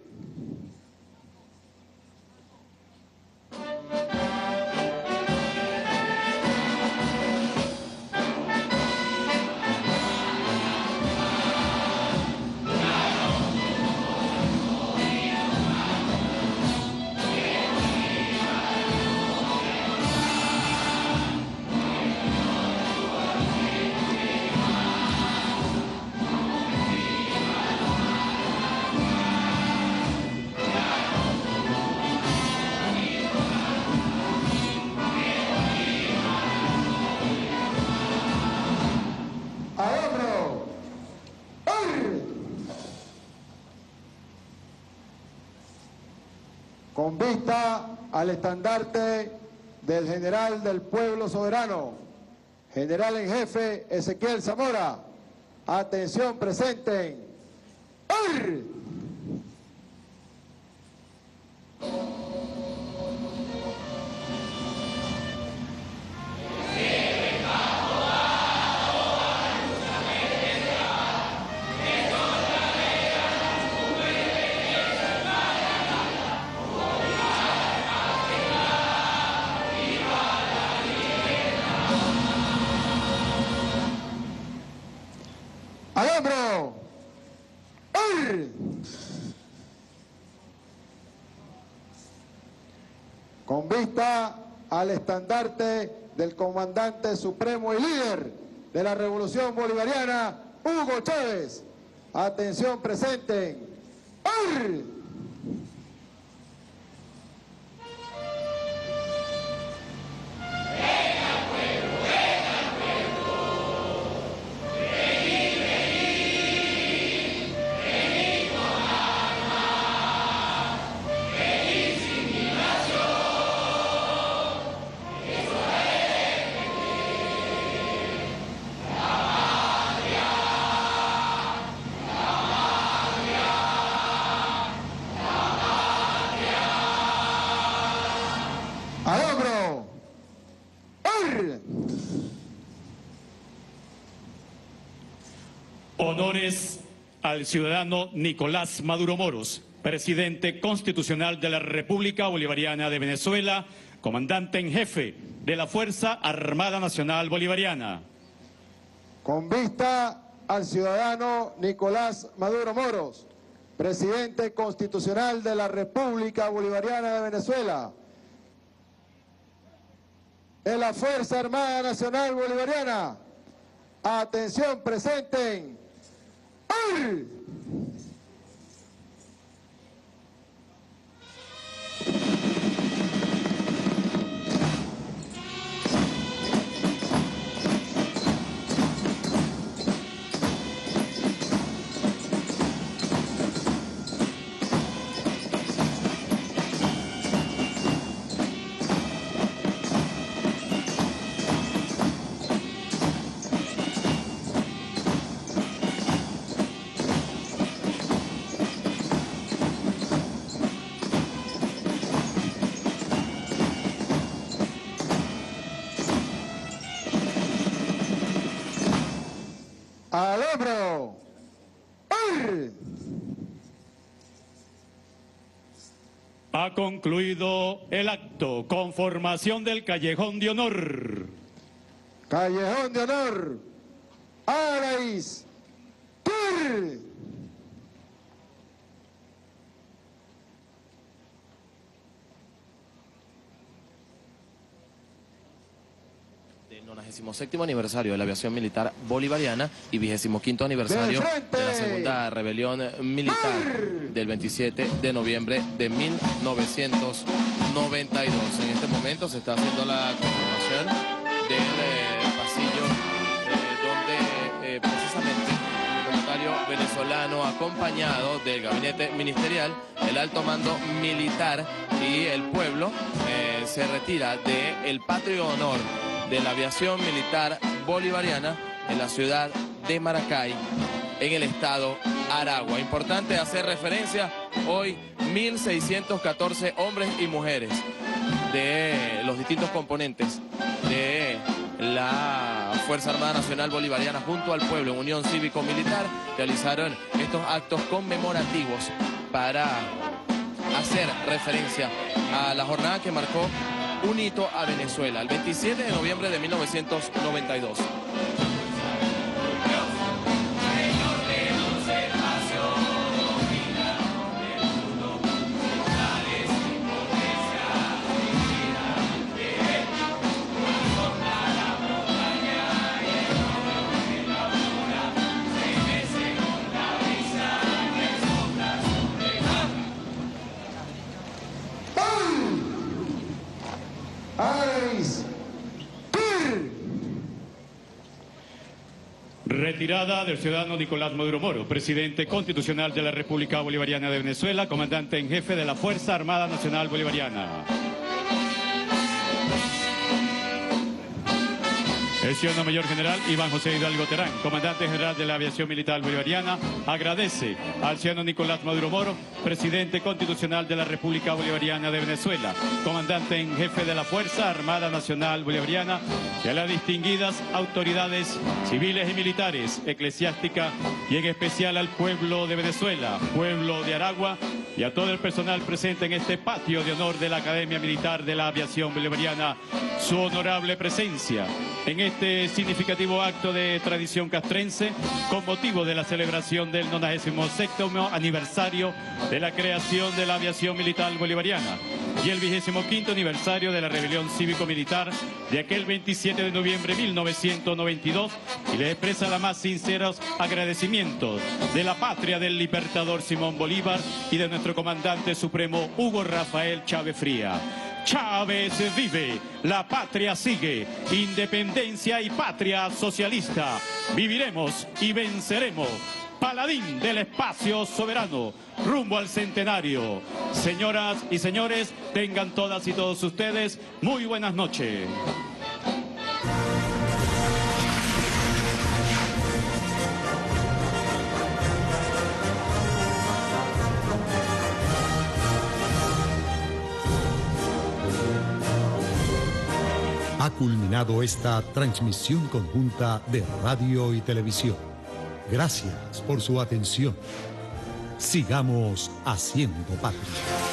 Con vista al estandarte del general del pueblo soberano, general en jefe Ezequiel Zamora. Atención, presenten. ¡Ar! ¡Al hombro! ¡Ar! Con vista al estandarte del comandante supremo y líder de la Revolución Bolivariana, Hugo Chávez. Atención, presenten. ¡Ar! ¡Al hombro! ¡Ar! Honores al ciudadano Nicolás Maduro Moros, presidente constitucional de la República Bolivariana de Venezuela, comandante en jefe de la Fuerza Armada Nacional Bolivariana. Con vista al ciudadano Nicolás Maduro Moros, presidente constitucional de la República Bolivariana de Venezuela, de la Fuerza Armada Nacional Bolivariana. Atención, presenten. ¡Ar! ¡Al hombro! ¡Ar! Ha concluido el acto. Conformación del Callejón de Honor. Callejón de Honor. Araís. ¡Tur! Del 97º aniversario de la aviación militar bolivariana y 25º aniversario de la segunda rebelión militar del 27 de noviembre de 1992. En este momento se está haciendo la conformación del pasillo donde precisamente el mandatario venezolano, acompañado del gabinete ministerial, el alto mando militar y el pueblo, se retira del patrio honor de la aviación militar bolivariana en la ciudad de Maracay, en el estado Aragua. Importante hacer referencia, hoy 1.614 hombres y mujeres de los distintos componentes de la Fuerza Armada Nacional Bolivariana junto al pueblo en unión cívico-militar realizaron estos actos conmemorativos para hacer referencia a la jornada que marcó un hito a Venezuela, el 27 de noviembre de 1992. Retirada del ciudadano Nicolás Maduro Moro, presidente constitucional de la República Bolivariana de Venezuela, comandante en jefe de la Fuerza Armada Nacional Bolivariana. El ciudadano mayor general Iván José Hidalgo Terán, comandante general de la Aviación Militar Bolivariana, agradece al ciudadano Nicolás Maduro Moro, presidente constitucional de la República Bolivariana de Venezuela, comandante en jefe de la Fuerza Armada Nacional Bolivariana, y a las distinguidas autoridades civiles y militares, eclesiásticas y en especial al pueblo de Venezuela, pueblo de Aragua, y a todo el personal presente en este patio de honor de la Academia Militar de la Aviación Bolivariana, su honorable presencia en este significativo acto de tradición castrense con motivo de la celebración del 97º aniversario de la creación de la Aviación Militar Bolivariana y el 25º aniversario de la rebelión cívico-militar de aquel 27 de noviembre de 1992, y les expresa los más sinceros agradecimientos de la patria del libertador Simón Bolívar y de nuestro comandante supremo Hugo Rafael Chávez Fría. Chávez vive, la patria sigue, independencia y patria socialista. Viviremos y venceremos. Paladín del espacio soberano, rumbo al centenario. Señoras y señores, tengan todas y todos ustedes muy buenas noches. Ha culminado esta transmisión conjunta de radio y televisión. Gracias por su atención. Sigamos haciendo patria.